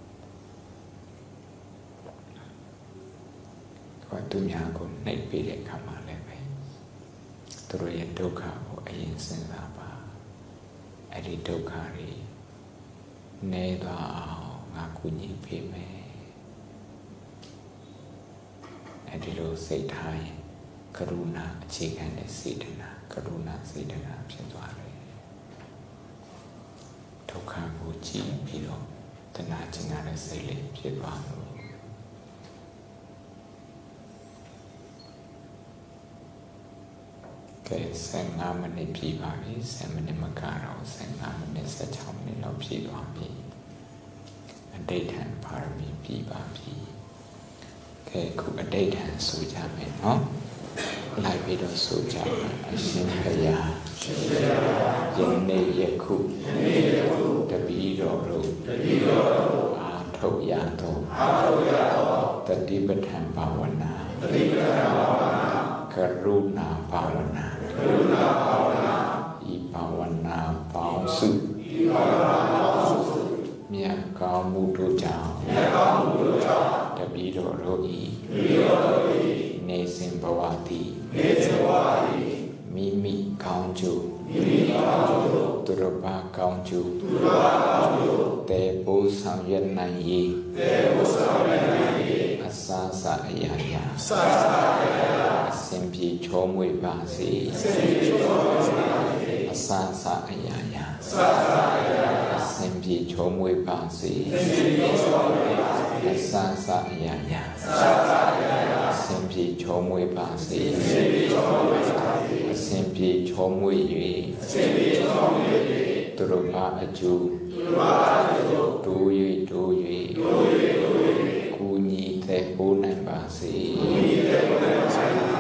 ဘာသူများကိုနှိပ်ပေးတဲ့အခါမှာလည်းပဲသူတို့ရဲ့ဒုက္ခကိုအရင်စဉ်းစားပါအဲ့ဒီဒုက္ခတွေနေသွားအောင်ငါကူညီပေးမယ်အဲ့ဒီလိုစိတ်ထားရင်ကရုဏာအခြေခံတဲ့စေတနာကရုဏာစေတနာဖြစ်သွားတယ်ဒုက္ခကိုကြည့်ပြီးတော့တဏှာကျင်နာတဲ့စိတ်လေးဖြစ်သွားလို့ကဲဆယ်ငါးမိနစ်ပြည့်ပါပြီဆယ်မိနစ်မကတော့ဆယ်ငါးမိနစ်ဆယ်ခြောက်မိနစ်လောက်ပြည့်သွားပြီအဋ္ဌံပါရမီပြည့်ပါပြီကဲခုအဋ္ဌံဆိုကြမယ်နော်လိုက်ပြီးတော့ဆိုကြမယ်အရှင်ဘုရားယနေ့ယခုတပည့်တော်တို့အာထုတ်ရသောတတိပဋ္ဌာန်ဘာဝနာကရုဏာဘာဝနာဤဘာဝနာပေါင်းစုမြတ်ကောင်းမှုတို့ကြောင့်တပည့်တော်တို့ဤနေစဉ်ဘဝသည်မိမိကောင်းကျိုးသူတော်ဘာကောင်းကျိုးတေဖို့ဆောင်ရွက်နိုင်၏အစစအရာရာအစဉ်ပြေချောမွေ့ပါစေအစစအရာရာအစဉ်ပြေချောမွေ့ပါစေအစစအရာရာအစဉ်ပြေချောမွေ့ပါစေအစဉ်ပြေချောမွေ့၍သူတို့ဘာအကျိုးတိုး၍တိုး၍ကူညီတဲ့ပိုးနိုင်ပါစေ